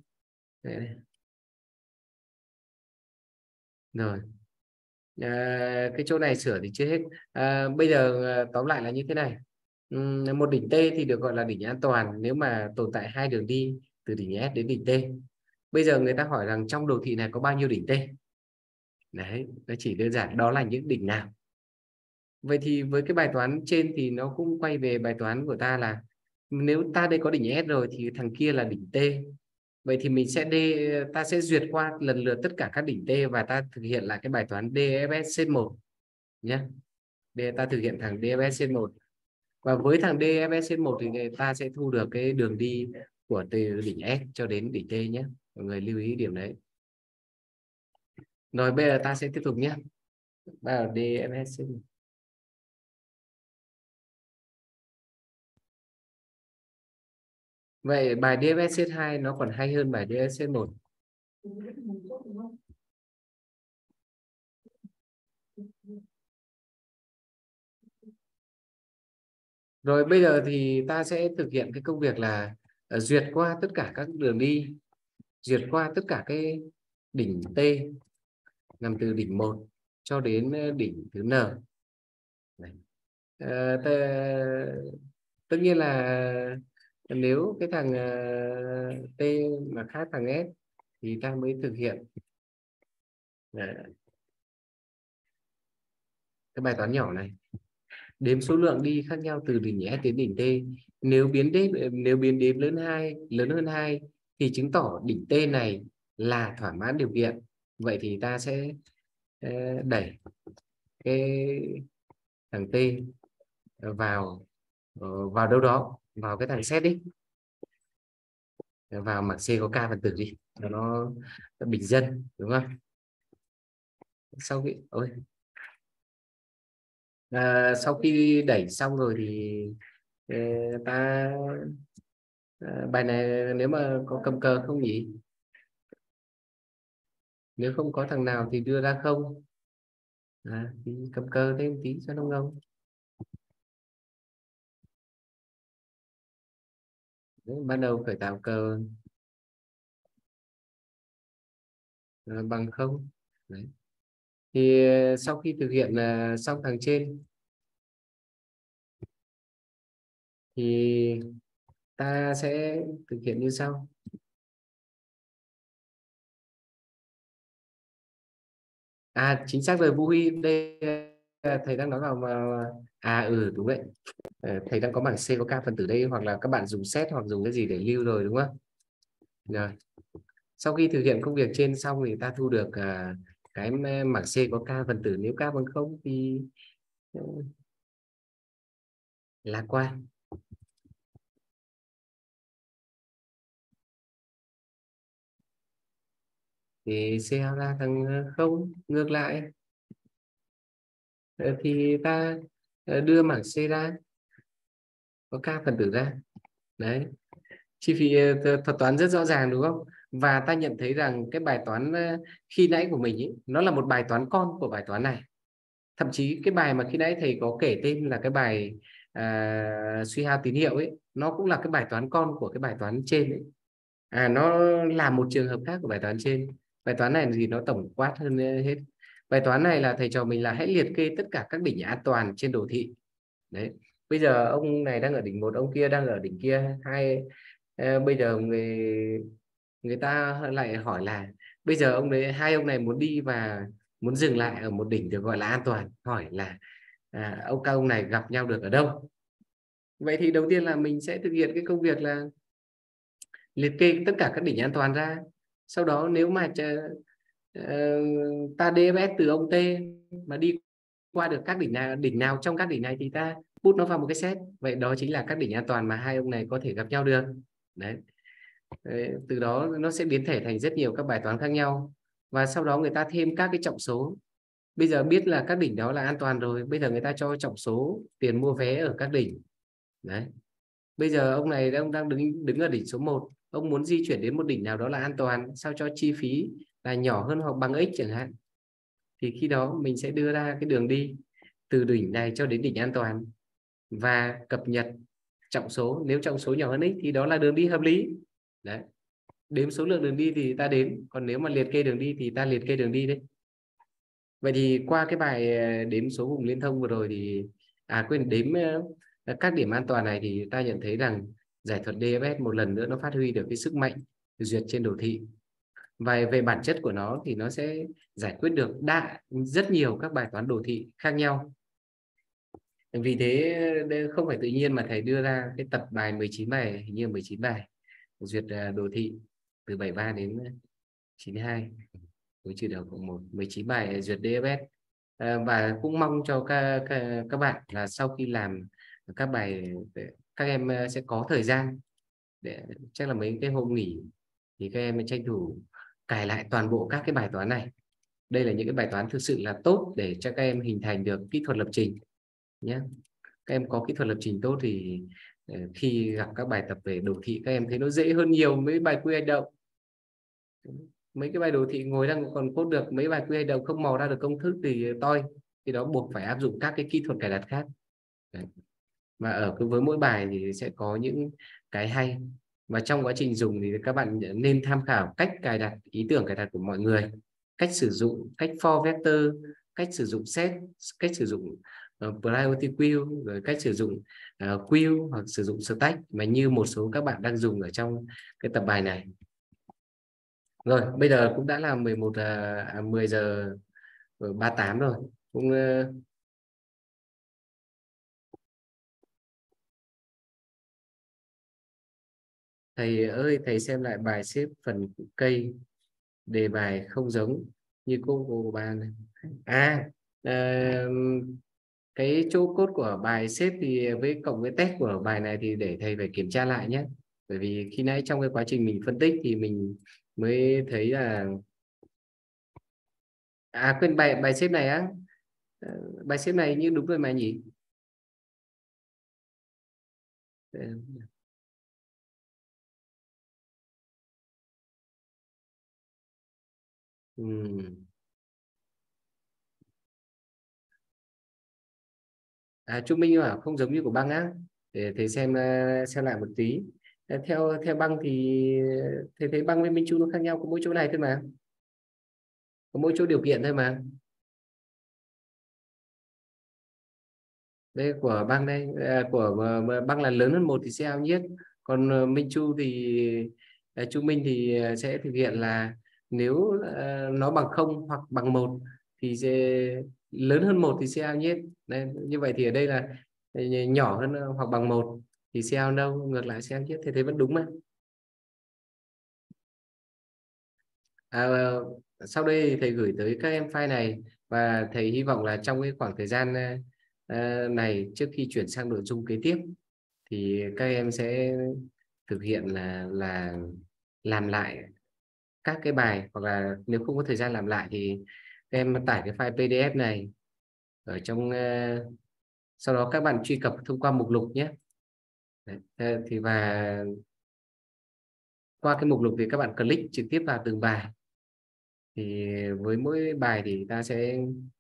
[SPEAKER 1] Rồi cái chỗ này sửa thì chưa hết. Bây giờ tóm lại là như thế này. Một đỉnh T thì được gọi là đỉnh an toàn nếu mà tồn tại 2 đường đi từ đỉnh S đến đỉnh T. Bây giờ người ta hỏi rằng trong đồ thị này có bao nhiêu đỉnh T. Đấy, nó chỉ đơn giản đó là những đỉnh nào. Vậy thì với cái bài toán trên thì nó cũng quay về bài toán của ta là nếu ta đây có đỉnh S rồi thì thằng kia là đỉnh T. Vậy thì ta sẽ duyệt qua lần lượt tất cả các đỉnh T và ta thực hiện lại cái bài toán DFS trên 1 nhé. Để ta thực hiện thằng DFS trên 1. Và với thằng DFS trên 1 thì ta sẽ thu được cái đường đi của từ đỉnh S cho đến đỉnh T nhé. Mọi người lưu ý điểm đấy. Rồi bây giờ ta sẽ tiếp tục nhé. Vào DFS trên 1. Vậy bài DFS set 2 nó còn hay hơn bài DFS set 1. Rồi bây giờ thì ta sẽ thực hiện cái công việc là duyệt qua tất cả các đường đi, duyệt qua tất cả cái đỉnh T nằm từ đỉnh 1 cho đến đỉnh thứ N. Này. Tất nhiên là nếu cái thằng T mà khác thằng S thì ta mới thực hiện cái bài toán nhỏ này. Đếm số lượng đi khác nhau từ đỉnh S đến đỉnh T. Nếu biến đếm lớn hơn 2 thì chứng tỏ đỉnh T này là thỏa mãn điều kiện. Vậy thì ta sẽ đẩy cái thằng T vào vào đâu đó, vào cái thằng Z đi, vào mảng C có k phần tử đi cho nó bình dân, đúng không? Sau khi sau khi đẩy xong rồi thì ờ, ta bài này nếu mà có cầm cờ không nhỉ? Nếu không có thằng nào thì đưa ra không, thì cầm cờ thêm tí cho nó ngông. Đấy, ban đầu khởi tạo cờ bằng không. Đấy. Thì sau khi thực hiện xong thằng trên thì ta sẽ thực hiện như sau. Chính xác rồi Vũ Huy, đây thầy đang nói vào mà đúng đấy. Thầy đang có bảng C có k phần tử đây, hoặc là các bạn dùng set hoặc dùng cái gì để lưu rồi, đúng không? Rồi sau khi thực hiện công việc trên xong thì ta thu được cái bảng C có k phần tử, nếu k bằng không thì ờ, lạc quan. Thì C ra thằng không, ngược lại thì ta đưa bảng C ra có k phần tử ra. Đấy, chi phí thuật toán rất rõ ràng đúng không? Và ta nhận thấy rằng cái bài toán khi nãy của mình ý, nó là một bài toán con của bài toán này. Thậm chí cái bài mà khi nãy thầy có kể tên là cái bài suy hao tín hiệu ấy, nó cũng là cái bài toán con của cái bài toán trên ấy. Nó là một trường hợp khác của bài toán trên. Bài toán này thì nó tổng quát hơn hết. Bài toán này là thầy trò mình là hãy liệt kê tất cả các đỉnh an toàn trên đồ thị. Đấy, bây giờ ông này đang ở đỉnh một, ông kia đang ở đỉnh kia, bây giờ người người ta lại hỏi là bây giờ hai ông này muốn đi và muốn dừng lại ở một đỉnh được gọi là an toàn, hỏi là các ông này gặp nhau được ở đâu. Vậy thì đầu tiên là mình sẽ thực hiện cái công việc là liệt kê tất cả các đỉnh an toàn ra. Sau đó nếu mà ờ, ta DFS từ ông T mà đi qua được các đỉnh nào trong các đỉnh này thì ta put nó vào một cái set. Vậy đó chính là các đỉnh an toàn mà hai ông này có thể gặp nhau được. Đấy. Đấy, từ đó nó sẽ biến thể thành rất nhiều các bài toán khác nhau, và sau đó người ta thêm các cái trọng số. Bây giờ biết là các đỉnh đó là an toàn rồi, bây giờ người ta cho trọng số tiền mua vé ở các đỉnh. Đấy, bây giờ ông này đang đứng đứng ở đỉnh số 1, ông muốn di chuyển đến một đỉnh nào đó là an toàn, sao cho chi phí là nhỏ hơn hoặc bằng x chẳng hạn, thì khi đó mình sẽ đưa ra cái đường đi từ đỉnh này cho đến đỉnh an toàn và cập nhật trọng số. Nếu trọng số nhỏ hơn x thì đó là đường đi hợp lý. Đấy, đếm số lượng đường đi thì ta đếm, còn nếu mà liệt kê đường đi thì ta liệt kê đường đi đấy. Vậy thì qua cái bài đếm số vùng liên thông vừa rồi thì quên đếm các điểm an toàn này, thì ta nhận thấy rằng giải thuật DFS một lần nữa nó phát huy được cái sức mạnh duyệt trên đồ thị. Và về bản chất của nó thì nó sẽ giải quyết được rất nhiều các bài toán đồ thị khác nhau. Vì thế không phải tự nhiên mà thầy đưa ra cái tập bài 19 bài, hình như 19 bài duyệt đồ thị từ 73 đến 92 với trừ đầu cộng 1, 19 bài duyệt DFS. Và cũng mong cho các bạn là sau khi làm các bài, các em sẽ có thời gian để chắc là mấy cái hôm nghỉ thì các em tranh thủ cài lại toàn bộ các cái bài toán này. Đây là những cái bài toán thực sự là tốt để cho các em hình thành được kỹ thuật lập trình nhé. Các em có kỹ thuật lập trình tốt thì khi gặp các bài tập về đồ thị các em thấy nó dễ hơn nhiều mấy bài quy hành động. Mấy cái bài đồ thị ngồi đang còn code được, mấy bài quy hành động không mò ra được công thức thì toi, thì đó buộc phải áp dụng các cái kỹ thuật cài đặt khác. Đấy. Và với mỗi bài thì sẽ có những cái hay, và trong quá trình dùng thì các bạn nên tham khảo cách cài đặt, ý tưởng cài đặt của mọi người, cách sử dụng cách for vector, cách sử dụng set, cách sử dụng priority queue, rồi cách sử dụng queue hoặc sử dụng stack mà như một số các bạn đang dùng ở trong cái tập bài này. Rồi bây giờ cũng đã là 10 giờ 38 rồi, cũng thầy ơi, thầy xem lại bài xếp phần cây, đề bài không giống như cô ba này. à, ờ, Cái chỗ cốt của bài xếp thì với cộng với test của bài này thì để thầy phải kiểm tra lại nhé, bởi vì khi nãy trong cái quá trình mình phân tích thì mình mới thấy là quên bài bài xếp này á. Ờ, bài xếp này như đúng rồi mà nhỉ. Ờ, ừm. Trung Minh à, không giống như của băng á, để thầy xem lại một tí. Theo theo băng thì thầy thấy băng với Minh Chu nó khác nhau có mỗi chỗ này thôi mà, có mỗi chỗ điều kiện thôi mà. Đây của băng đây, của băng là lớn hơn một thì sẽ ao nhiết, còn Minh Chu thì Chu Minh thì sẽ thực hiện là nếu nó bằng không hoặc bằng một thì sẽ lớn hơn một thì sẽ ao nhiết. Đây, như vậy thì ở đây là nhỏ hơn hoặc bằng một thì sẽ ao đâu, ngược lại sẽ ao nhiết, thế thế vẫn đúng mà. À, sau đây thì thầy gửi tới các em file này, và thầy hy vọng là trong cái khoảng thời gian này trước khi chuyển sang nội dung kế tiếp thì các em sẽ thực hiện là làm lại các cái bài, hoặc là nếu không có thời gian làm lại thì các em tải cái file PDF này ở trong sau đó các bạn truy cập thông qua mục lục nhé. Đấy, thì và qua cái mục lục thì các bạn click trực tiếp vào từng bài, thì với mỗi bài thì ta sẽ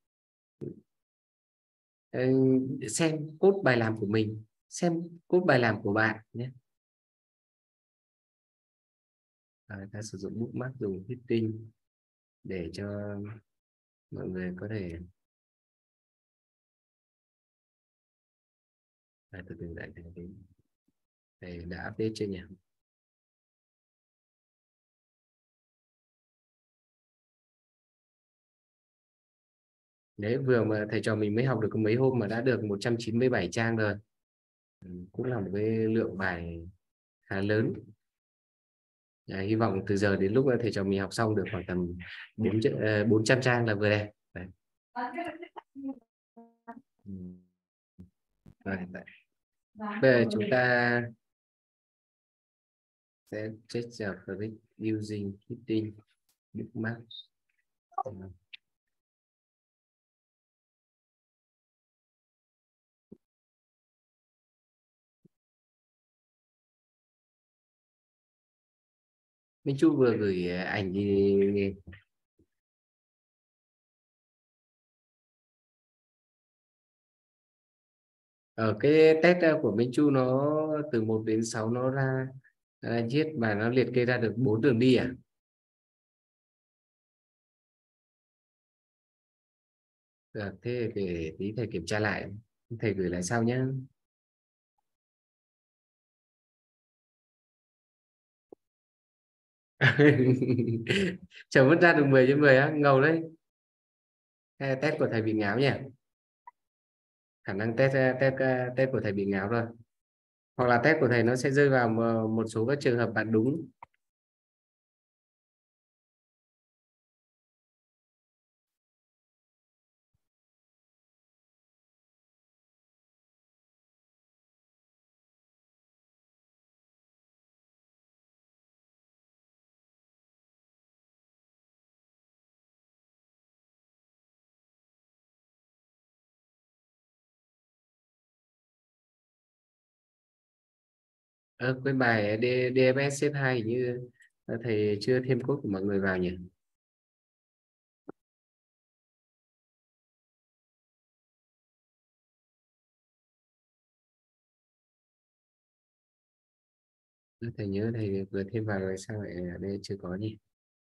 [SPEAKER 1] ờ, xem cốt bài làm của mình, xem cốt bài làm của bạn nhé. Ta sử dụng bookmark dùng hitting để cho mọi người có thể từ từ lại thầy đã update chưa nhỉ. Đấy, vừa mà thầy trò mình mới học được có mấy hôm mà đã được 197 trang rồi. Cũng là một cái lượng bài khá lớn. Hy vọng từ giờ đến lúc thầy trò mình học xong được khoảng tầm 400 trang là vừa đẹp. Đấy. Ừ. Rồi, đấy. Bây giờ chúng ta sẽ check the correct using hitting bookmark. Minh Chu vừa gửi ảnh gì ở cái test của Minh Chu, nó từ 1 đến 6 nó ra viết và nó liệt kê ra được 4 đường đi à? Được, thế để tí thầy kiểm tra lại, thầy gửi lại sau nhé. Chẳng mất ra được 10/10 á, ngầu đấy. Hay test của thầy bị ngáo nhỉ, khả năng test của thầy bị ngáo rồi, hoặc là test của thầy nó sẽ rơi vào một số các trường hợp bạn đúng. Quên bài DMS xếp 2 hình như thầy chưa thêm code của mọi người vào nhỉ. Thầy nhớ thầy vừa thêm vào rồi sao lại ở đây chưa có nhỉ.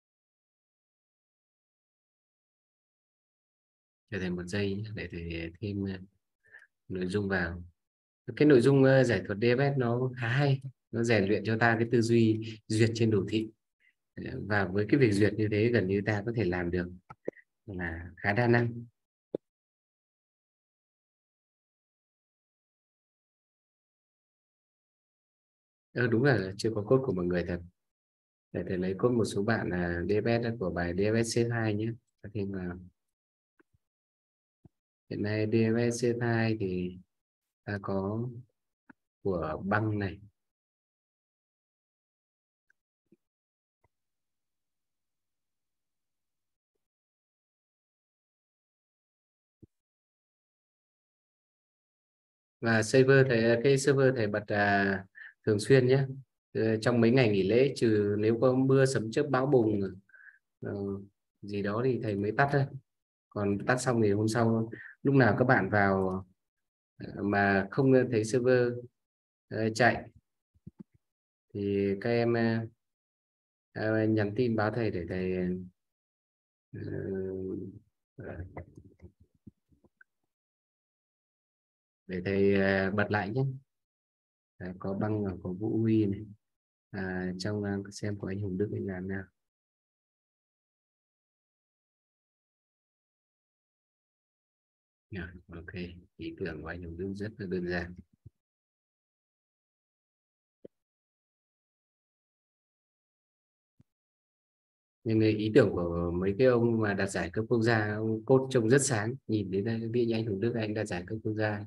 [SPEAKER 1] Cho thầy 1 giây nhé, để thầy thêm nội dung vào. Cái nội dung giải thuật DFS nó khá hay, nó rèn luyện cho ta cái tư duy duyệt trên đồ thị. Và với cái việc duyệt như thế gần như ta có thể làm được, là khá đa năng. Đúng là chưa có code của mọi người thật. Để thầy lấy code một số bạn là DFS của bài DFS C2 nhé. Cho thêm vào. Hiện nay DMS C2 thì ta có của băng này, và server cái server thầy bật thường xuyên nhé. Trong mấy ngày nghỉ lễ, trừ nếu có mưa sấm chớp bão bùng ờ, gì đó thì thầy mới tắt thôi. Còn tắt xong thì hôm sau lúc nào các bạn vào mà không thấy server chạy thì các em nhắn tin báo thầy để thầy ờ, bật lại nhé. Có băng và có Vũ Huy này, trong xem của anh Hùng Đức anh làm nào. Rồi, ok, ý tưởng của anh Hùng Đức rất là đơn giản. Nhưng ý tưởng của mấy cái ông mà đạt giải cấp quốc gia, ông cốt trông rất sáng, nhìn đến đây ví như anh Hùng Đức anh đạt giải cấp quốc gia.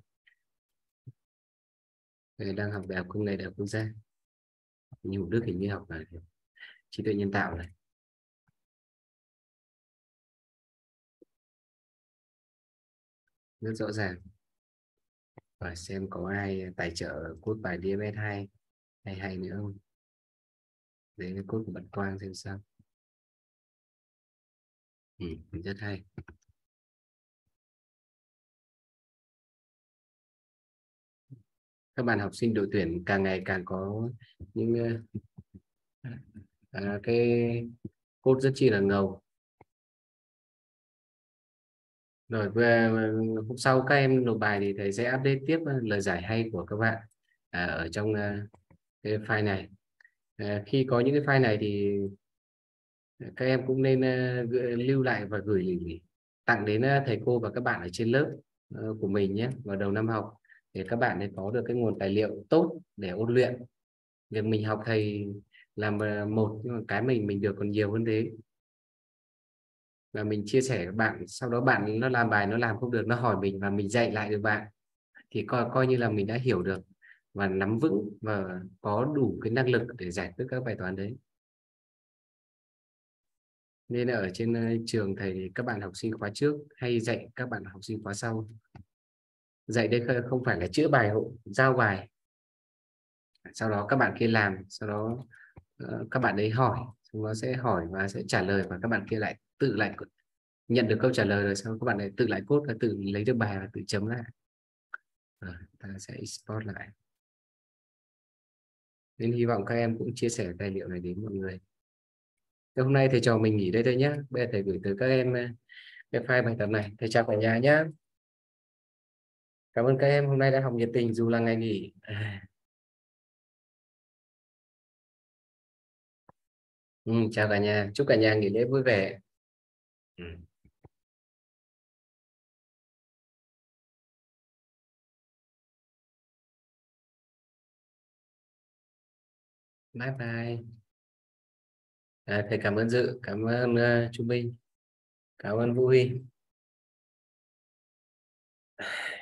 [SPEAKER 1] Người đang học đại học công nghệ đại học quốc gia. Anh Hùng Đức hình như học là trí tuệ nhân tạo này, rất rõ ràng. Và xem có ai tài trợ cốt bài DMS 2 hay hay nữa không. Đấy là cốt của bạn Quang xem sao. Rất hay. Các bạn học sinh đội tuyển càng ngày càng có những cái cốt rất chi là ngầu. Rồi về hôm sau các em nộp bài thì thầy sẽ update tiếp lời giải hay của các bạn ở trong cái file này. Khi có những cái file này thì các em cũng nên lưu lại và gửi tặng đến thầy cô và các bạn ở trên lớp của mình nhé vào đầu năm học, để các bạn có được cái nguồn tài liệu tốt để ôn luyện. Việc mình học thầy làm một, nhưng mà cái mình được còn nhiều hơn thế. Và mình chia sẻ với bạn, sau đó bạn nó làm bài nó làm không được nó hỏi mình và mình dạy lại được bạn, thì coi như là mình đã hiểu được và nắm vững và có đủ cái năng lực để giải quyết các bài toán đấy. Nên là ở trên trường thầy, các bạn học sinh khóa trước hay dạy các bạn học sinh khóa sau. Dạy đây không phải là chữa bài hộ, giao bài, sau đó các bạn kia làm, sau đó các bạn ấy hỏi, nó sẽ hỏi và sẽ trả lời, và các bạn kia lại tự lại nhận được câu trả lời rồi sau các bạn lại tự lại code và tự lấy được bài và tự chấm lại. Rồi, ta sẽ export lại. Nên hy vọng các em cũng chia sẻ tài liệu này đến mọi người. Thế hôm nay thầy trò mình nghỉ đây thôi nhé. Bây giờ thầy gửi tới các em cái file bài tập này. Thầy chào cả nhà nhé. Cảm ơn các em hôm nay đã học nhiệt tình dù là ngày nghỉ. Chào cả nhà. Chúc cả nhà nghỉ lễ vui vẻ. Ừ, bye bye. Thầy cảm ơn Dự, cảm ơn Trung Minh, cảm ơn Vũ Huy.